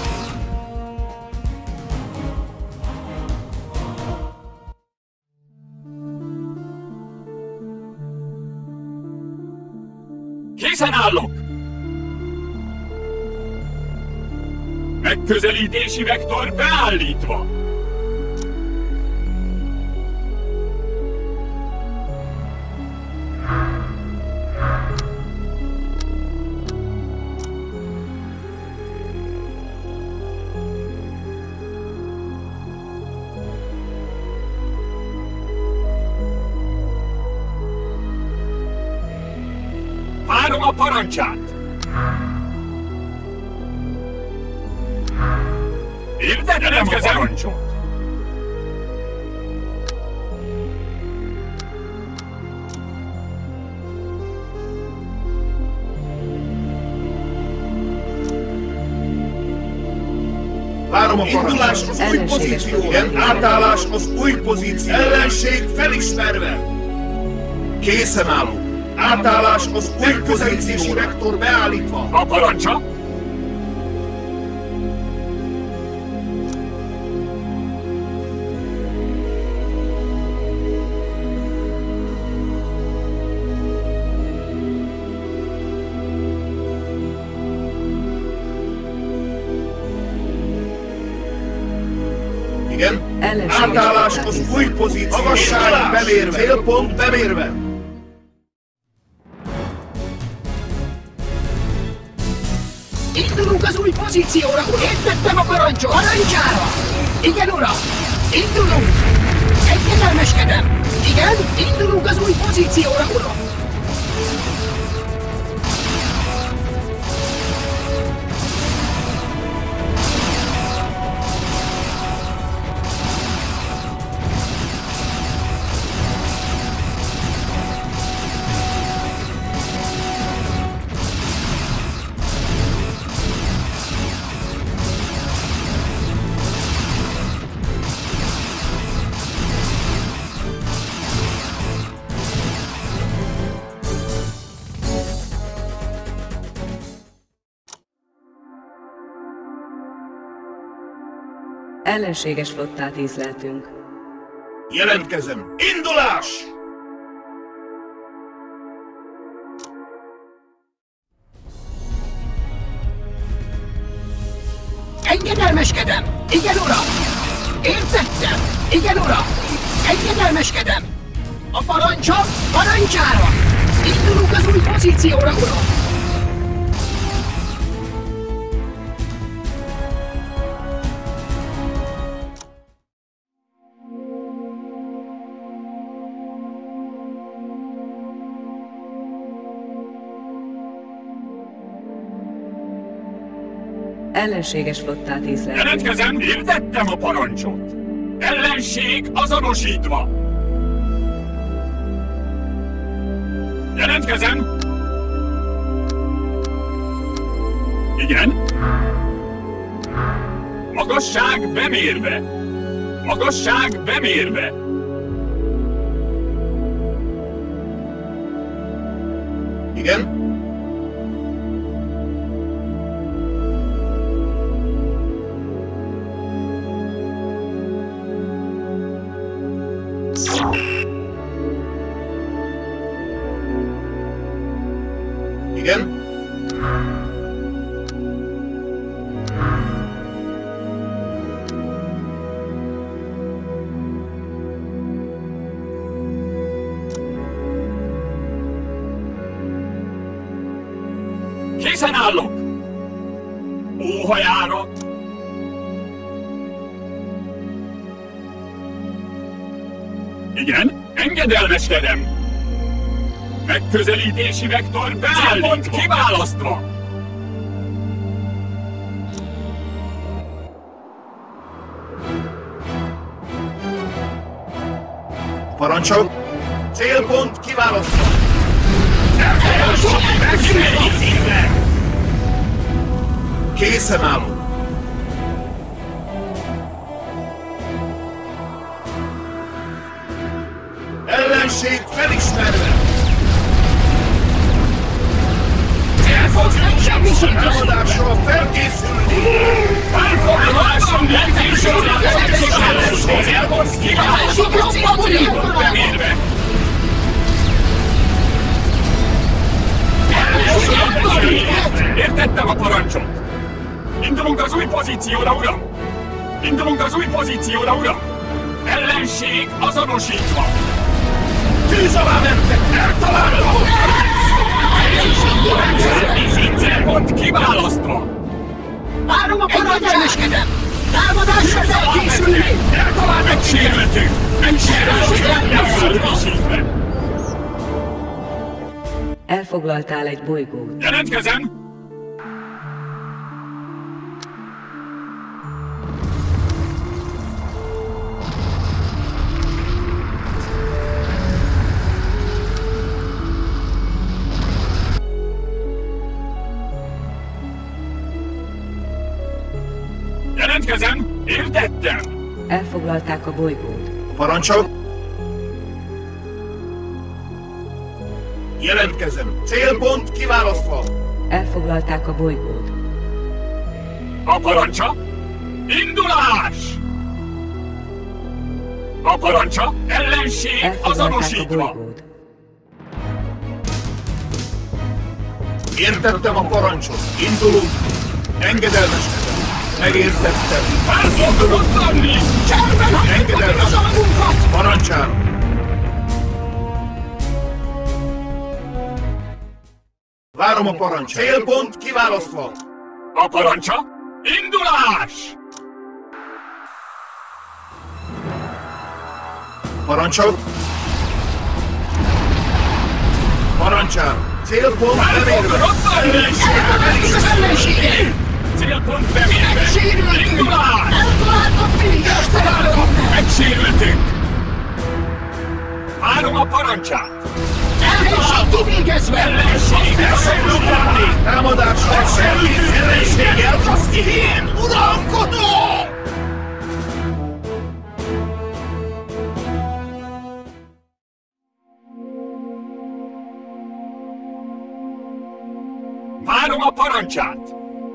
Készen állok! Megközelítési vektor beállítva! parancsát! Értettem a parancsot! Várom a indulás az új pozíció. Igen, átállás az új pozíció. Ellenség felismerve. Készen állok. Átállás az új pozíciós vektor beállítva. A parancsa? Igen. Átállás az új pozíció. Magasság bemérve. Célpont bemérve. Indulunk az új pozícióra, uram! Értettem a parancsot! Parancsára! Igen, uram! Indulunk! Engedelmeskedem! Igen, indulunk az új pozícióra, uram! Ellenséges flottát észleltünk. Jelentkezem. Indulás! Engedelmeskedem! Igen, uram! Értettem! Igen, uram! Engedelmeskedem! A parancsa parancsára! Indulunk az új pozícióra, uram! Ellenséges flottát észleltünk. Jelentkezem, értettem a parancsot! Ellenség azonosítva! Jelentkezem! Igen? Magasság bemérve! Magasság bemérve! Igen? Igen? Készen állok! Óhajára! Igen, engedelmeskedem! Megközelítési vektor beállítva! Kiválasztva! Parancsol! Célpont kiválasztva! Készen állok! Ellenség felismerve! Támadásra felkészülni! Elfoglalásom lehetőségre! Elborsz kiválasztva! Bemérve! Értettem a parancsot! Indulunk az új pozícióra, uram! Indulunk az új pozícióra, uram! Ellenség azonosítva! Tűz alá mentek! Eltaláltam! Célpont kiválasztva! Várom a parancsát! Támadásra felkészülni! Eltaláltam! Megsérültünk! Megsérültünk! Megsérültünk! Elfoglaltál egy bolygót. Jelentkezem! Jelentkezem! Értettem! Elfoglalták a bolygót. Parancsol! Jelentkezem! Célpont kiválasztva! Elfoglalták a bolygót. A parancsa! Indulás! A parancsa! Ellenség Elfoglalták a azonosítva! bolygót. Értettem a parancsot! Indulunk! Engedelmeskedem! Megértettem! El fogok lenni! Cserben hagyjuk a birodalmunkat! Parancsára! Várom a parancsot! Célpont kiválasztva! A parancsa! Indulás! Parancsol! Parancsára! Célpont El bemérve! fogok lenni! Eltaláltuk az ellenséget! Célpont bemérve! Megsérültünk! Indulás! Eltaláltuk Filigyes területet! Megcsérültünk! Várom a parancsát! Ellenség kivégezve! Ellenség! Elszabadulni! Támadásra! Szerviz ellenséggel! Én uralkodom! Várom a parancsát!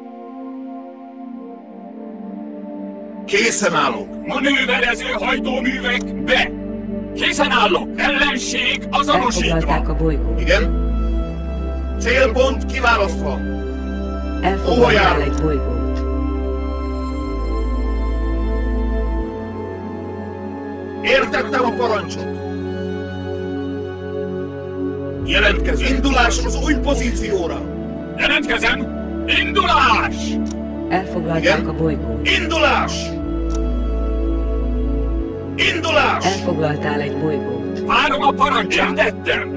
Készen állok! Manőverező hajtóművek be! Készen állok! Ellenség azonosítva! Elfoglalták a bolygót. Igen? Célpont kiválasztva! Hova Elfoglaltál járunk? egy bolygót. Értettem a parancsot! Jelentkezem! Indulás az új pozícióra! Jelentkezem! Indulás! Elfoglalták Igen? a bolygót. Indulás! Indulás! Elfoglaltál egy bolygót. Várom a parancsát! Értettem!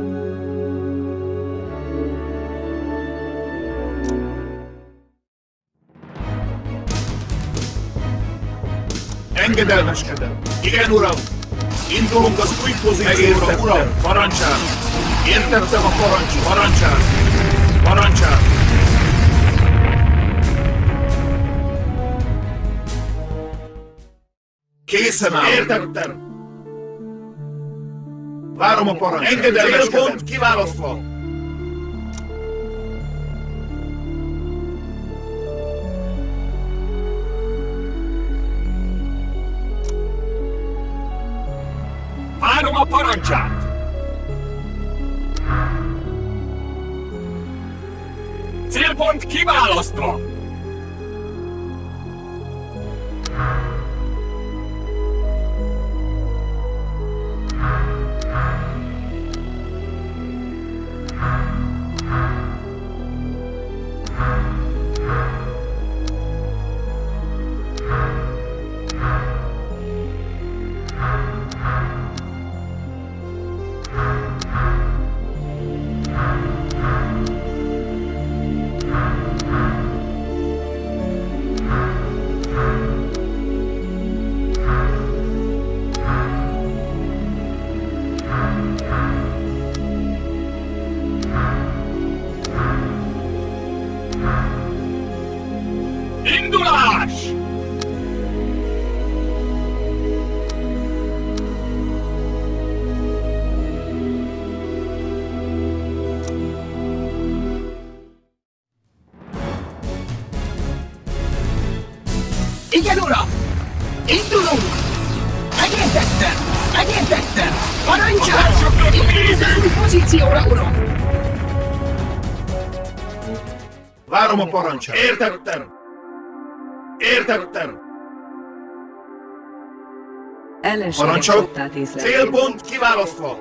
Engedelmeskedem! Igen, uram! Indulunk az új pozícióra, uram! Parancsát! Értettem a parancsot! Parancsát! Parancsát! Készen áll! Értettem! Várom a parancsot! Engedelmeskedem! Célpont kiválasztva! Várom a parancsát! Célpont kiválasztva! Indulás! Igen, uram! Indulunk! Megértettem! Megértettem! Parancsát! Indulunk az új pozícióra, uram! Várom a parancsát! Értettem! Értettem! Ellenséges Parancsol! flottát észleltünk. Célpont kiválasztva!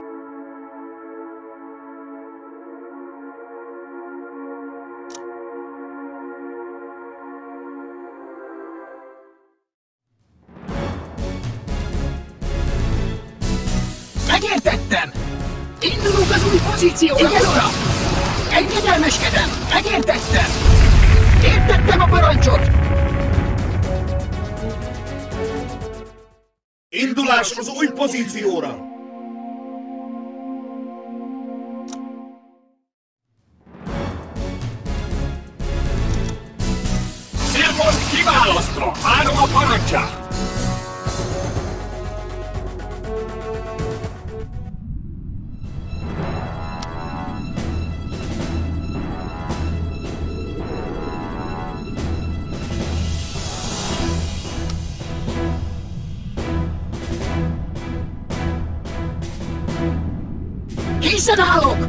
Megértettem! Indulunk az új pozícióra, igen, uram! Engedelmeskedem! Megértettem! Értettem a parancsot! Indulás az új pozícióra! Célpont kiválasztva! Várom a parancsát! Készen állok!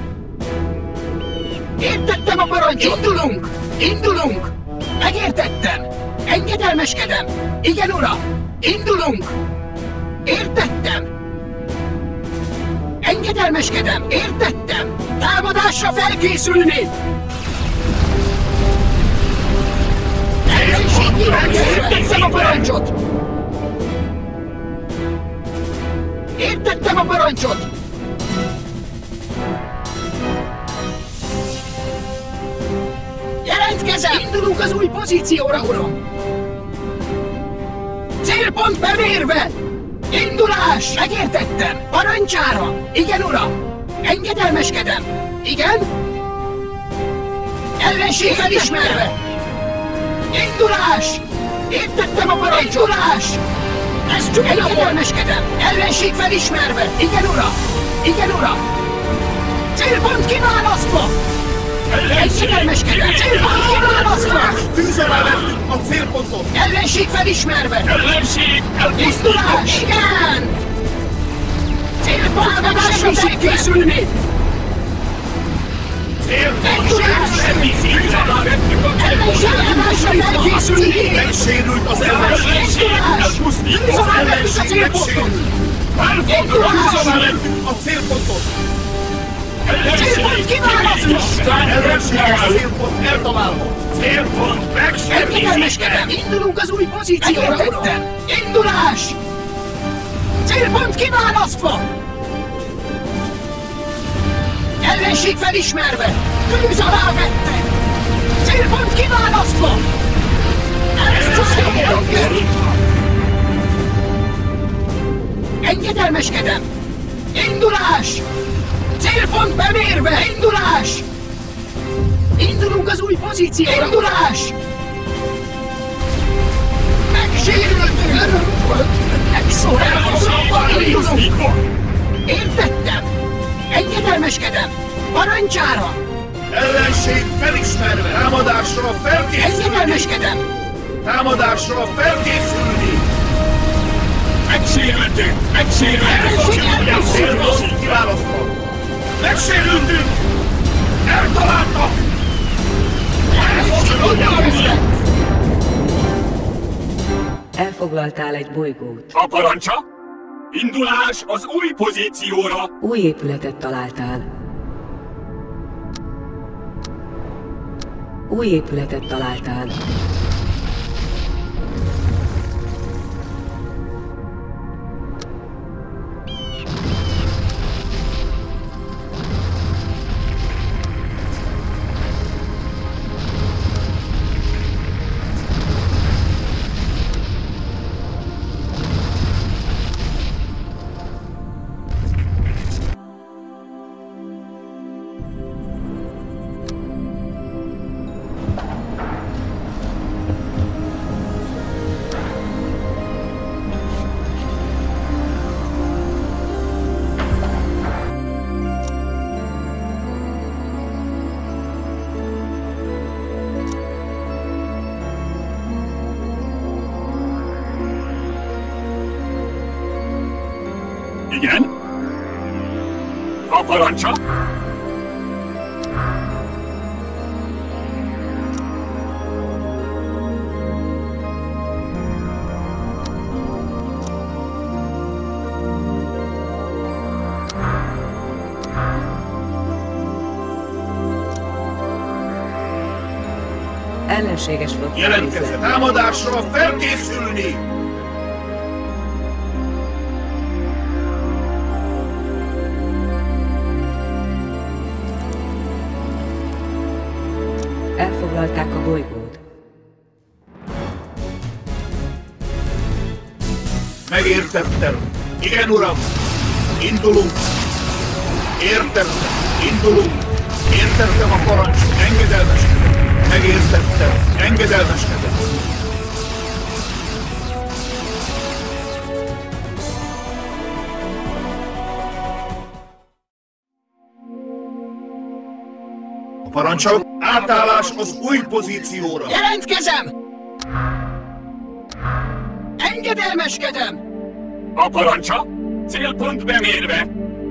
Értettem a parancsot! Indulunk! Indulunk! Megértettem! Engedelmeskedem! Igen, uram! Indulunk! Értettem! Engedelmeskedem! Értettem! Támadásra felkészülni! Értettem a parancsot! Értettem a parancsot! Jelentkezem! Indulunk az új pozícióra, uram! Célpont bemérve! Indulás! Megértettem! Parancsára! Igen, uram! Engedelmeskedem! Igen? Ellenség felismerve! Indulás! Értettem a parancsot! Indulás! Ez csak egy engedelmeskedem! Ellenség felismerve! Igen, uram! Igen, uram! Célpont kiválasztva! Engedelmeskedem! Célpont kiválasztva! Tűz alá vettük a célpontot! Ellenség felismerve! Ellenség elpusztítva! Indulás! Igen! Célpontadásra felkészülni! Ellenségedásra felkészülni! Megsérült az ellenség! Tűz alá vettük a célpontot! Tűz a célpontot! Célpont kiválasztva! Ellenség a célpont eltalálva! Célpont megsérülésére! Engedelmeskedem! Indulunk az új pozícióra, uram! Indulás! Célpont kiválasztva! Ellenség felismerve! Tűz alá vettek! Célpont kiválasztva! Engedelmeskedem! Indulás! Célpont bemérve! Indulás! Indulunk az új pozícióra! Indulás! Megsérültünk! Megszólálva! Értettem! Engedelmeskedem! Parancsára! Ellenség felismerve! Támadásra felkészülni! Engedelmeskedem! Támadásra felkészülni! Megsérültünk! Megsérültünk! Célpont kiválasztva! Megsérültünk! Eltaláltak! Elfoglaltál egy bolygót. A parancsa? Indulás az új pozícióra! Új épületet találtál. Új épületet találtál. Igen? A parancsa? Ellenséges flotta. Jelentkezett támadásra felkészülni! Elfoglalták a bolygót. Megértettem. Igen, uram. Indulunk. Értettem. Indulunk. Értettem a parancsot. Engedelmeskedem. Megértettem. Engedelmeskedem. A parancsok. Átállás az új pozícióra. Jelentkezem! Engedelmeskedem! A parancsa célpont bemérve.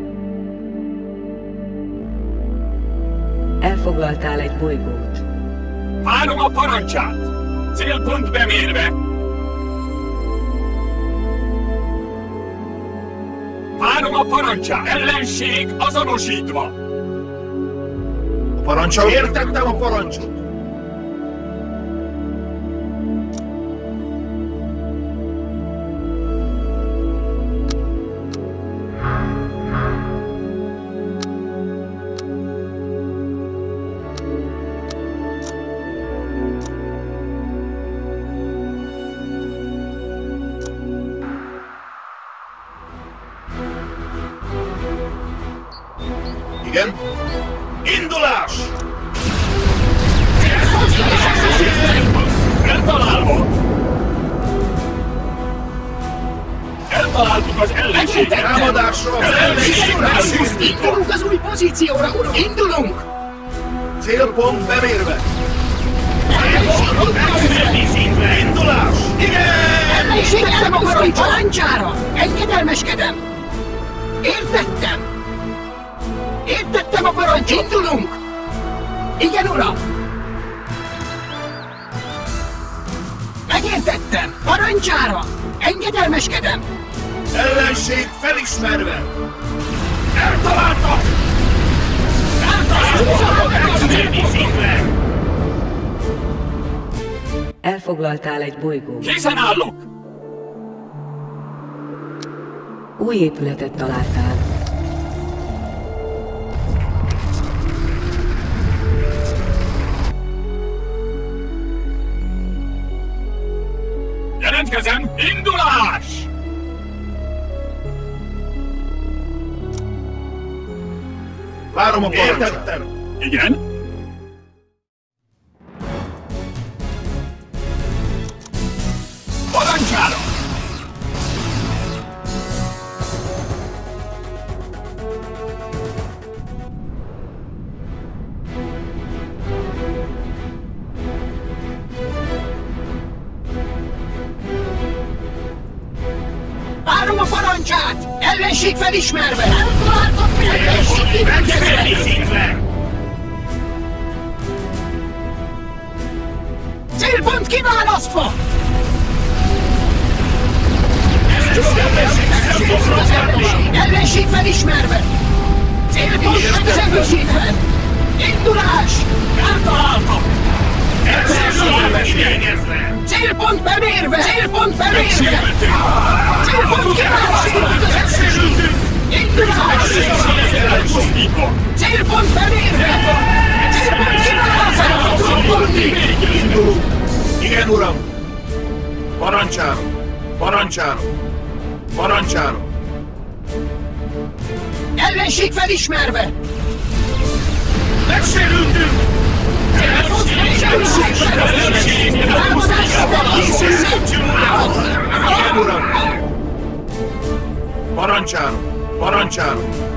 Elfoglaltál egy bolygót. Várom a parancsát. Célpont bemérve. Várom a parancsát. Ellenség azonosítva. A parancsok. Értettem a parancsot. Igen? Indulás! Eltalálva! Eltaláltuk az ellenséget! Támadásra az ellenséget! Indulunk az új pozícióra, uram! Indulunk! Célpont bemérve! Ellenséget! Indulás! Igen! Ellenség elmozdul parancsára! Engedelmeskedem! Értettem! Értettem a parancs! Indulunk! Igen, uram! Megértettem! Parancsára! Engedelmeskedem! Ellenség felismerve! Eltaláltak! Elfoglaltál egy bolygót. Készen állok! Új épületet találtál. Jelentkezem! Indulás! Várom a parancsot! Igen? Parancsára! Várom a parancsát! Ellenség felismerve! Eltaláltak mi ellenség kivetkezve! Célpont kiválasztva! Ellenség felismerve! Célpont megsegítve! Indulás! Eltaláltak! Célpont bemérve! Célpont bemérve! Célpont kiválasztva! Indulás! Célpont bemérve! Célpont kiválasztva! Indulunk! Igen, uram! Parancsára! Parancsára! Parancsára! Ellenség felismerve! Megsérültünk! Támadásra felkészülve! Igen, uram! Parancsára! Parancsára!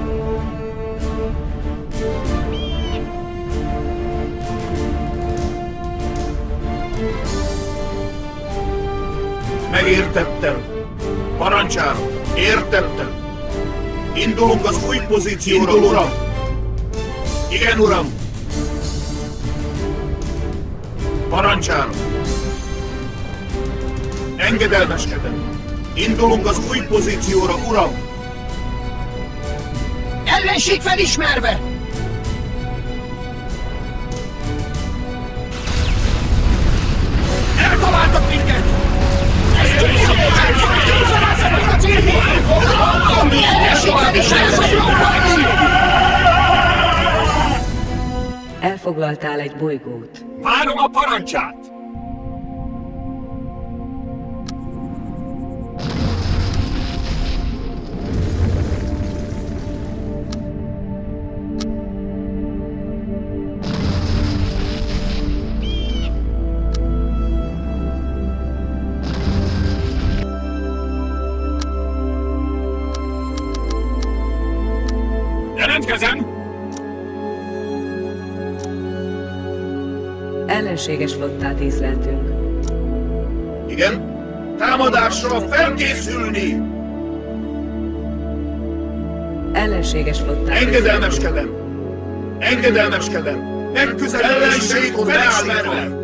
Megértettem! Parancsára! Értettem! Indulunk az új pozícióra, uram! Igen, uram! Parancsára! Engedelmeskedem! Indulunk az új pozícióra, uram! Ellenség felismerve! Eltaláltak minket! Ellenség felismerve! Elfoglaltál egy bolygót. Várom a parancsát! Jelentkezem! Ellenséges flottát észleltünk. Igen? Támadásra felkészülni! Ellenséges flottát Engedelmeskedem! Engedelmeskedem! Megközelítés ellenség felismerve!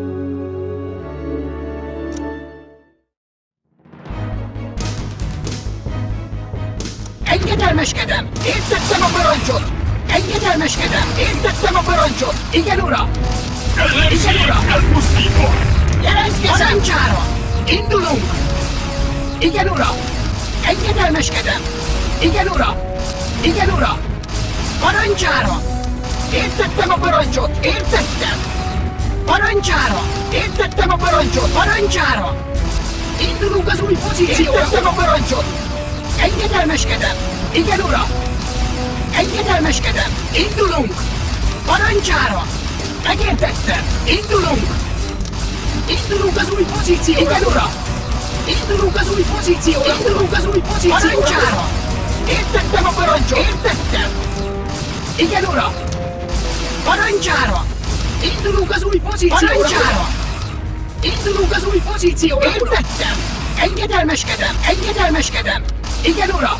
Engedelmeskedem! Értettem a parancsot! Engedelmeskedem! Értettem a parancsot! Igen, uram! Ellenség elpusztítva! Jelentkezem! Parancsára! Indulunk! Igen, uram! Engedelmeskedem! Igen, uram! Igen, uram! Parancsára! Értettem a parancsot! Értettem! Parancsára! Értettem a parancsot! Parancsára! Indulunk az új pozícióra! Értettem a parancsot! Engedelmeskedem! Igen, uram! Engedelmeskedem! Indulunk! Parancsára! Megértettem! Indulunk! Indulunk az új pozícióra! Igen, uram! Indulunk az új pozícióra! Indulunk az új pozícióra! Parancsára! Értettem a parancsot! Értettem! Igen, uram! Parancsára! Indulunk az új pozícióra! Parancsára! Indulunk az új pozícióra! Értettem! Engedelmeskedem! Engedelmeskedem! Igen, uram!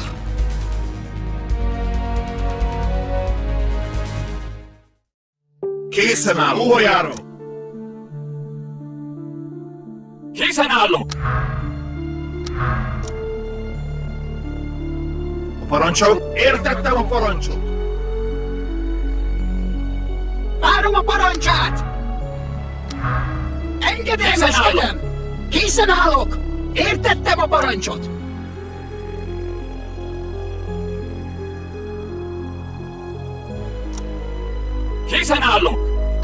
Készen áll, óhajára! Készen állok! A parancsot? Értettem a parancsot! Várom a parancsát! Engedelmeskedem! Készen állok! Értettem a parancsot! Készen állok!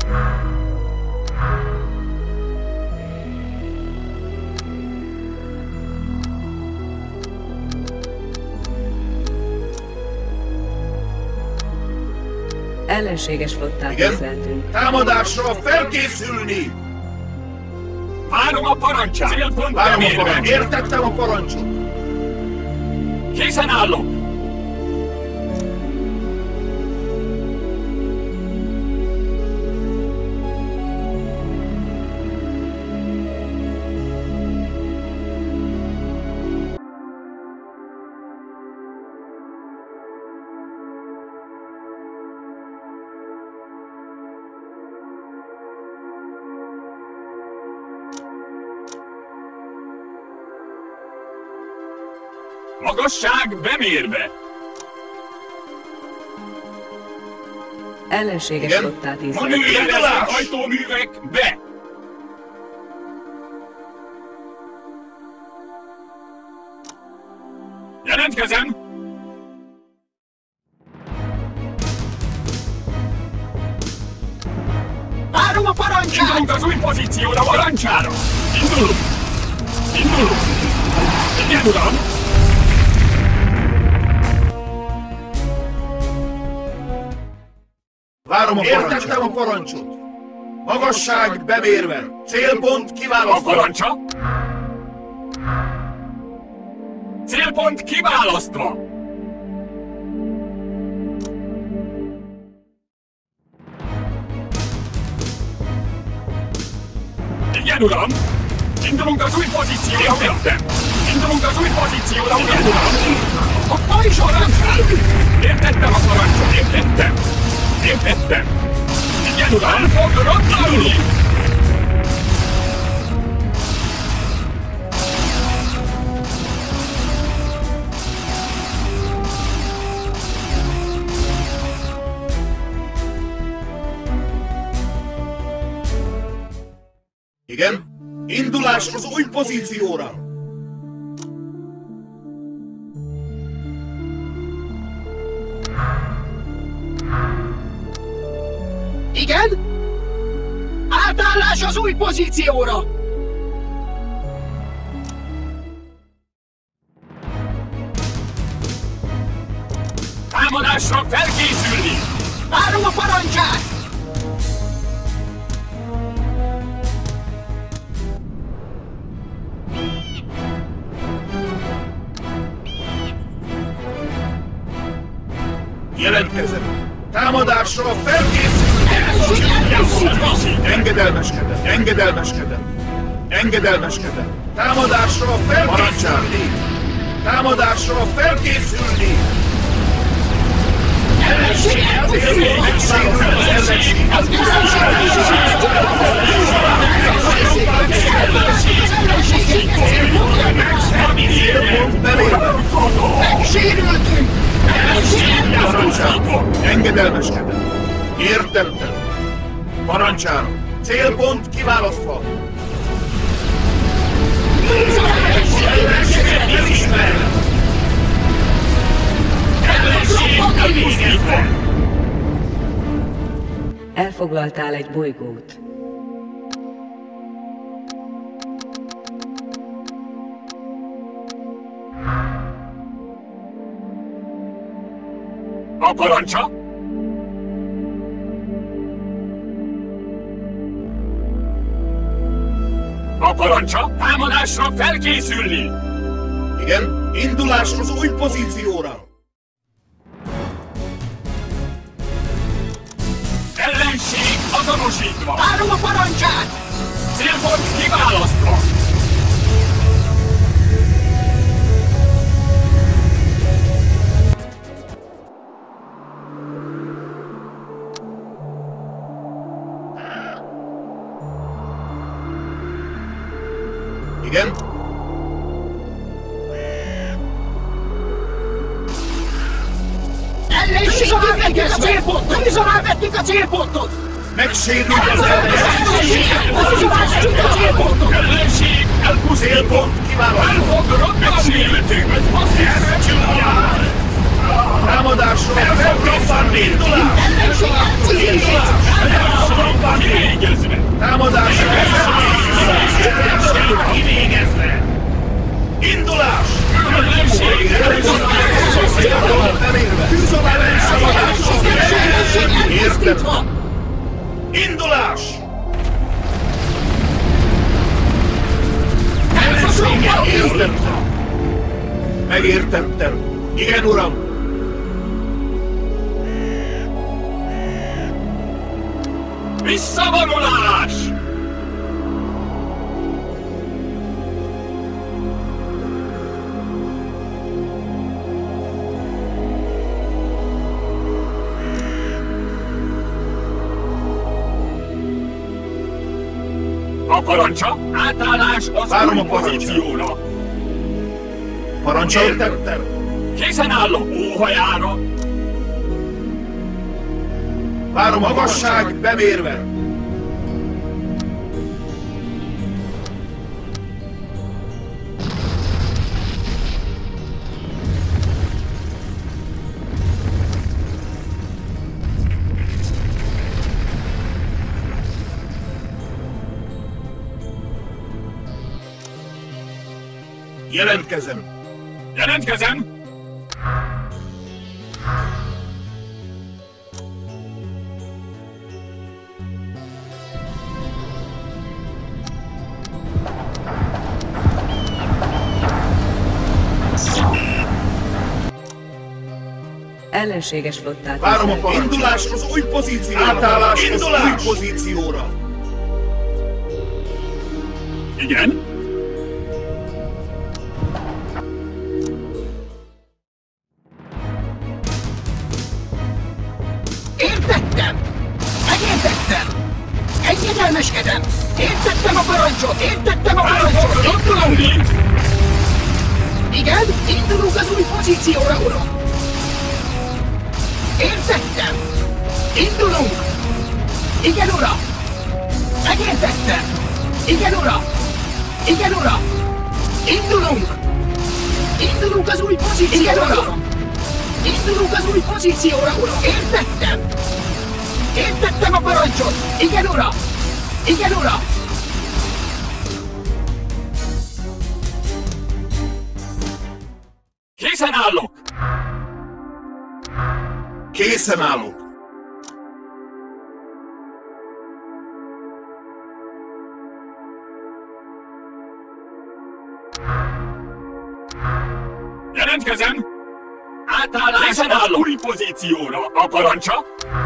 Ellenséges flottát Igen? észleltünk. Támadásra felkészülni! Várom a parancsát! Célpont Várom a bemérve! parancsot! Értettem a parancsot! Készen állok! Magasság bemérve! Ellenséges Igen? flottát észleltünk. Manőverező Indulás! hajtóművek be! Jelentkezem! Várom a parancsát! Indulunk az új pozícióra, parancsára! Indulunk! Indulunk! Igen, uram! Várom a parancsot! Értettem a parancsot! Magasság bemérve! Célpont A kiválasztva! parancsa! Célpont kiválasztva! Igen, uram! Indulunk az új pozícióra, uram! Indulunk az új pozícióra, uram! Igen, uram! A pajzs parancsát! Értettem a parancsot, értettem! Értettem! Igen, uram! Fog rottani! Igen? Indulás az új pozícióra! Igen? új pozícióra! Támadásra felkészülni! Várom a parancsát! Jelentkezem! Támadásra felkészülni! Engedelmeskedem! Engedelmeskedem! Engedelmeskedem! Támadásra felkészülni! Támadásra felkészülni! Ellenség! Megszérül az ellenség! Célpont belépve! Megsérültünk! Engedelmeskedem! Értettem! Parancsára! Célpont kiválasztva! Elismerem! Elfoglaltál egy bolygót. A parancsa? A parancsa? Támadásra felkészülni! Igen, indulás az új pozícióra! Ellenség azonosítva! Várom a parancsát! Célpont kiválasztva! Igen? Ellenség elvettük a célpontot! Tűz alá vettük a célpontot! Megsérül az ellenség! Elvettük a célpontot! Ellenség elpusztítva! Célpont kiválasztva! Elfoglalni! Megsérültünk! Támadásra felkészülni! Indulás! Ellenség elpusztítva! Kivégezve! Támadásra kivégezve! Indulás! Ellenség Célpont belépve! Tűz alá Ellenség elpusztítva! Indulás! Értettem! Megértettem! Igen, uram! Visszavonulás! A parancsa? Átállás az Várom új a parancsát. pozícióra! Parancsol tettem! Készen állok óhajára! Várom a magasság bemérve! Jelentkezem! Jelentkezem! Ellenséges flottát Várom a észleltünk. parancsot! Indulás az új pozícióra! Átállás az új pozícióra! Igen? Értettem! Megértettem! Engedelmeskedem! Értettem a parancsot! Értettem a parancsot! Indulunk! Igen, indulunk az új pozícióra, uram! Értettem! Indulunk! Igen, uram! Megértettem! Igen, uram! Igen, uram! Indulunk! Indulunk az új pozícióra, uram! Indulunk az új pozícióra, uram! Értettem! Értettem a parancsot! Igen, uram! Igen, uram! Készen állok! Készen állok! Jelentkezem! Átállás az új pozícióra. A parancsa?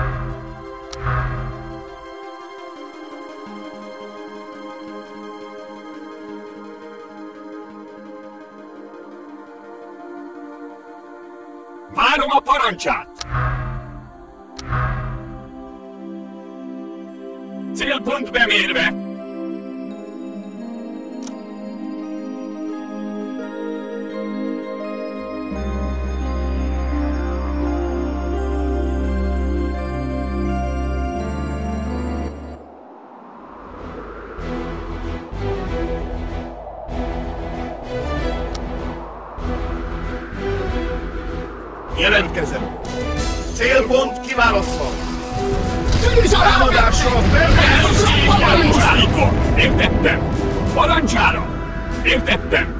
Várom a parancsát! Célpont bemérve! Jelentkezem! Célpont kiválasztva! Tűz alá! Támadásra felkészülni! Értettem! Parancsára! Értettem!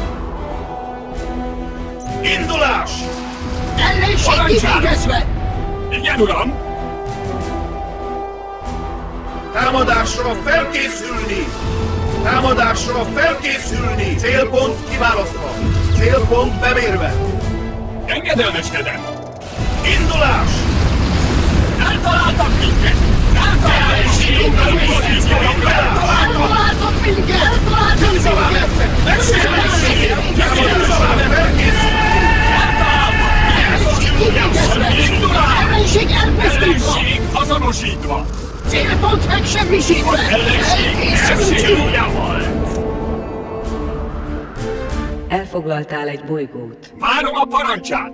Indulás! Ellenség Parancsára! kivégezve! Igen, uram! Támadásra felkészülni! Támadásra felkészülni! Célpont kiválasztva! Célpont bemérve! Engedelmeskedem! Indulás! Eltaláltak minket! Eltaláltak minket! Eltaláltak minket! Eltaláltak minket! Megszűnni! Támadásra felkészülni! Ellenség elpusztítva! Ellenség azonosítva! Célpont megsemmisítve! Ellenség elszívójával! Elfoglaltál egy bolygót. Várom a parancsát!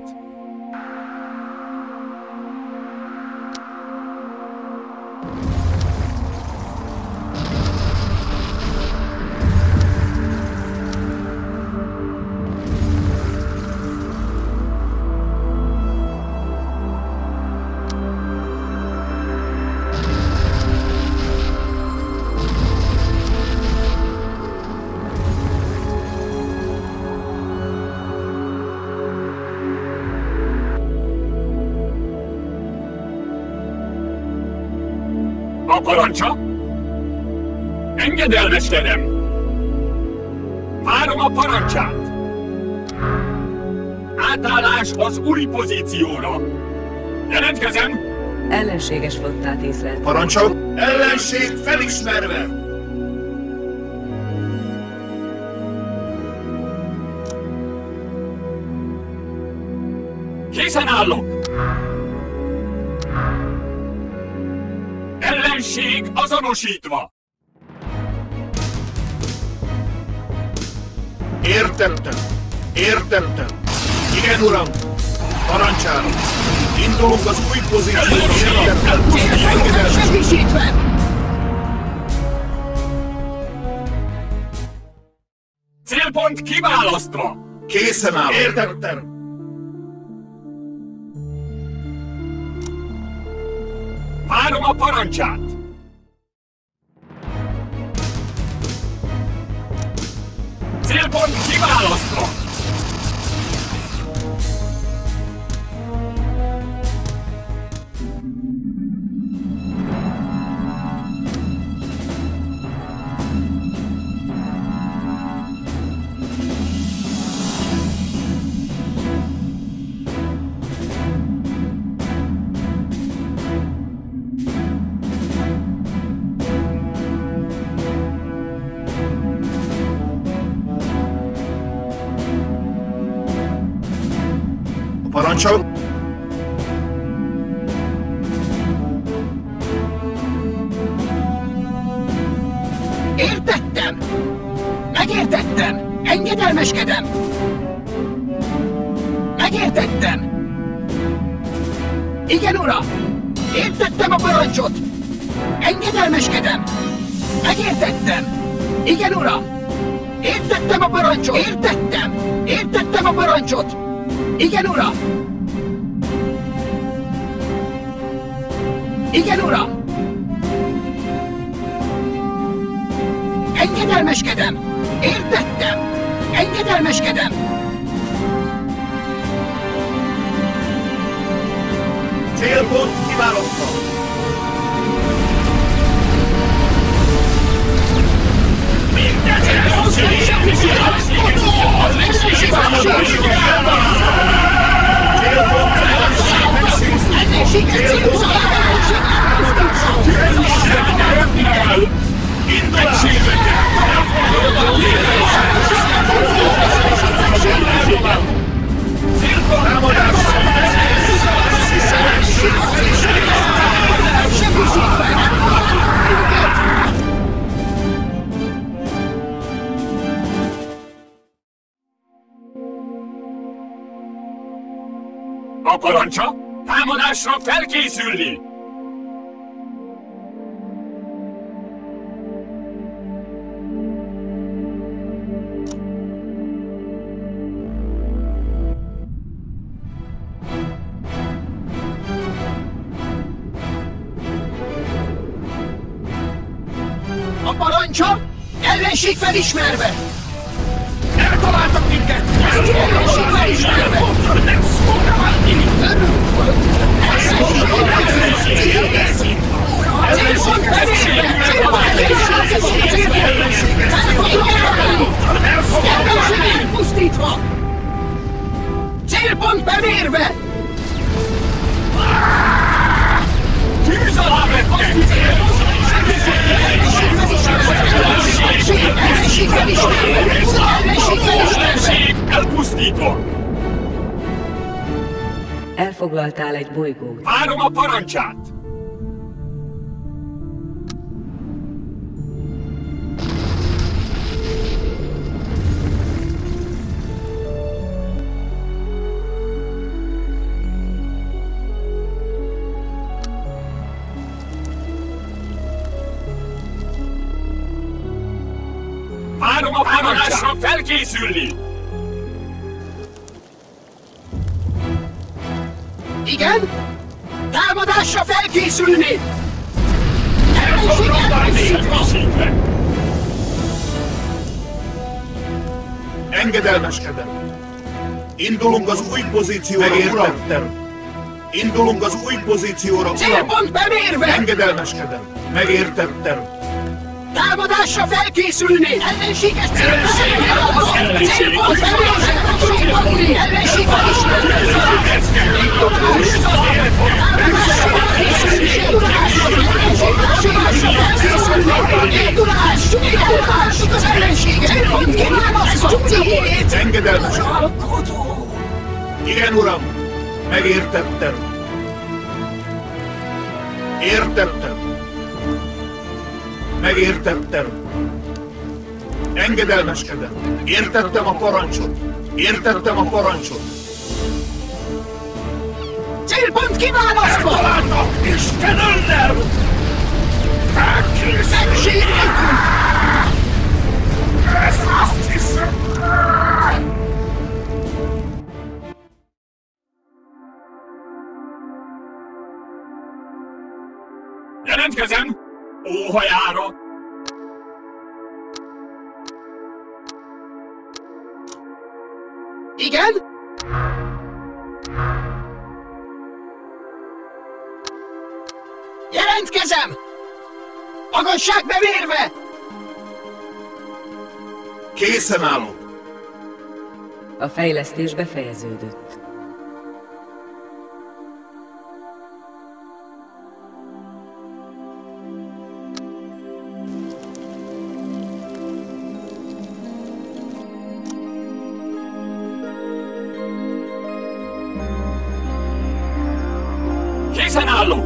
A parancsa? Engedelmeskedem! Várom a parancsát! Átállás az új pozícióra! Jelentkezem! Ellenséges flottát észlelt. Parancsa! Ellenség felismerve! Készen állok! Ellenség azonosítva! Értettem! Értettem! Igen, uram! Parancsára! Indulunk az új pozícióra! Értettem! Célpont megsemmisítve! Célpont kiválasztva! Készen állok! Értettem! Várom a parancsát! Célpont kiválasztva! Parancsa! Értettem! Megértettem! Engedelmeskedem! Megértettem! Igen, uram! Értettem a parancsot! Engedelmeskedem! Megértettem! Igen, uram! Értettem a parancsot! Értettem! Értettem a parancsot! Igen, uram! Igen, uram! Engedelmeskedem! Értettem! Engedelmeskedem! Célpont kiválasztva. Minden a parancsa támadásra felkészülni! A parancsa ellenség felismerve! Eltaláltak minket! Ellenség felismerve! Nem szóltam adni! Célpont bemérve! Ellenség elpusztítva! Célpont bemérve! Tűz alá vettek! Ellenség felismerve! Ellenség felismerve! Elpusztítva! Elfoglaltál egy bolygót. Várom a parancsát! Várom a támadásra felkészülni! Igen? Támadásra felkészülni! Ellenség elpusztítva! Engedelmeskedem. Indulunk az új pozícióra, megértettem. Indulunk az új pozícióra, uram. Célpont bemérve! Engedelmeskedem. Megértettem. Támadásra felkészülni! Ellenséges célra! Célpont bemérve! Célpont ellenség felismerve! Indulás! Indulás! Az ellenség! Célpont kiválasztva! Engedelmeskedem. Igen, uram. Megértettem. Értettem. Megértettem. Engedelmeskedem. Értettem a parancsot. Értettem a parancsot. Célpont kiválasztva! Találtak! Isten önnel! Elkészül! Megsérültünk! Ez azt hiszem! Jelentkezem! Óhajára! Igen? Jelentkezem! Magasság bevérve! Készen állok. A fejlesztés befejeződött. Készen állok!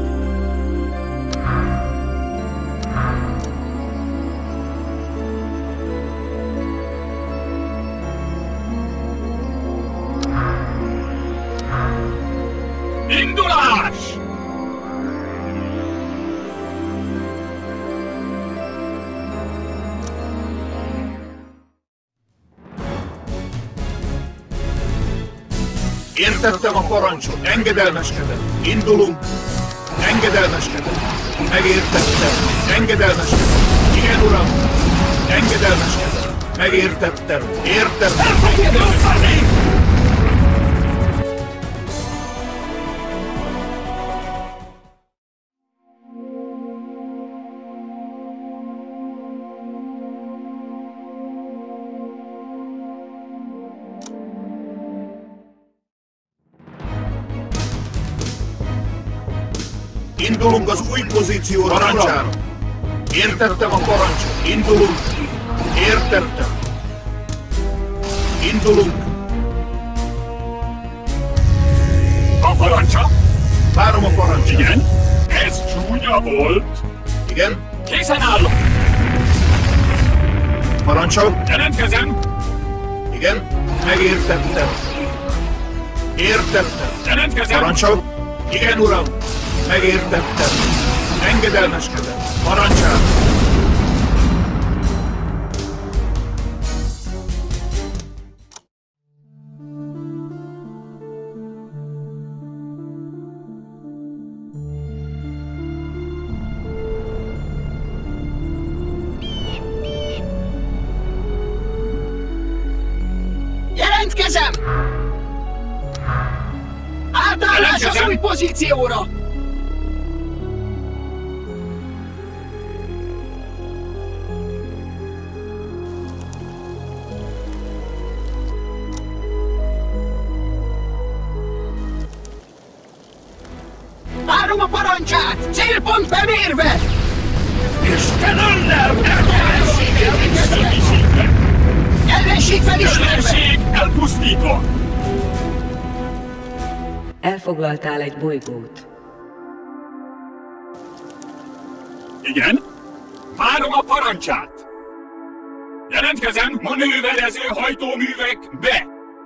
Indulás! Értettem a parancsot. Engedelmeskedem. Indulunk. Engedelmeskedem. Megértettem. Engedelmeskedem. Igen, uram. Engedelmeskedem. Megértettem. Értettem. Indulunk az új pozícióra, parancsára. Értettem a parancsot. Indulunk. Értettem. Indulunk. A parancsa? Várom a parancsot. Igen. Ez csúnya volt. Igen. Készen állok. Parancsa. Jelentkezem. Igen. Megértettem. Értettem. Jelentkezem. Parancsa. Igen, uram. Megértettem. Engedelmeskedem. Parancsára. Jelentkezem! Átállás az új pozícióra! Várom a parancsát! Célpont bemérve! Isten önnem! Ellenség felismerve! Ellenség elpusztítva! Elfoglaltál egy bolygót. Igen? Várom a parancsát! Jelentkezem, manőverező hajtóművek be!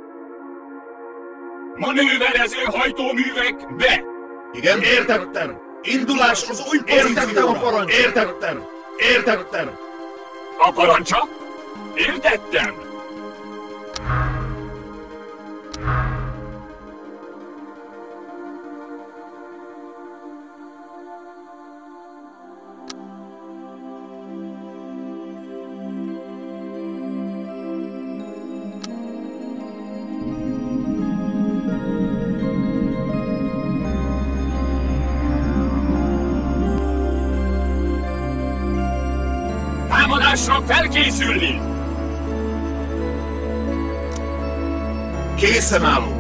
Manőverező hajtóművek be! Igen, értettem. Indulás az új pozícióra. Értettem a parancsot. Értettem. Értettem. A parancsa? Értettem! Támadásra felkészülni! Készen állok.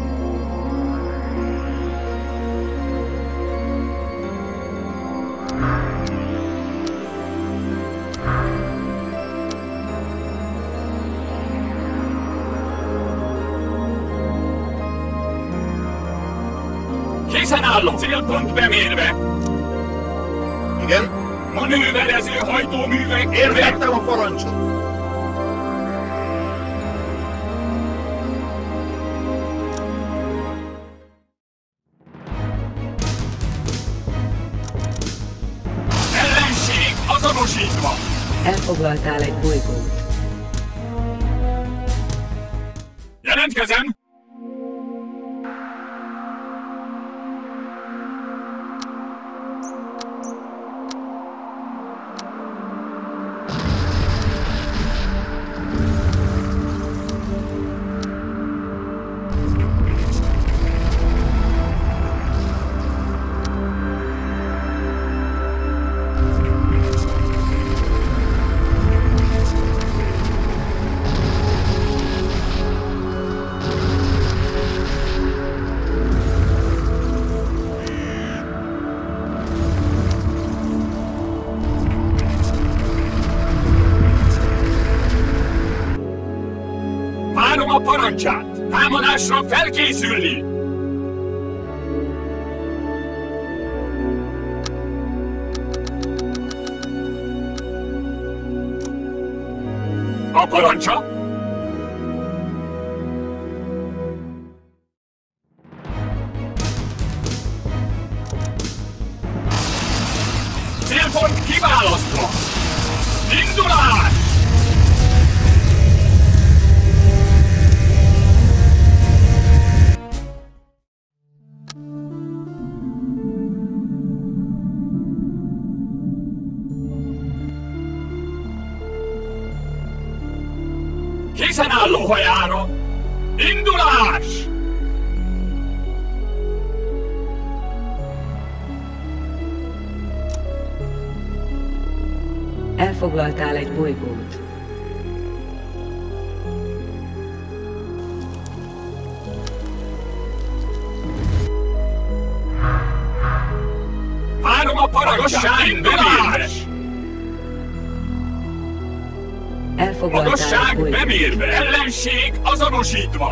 Készen állok! Célpont bemérve! Igen. Manőverező hajtóművek be! Értettem a parancsot. Ellenség azonosítva! Elfoglaltál egy bolygót. Jelentkezem! Várom a parancsát! Támadásra felkészülni! A parancsa? Célpont kiválasztva! Indulás! Készen álló hajára! Indulás! Elfoglaltál egy bolygót. Magasság bemérve! Elfoglaltál egy Magasság bolygót. bemérve! Ellenség azonosítva!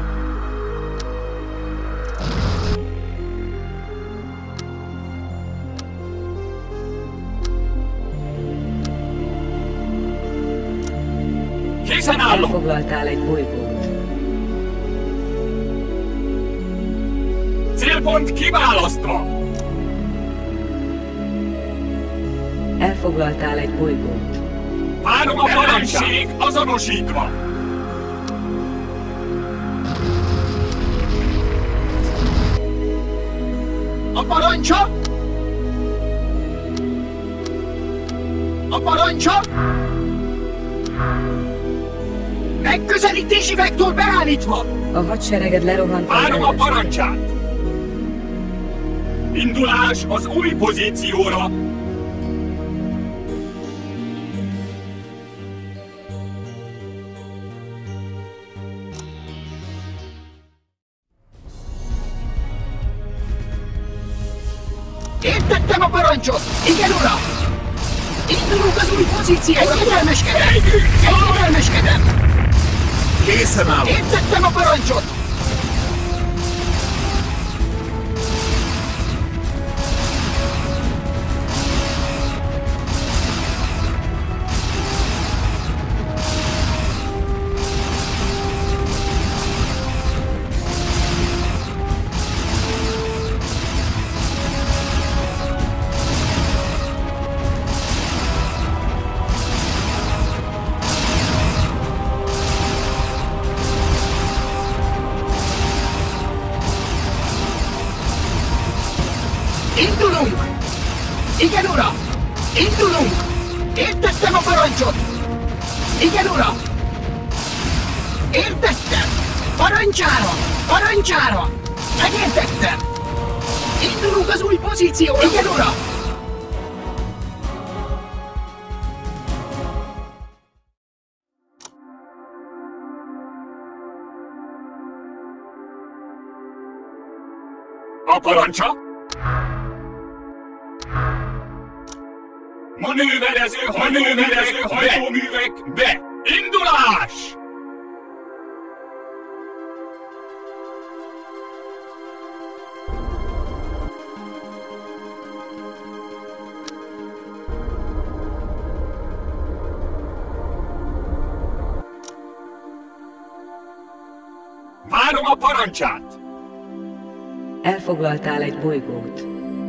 Készen állok! Elfoglaltál egy bolygót. Célpont kiválasztva! Elfoglaltál egy bolygót. Várom a parancség azonosítva! A parancsa? A parancsa? Megközelítési vektor beállítva! A hadsereged lerohant az Várom a ellenséget. parancsát! Indulás az új pozícióra! Értettem a parancsot! Igen, uram! Indulunk az új pozícióra! Engedelmeskedem! Engedelmeskedem! Készen állok! Értettem a parancsot! Indulunk! Igen, uram! Indulunk! Értettem a parancsot! Igen, uram! Értettem! Parancsára! Parancsára! Megértettem! Indulunk az új pozícióra! Igen, uram! A parancsa? Manőverező, manőverező hajtóművek be! Indulás! Várom a parancsát! Elfoglaltál egy bolygót.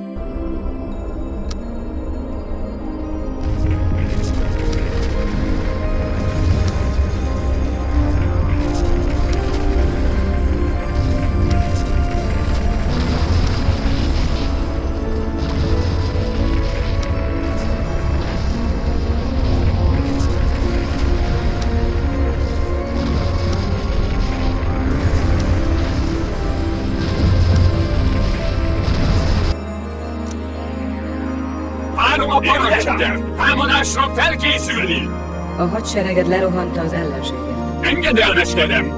Várom a parancsát! Támadásra felkészülni! A hadsereged lerohanta az ellenséget. Engedelmeskedem!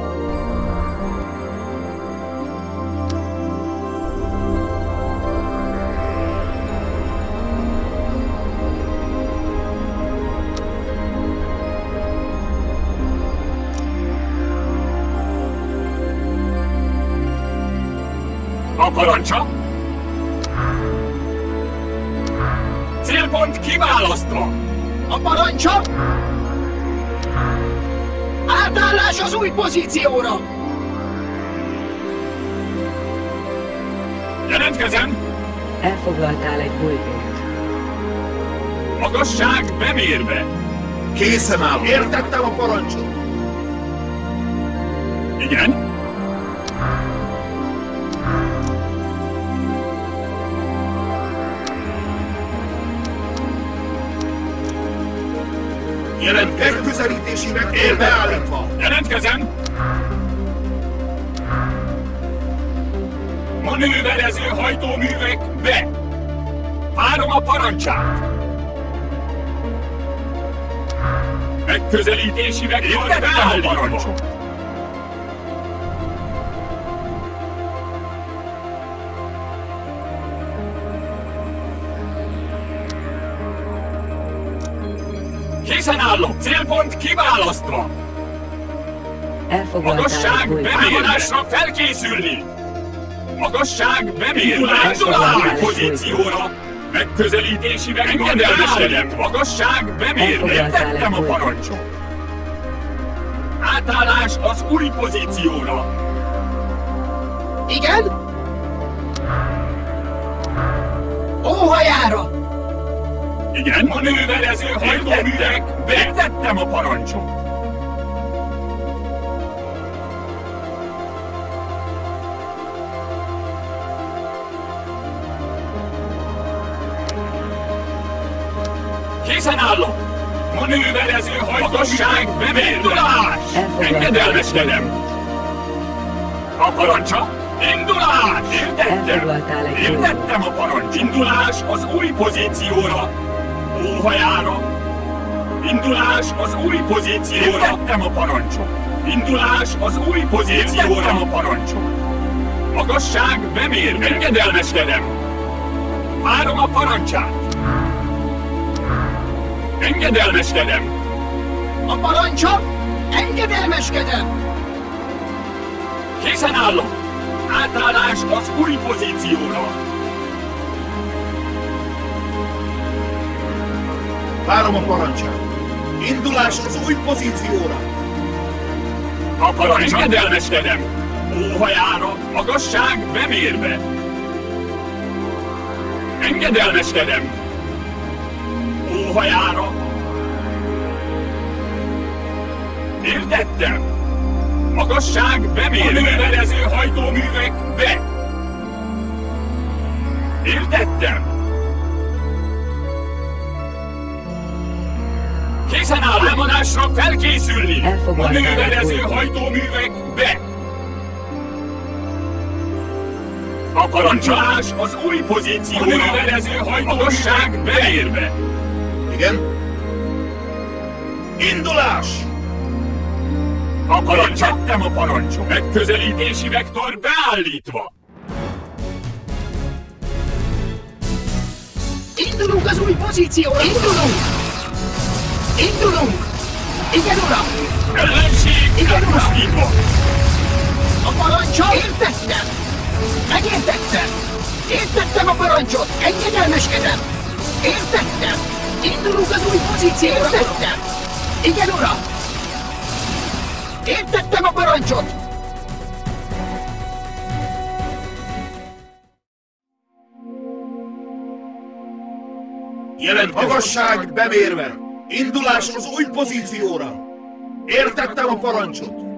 A parancsa? Célpont kiválasztva! A parancsa? Átállás az új pozícióra! Jelentkezem! Elfoglaltál egy bolygót. Magasság bemérve! Készen állok! Értettem a parancsot! Igen? Jelentkezem! Megközelítési vektor Értettem. beállítva! Jelentkezem! Manőverező hajtóművek be! Várom a parancsát! Megközelítési vektor beállítva! Készen állok! Célpont kiválasztva! Elfoglaltál Magasság egy bolygót. bemérésre felkészülni! Magasság bemérve! Indulás Indulás egy pozícióra! Megközelítési engedelmeskedem! Magasság bemérve! Elfoglaltál egy Tettem a bolygót. parancsot! Átállás az új pozícióra! Igen? Óhajára! Igen, manőverező hajtóművek! Megtettem a parancsot! Készen állok! Manőverező hajtóság bemérve! Indulás! Engedelmeskedem! A parancsa? Indulás! Értettem! Elfoglaltál egy Értettem a parancs! Indulás az új pozícióra! Óhajára! Indulás az új pozícióra! Értettem a parancsot! Indulás az új pozícióra! Értettem a parancsot! Magasság bemérve! Engedelmeskedem! Várom a parancsát! Engedelmeskedem! A parancsa? Engedelmeskedem! Készen állok! Átállás az új pozícióra! Várom a parancsát. Indulás az új pozícióra. A parancs engedelmeskedem! Óhajára, magasság bemérve! Engedelmeskedem! Óhajára! Értettem! Magasság bemérve! Manőverező hajtóművek be! Értettem! Készen áll lemonásra felkészülni! Elfoglaltál egy Manőverező bolygót. hajtóművek be! A parancsolás az új pozícióra! Manőverező hajtóművek beérve! Igen? Indulás! A parancs, tettem a parancsot! Megközelítési vektor beállítva! Indulunk az új pozícióra! Indulunk! Indulunk! Igen, uram! Ellenség Igen, uram! elpusztítva! A parancsa? Értettem! Megértettem! Értettem a parancsot! Engedelmeskedem! Értettem! Indulunk az új pozícióra! Értettem! Igen, uram! Értettem a parancsot! Jelent magasság bemérve. Indulás az új pozícióra. Értettem a parancsot.